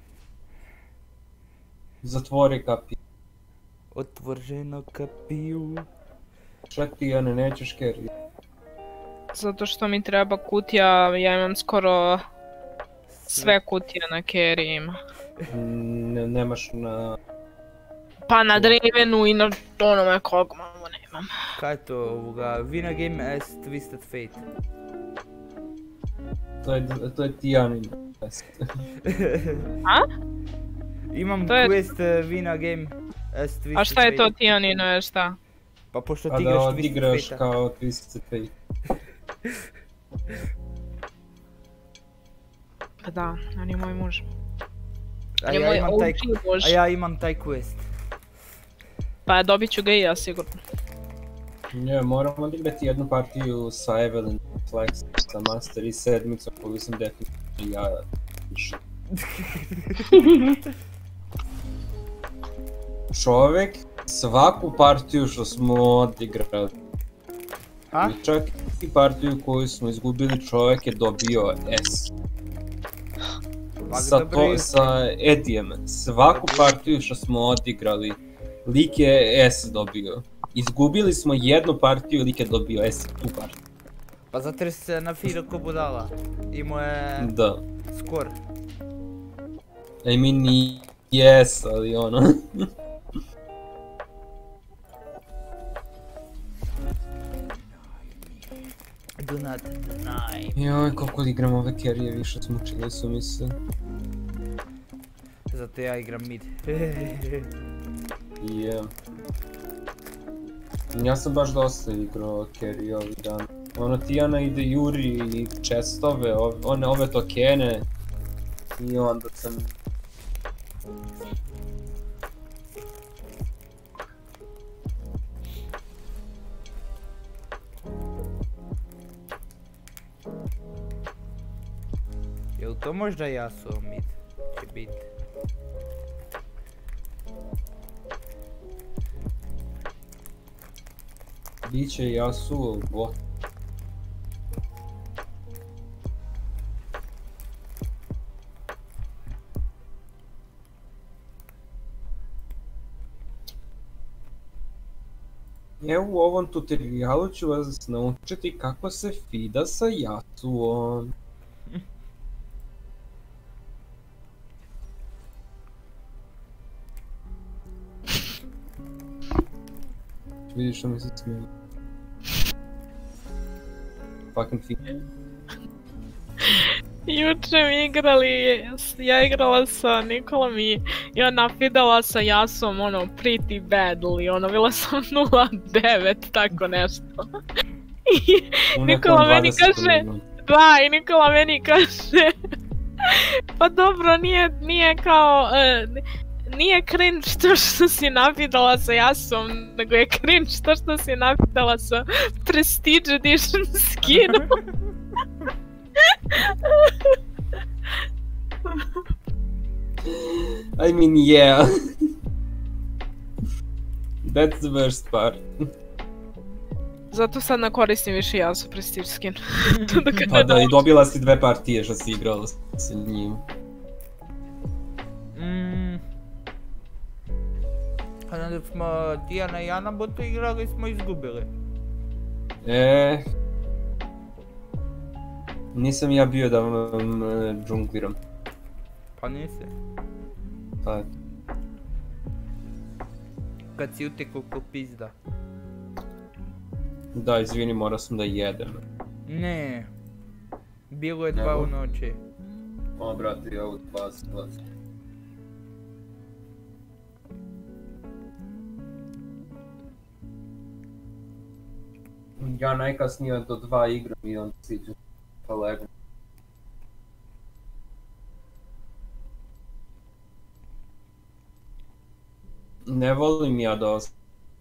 Zatvori kapiju. Otvrženo kapiju. Šta ti, Jane, nećeš carry? Zato što mi treba kutija, ja imam skoro sve kutije na carryima. Nemaš na... Pa na Dravenu i na onome kog malo nemam. Kaj je to ovoga? Win a game as Twisted Fate. To je Tijanin quest. A? Imam To je- quest win a game as Twisted Fate. A šta je to Tijanino, je šta? Pa pošto A ti da igraš odigraš Twisted Fate-a. kao Twisted Fate. Pa da, on je moj muž. A On je ja moj imam OG taj, muž. a ja imam taj quest. Pa dobit ću ga i ja sigurno. Ne, moramo odigrati jednu partiju sa Evelyn Flex, sa Master i sedmicom koju sam definitivno ja više. Čovjek, svaku partiju što smo odigrali, A? i čak i partiju koju smo izgubili, čovjek je dobio S. Sa Edijem, svaku partiju što smo odigrali, lik je S dobio. Izgubili smo jednu partiju, lik je dobio S tu partiju. Pa zato jer se nafirao ko budala. Imao je Da. skor. I mean, yes, ali ono... Do not deny. Joj, koliko igram ove carryje, više smučili su mi se. Zato ja igram mid. Yeah. Ja sam baš dosta igrao carry ovih dana. Ono, Tijana ide juri i chestove, ove tokene. I onda sam... Jel to možda Yasuo mid će bit? Biće Yasuo bot. Evo u ovom tutorialu ću vas naučiti kako se fida sa Yasuom. Vidiš što mi se smije. Fucking feed. Juče mi igrali, ja igrala sa Nikolom i ona fidala sa Yasuom, ono, pretty badly, ono, bila sam 0-9, tako nešto. I Nikola meni kaže, i Nikola meni kaže, pa dobro, nije kao, nije cringe to što si nafidala sa Yasuom, nego je cringe to što si nafidala sa Prestige Edition skinom. I mean, yeah. That's the worst part. Zato sad ne koristim više Yasuo Prestige skin. Pa da, i dobila si 2 partije što si igrala sa njim. Kada smo Tijana i Ana botu igrali smo izgubili. Nisam ja bio da vam džungliram. Pa nisi. Pa... Kad si utekao ko pizda. Da, izvini, morao sam da jedem. Ne. Bilo je 2 u noći. O, brate, ja u 2 situacije. Ja najkasnije do 2 igram i onda siđem pa legam. Ne volim ja dosta.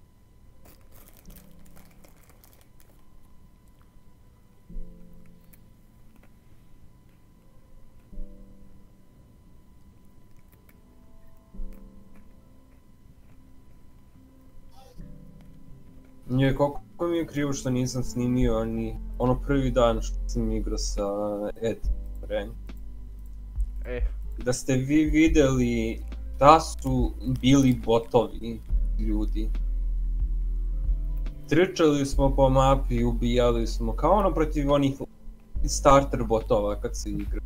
Nije, koliko mi je krivo što nisam snimio ni ono prvi dan što sam igrao sa Ed Rank. Da ste vi vidjeli da su bili botovi ljudi. Trčali smo po mapi i ubijali smo kao ono protiv onih starter botova kad se igra.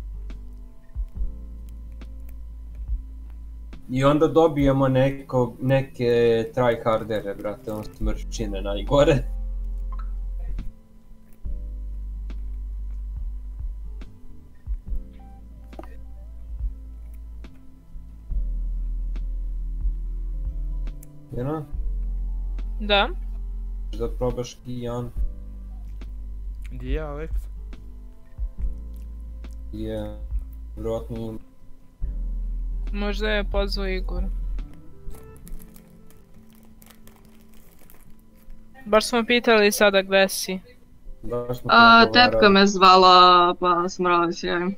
I onda dobijemo neke tryhardere, brate, on smrčine najgore. Jena? Da? Da probaš Kijan. Gdje je Alex? Je, vjerojatno ima. Možda je pozvao Igor. Baš smo pitali sada gdje si. Tepka me zvala, pa sam morala da se javim.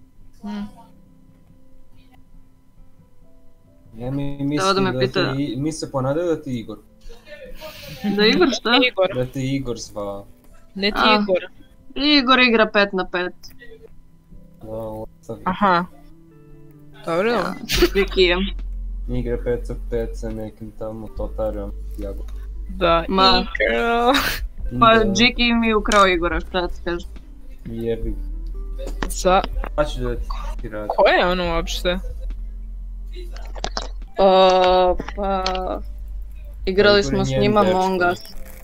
Ja mi se ponadaju da ti Igor. Da Igor šta? Da ti Igor zvao. Ne ti Igor. Igor igra 5 na 5. Aha. Dobro. Vikijem. Igra 5 za 5 sa nekim tamo totarijom jago. Da, Igor. Pa Džiki mi ukrao Igora, šta ti kažem? Jebi. Za... Pa ću da ti radi. Ko je on uopšte? Pa... Igrali smo s njima Among Us.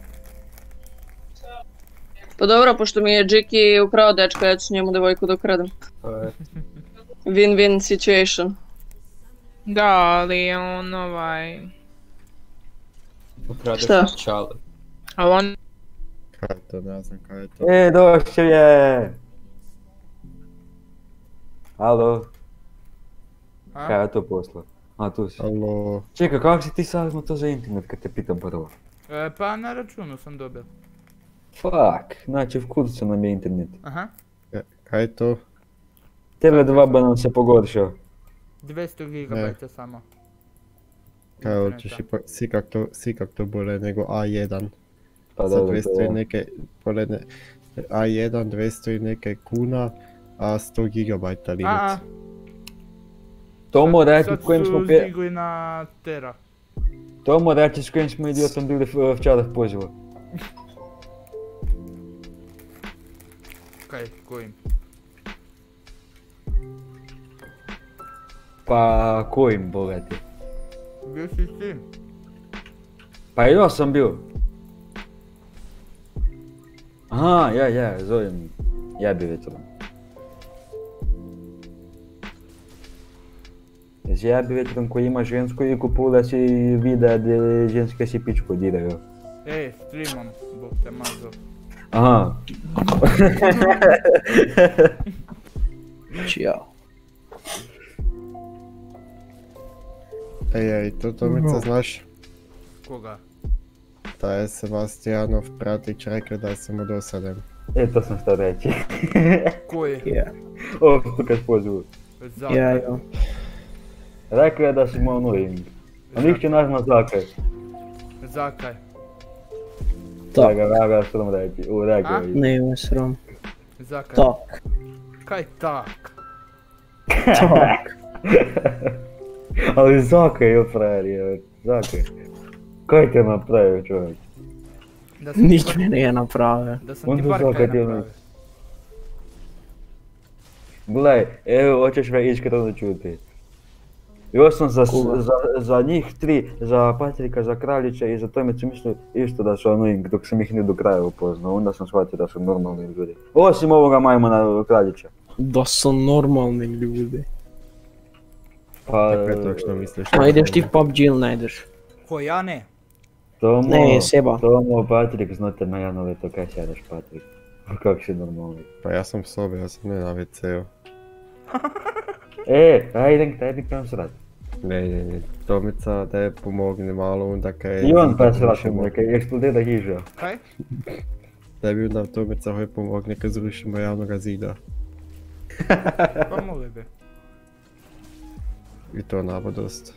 Pa dobro, pošto mi je Džiki ukrao dečka, ja ću njemu devojku dok radem. Win-win situation. Da, ali on Šta? Čale. Ali on... Kaj je to, ne znam kaj je to. Došao je! Alo? Kaj je to poslao? A, tu si. Alo? Čekaj, kako si ti saznao to za internet kad te pitam prvo? Pa na računu sam dobio. Fuck, znači v kurcu nam je internet. Aha. Kaj je to? Tele2 ba nam se pogoršao. 200 GB samo. Kaj hoćeš ipak, si kak to bolje nego A1. Pa za dobro, 200 i neke, A1 200 i neke kuna, a 100 GB limit. Tomo reći Sad s kojim smo su stigli na Tera. Tomo reći s kojim smo idiotom bili včera v pozivu. Kaj, kojim? Pa kojim, bogati? Bio si s tim? Pa i ja sam bio. Aha, ja, zovem Jabi Vetrom. Jesi Jabi Vetrom koji ima žensku i kupula si videa gdje ženske si pičku diraju. Streamam, bog te mazo. Aha. Čijao. Ej, to Tomica znaš? Koga? Da je Sebastianov pratić rekao da sam mu dosadan. To sam što reći. Ko je? Ovo kad pozivu. Zakaj. Rekao je da si mu annoying. A njih će nazvat Zakaj. Zakaj? Raga srom reći. Rekao je. Ne imam srom. Zakaj? Tak. Kaj tak? Tak. Ali Zakaj je frajer je, Zakaj. Kaj te napravio čovjek? Nič mi nije napravio. Da sam ti bar kaj napravio. Gledaj, evo hoćeš me iskreno čuti. Ja sam za njih tri, za Patrika, za Kraljića i za Tomicu mislio isto da su annoying dok sam ih nije do kraja upoznao, onda sam shvatio da su normalni ljudi. Osim ovoga majmuna Kraljića. Da su normalni ljudi. Pa... Tako je točno misliš. Ma ideš ti v PUBG ili ne ideš? Ko, ja ne? Ne, Seba. Tomo, Patrik, znate na Janove to kaj sjedeš, Patrik. Kak si normalni? Pa ja sam u sobi, ja sam ne na WC-u. Idem k tebi prema srat. Ne, Tomica da je pomogne malo onda kaj je... I on pa sratim, kaj eksplodira hiža. Kaj? Da bi onda Tomica hoj pomogne kad zrušimo javnoga zida. Pa mogli bi. I to nabodost.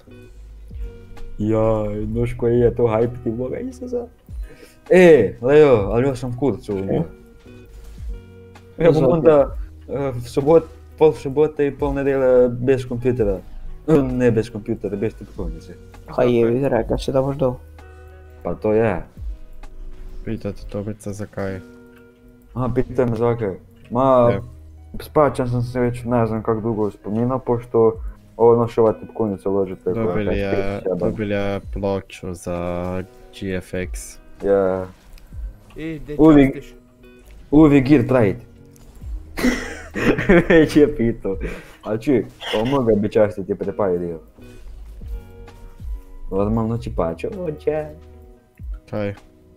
Jaj, noš koji je to hype ti Boga Isusa. Leo, ali ja sam kurcu umio. Ja bom onda pol sobote i pol nedelja bez kompjutera. Ne bez kompjutera, bez tipkovnice. Kaj je, rekao si da boš dol. Pa to je. Pitate Tomica za kaj. Pitaj me zakaj. Spačan sam se već ne znam kak dugo spominao, pošto ovo ova tipkovnica loži tako. Dobili je ploču za GFX. Ja. Gdje častiš? Uvijek gear trade. Već je pitao. Ali čuj, mogao bi častiti prepaj dio. Normalno će pačo, oće. Kaj?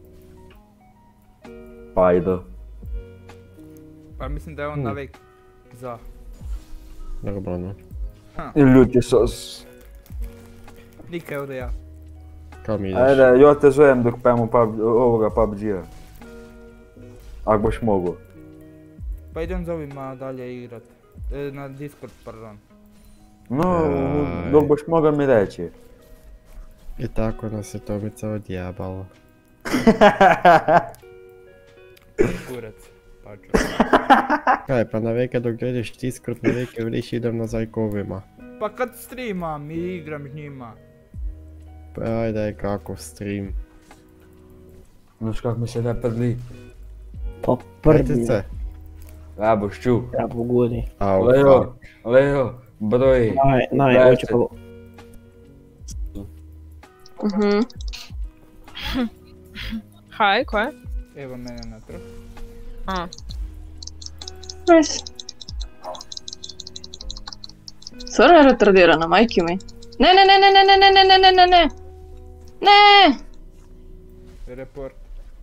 Pajdo. Pa mislim da je on navik za. Normalno. Ljuti sos. Nikaj ovdje ja. Kam ideš? Ajde, ja te zovem dok pijemo ovoga PUBG-a. Ak boš mogu. Pa idem za ovima dalje igrat. Na Discord, pardon. No, dok boš mogao mi reći. I tako nas je Tomica odjebala. Kurac, pačo. Kaj, pa na veke dok gledaš Discord, na veke vliš idem na zajkovima. Pa kad streamam i igram s njima. Pa ajde, kakov stream. Znaš kak mi se ne prdi? Pa prdi. Ja boš ču. Ja pogodi. Leo, broj. Naj, oće pa... Haj, ko je? Evo mene natrag. Nice. Stvarno je retardirana, majke mi. Ne. Ne! Report.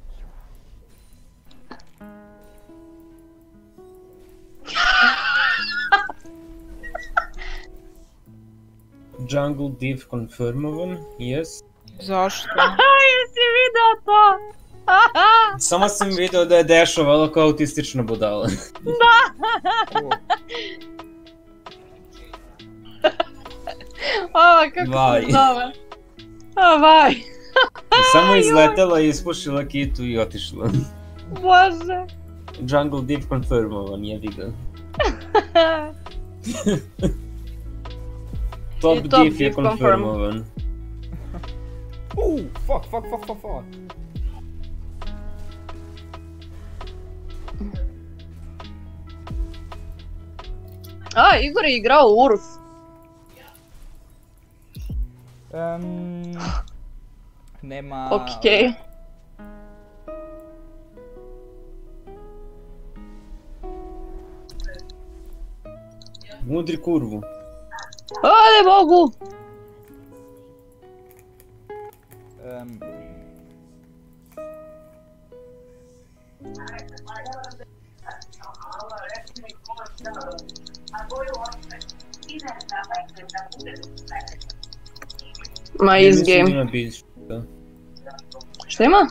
Jungle Div confirmovan, yes. Zašto? Jesi vidio to? Samo sam vidio da je dešavalo kao autistična budala. Kako se zove? Vaj. samo izletela i ispušila kitu i otišla. Bože. Jungle div confirmovan, jebi ga. Top div je confirmovan. Fuck. Igor je igrao Urf. Nema... Okej. Mudri kurvu. Ne mogu! Ma iz game. Šta ima?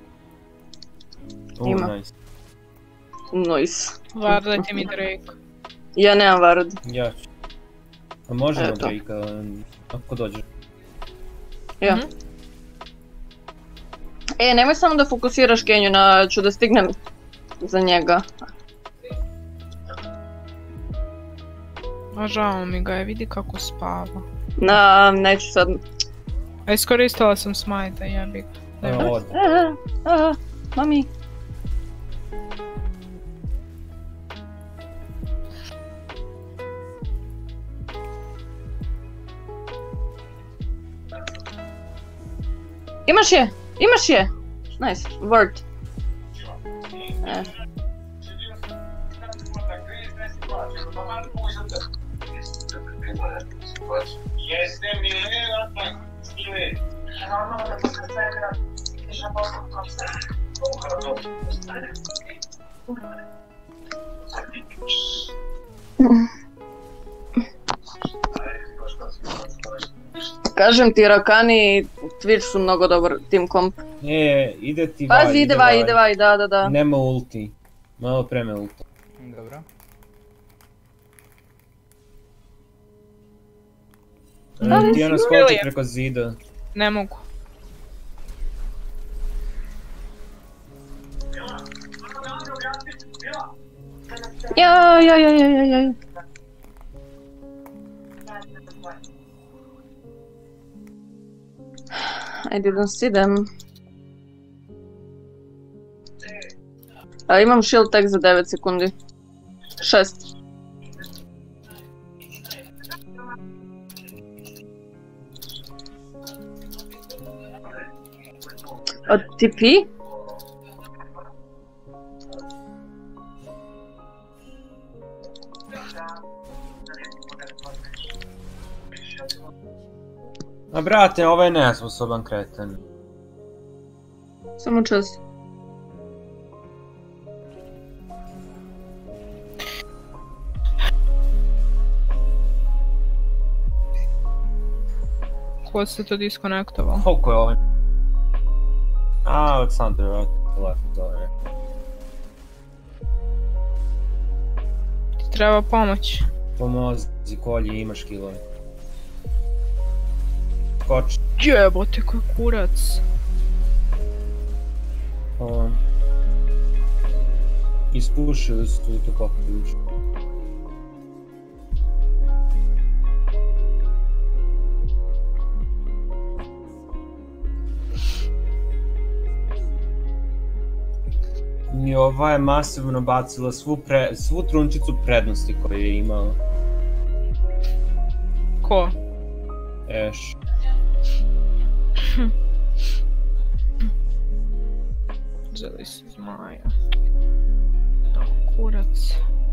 Ima. Nice. Vardajte mi Drake. Ja nemam vard. Ja ću. A možemo Drake-a, ako dođeš. Ja. Nemoj samo da fokusiraš Kenju, ću da stignem za njega. A žao mi ga je, vidi kako spava. Neću sad. A iskoristila sam smajta, jebi ga. Mami. Imaš je! Nice, word. Kažem ti, Rakani i Twitch su mnogo dobar team komp. Ide ti vaj, Pazi, ide vaj, da. Nema ulti. Malo preme ulti. Dobro. Tijana skoči preko zida. Ne mogu. Jaj. I didn't see them. Imam shield tek za 9 sekundi. 6. Od TP? A brate, ovaj je nesposoban kreten. Samo čas. Ko se to diskonektovao? Koliko je ovaj? Aleksandar, dobro je. Ti treba pomoć. Pomozi, kolji, imaš kilove. Skoči. Jebote, koji kurac. Ispušili su to kako duše. I ova je masivno bacila svu trunčicu prednosti koju je imala. Ko? Eš. Zeli se zmaja. Kurac.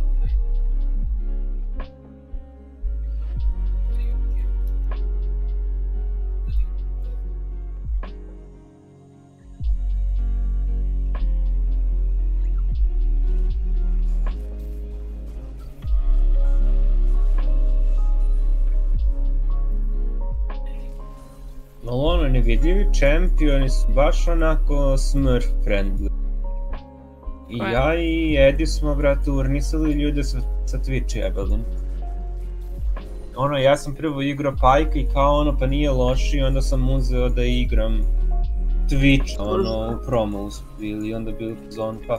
Ali nevidljivi čempioni su baš onako smurf friendly. I ja i Edi smo, brate, urnisali ljude sa Twitch jebelim. Ja sam prvo igrao Pajka i kao pa nije loši, onda sam uzeo da igram Twitch, ono, u promo bili, onda bili u zonu, pa...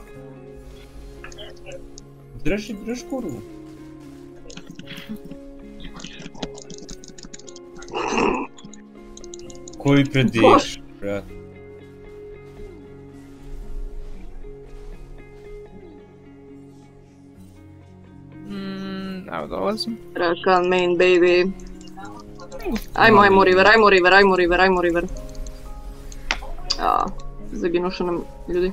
Drži kurvu. Koji prediš, brat? Evo dolazim. Rakan, main baby. Ajmo river. Zaginuše nam ljudi.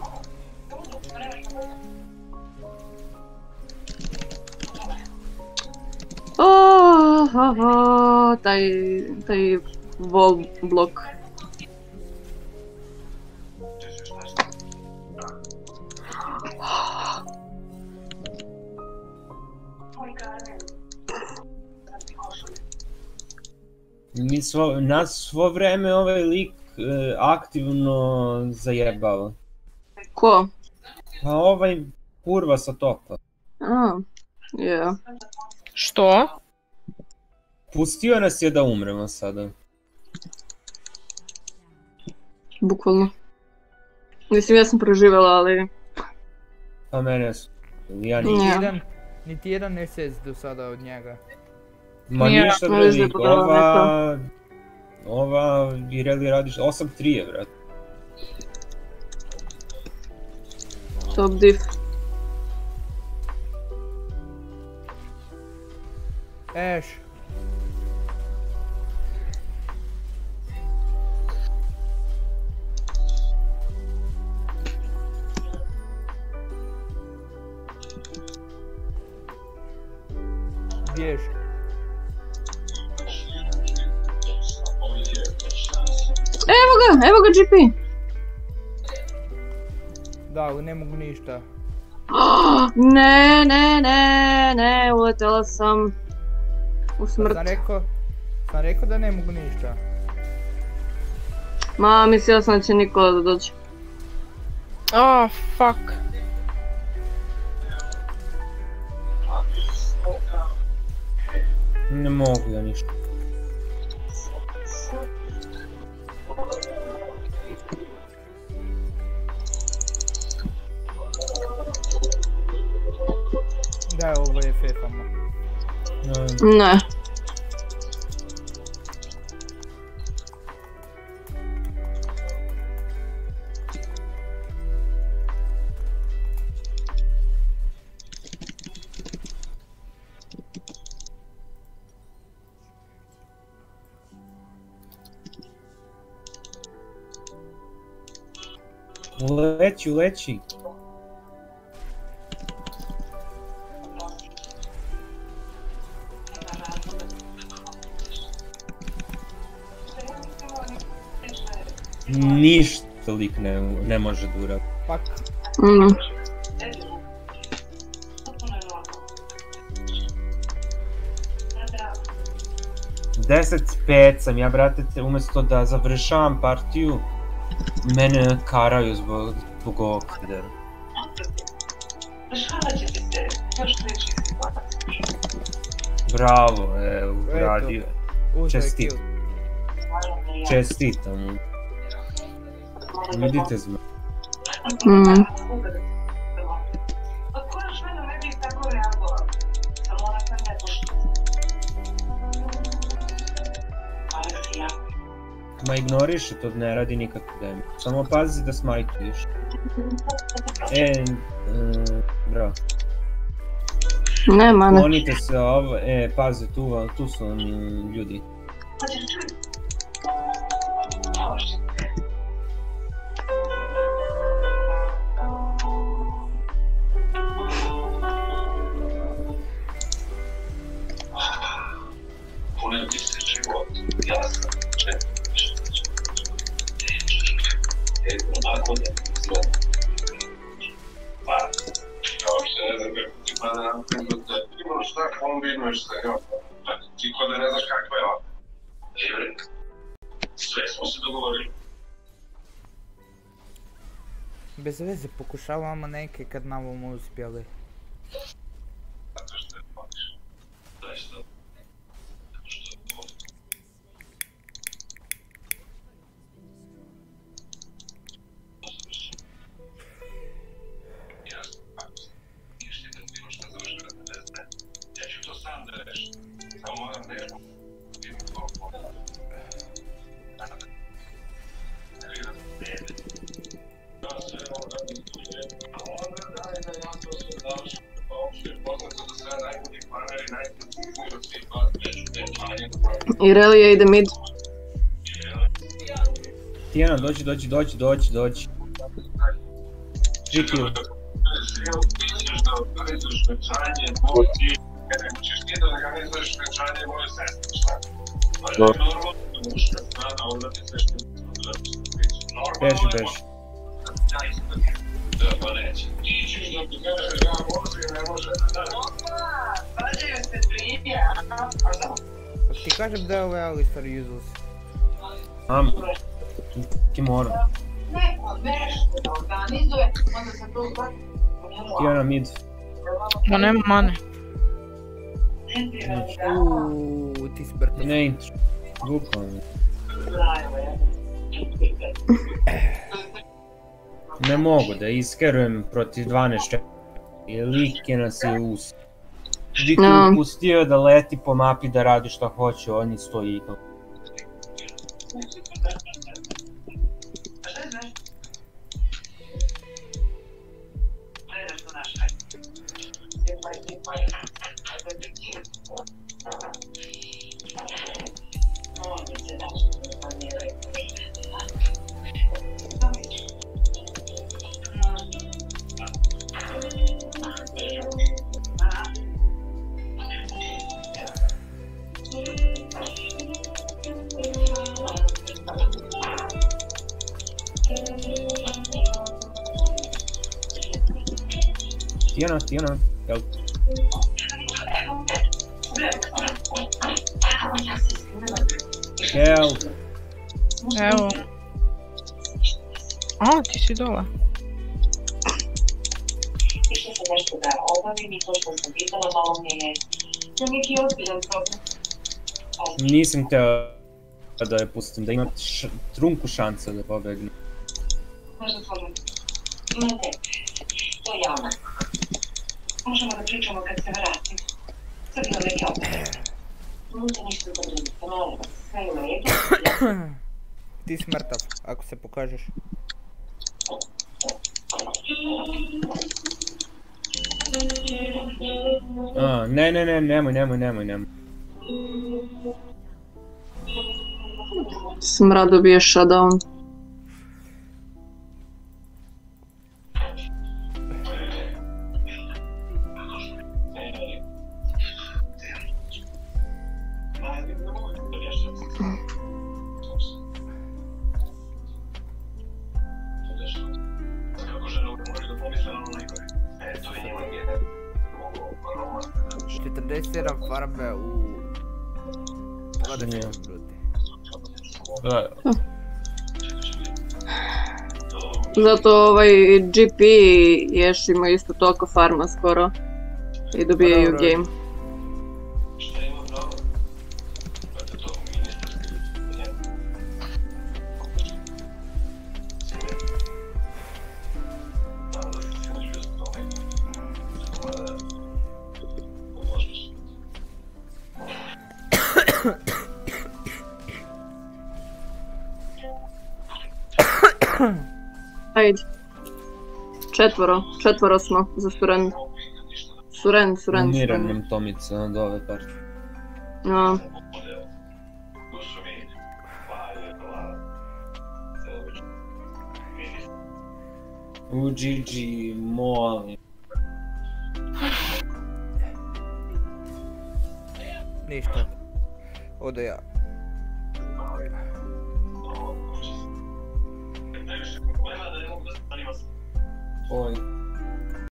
Taj wall blok. Nas svo vreme ovaj lik aktivno zajebava. Ko? Pa ovaj kurva sa topa. Yeah. Što? Pustio nas je da umremo sada. Bukvalno. Mislim, ja sam preživjela, ali... Pa mene su. Ja niti jedan SS do sada od njega. Ma ništa velik, ova Vireli radiš 8-3 je, vrat. Top diff. Ash. Bješ. Evo ga GP! Da, ali ne mogu ništa. Ne, uletela sam u smrt. Sam rekao da ne mogu ništa. Ma, mislila sam da će Nikola da dođe. Fuck. Ne mogu ja ništa. Da je ovo FF-ama. Ne. Leći. Ništa lik ne može da uradi. Pak. 10-5 sam ja, brate, umjesto da završavam partiju, mene karaju zbog ovog fidera. Bravo, uradio. Čestitam. Vidite zme. Ma ignoriš, to ne radi nikakvu demu. Samo pazi da smajtuješ. Bravo. Nema, ne. Klonite se ovo, pazi, tu su ljudi. Poneti se život, ja sam onako da izgleda. Pa, kao što ne znam kako ti pa da imaš šta kombinuješ se, ti ko da ne znaš kakva je ova. Sve smo se dogovorili. Bez veze pokušavamo neke kad nam uspjeli. Zato što je podiš. Daj što. I Relija ide mid. Tijana, dođi. 3 kill. Beži. Ti kažem da je ovaj Alistar useless. Ti moram. Tijana mid. Ma nema mane. Ti si brtav. Ne inč. Bukvalno. Ne mogu da iskerujem protiv 12 i lik je nas je us. Lik je pustio da leti po mapi da radi šta hoće, oni stoji. Tijana, help. Help. Evo. A, ti si dole. Išla sam nešto da obavim i to što sam pitala malo mi je neki ozbiljan problem. Nisam teo da je pustim, da ima trunku šansa da pobegne. Možda stvarno. Imate, to je javno. Možemo da pričamo kad se vratim. Sad imam neke opet. Možda ništa zabrinite, molim vas, sve u redu. Ti si mrtav, ako se pokažeš. Nemoj. Smrad dobije shutdown. Farbe u... Zato ovaj GP Ješ ima isto toliko farma skoro i dobijaju game. Ajde. Četvoro smo za Suren. Suren. Miran nam Tomica do ove partije. No. GG, molim. Ništa. Ode ja. Oj.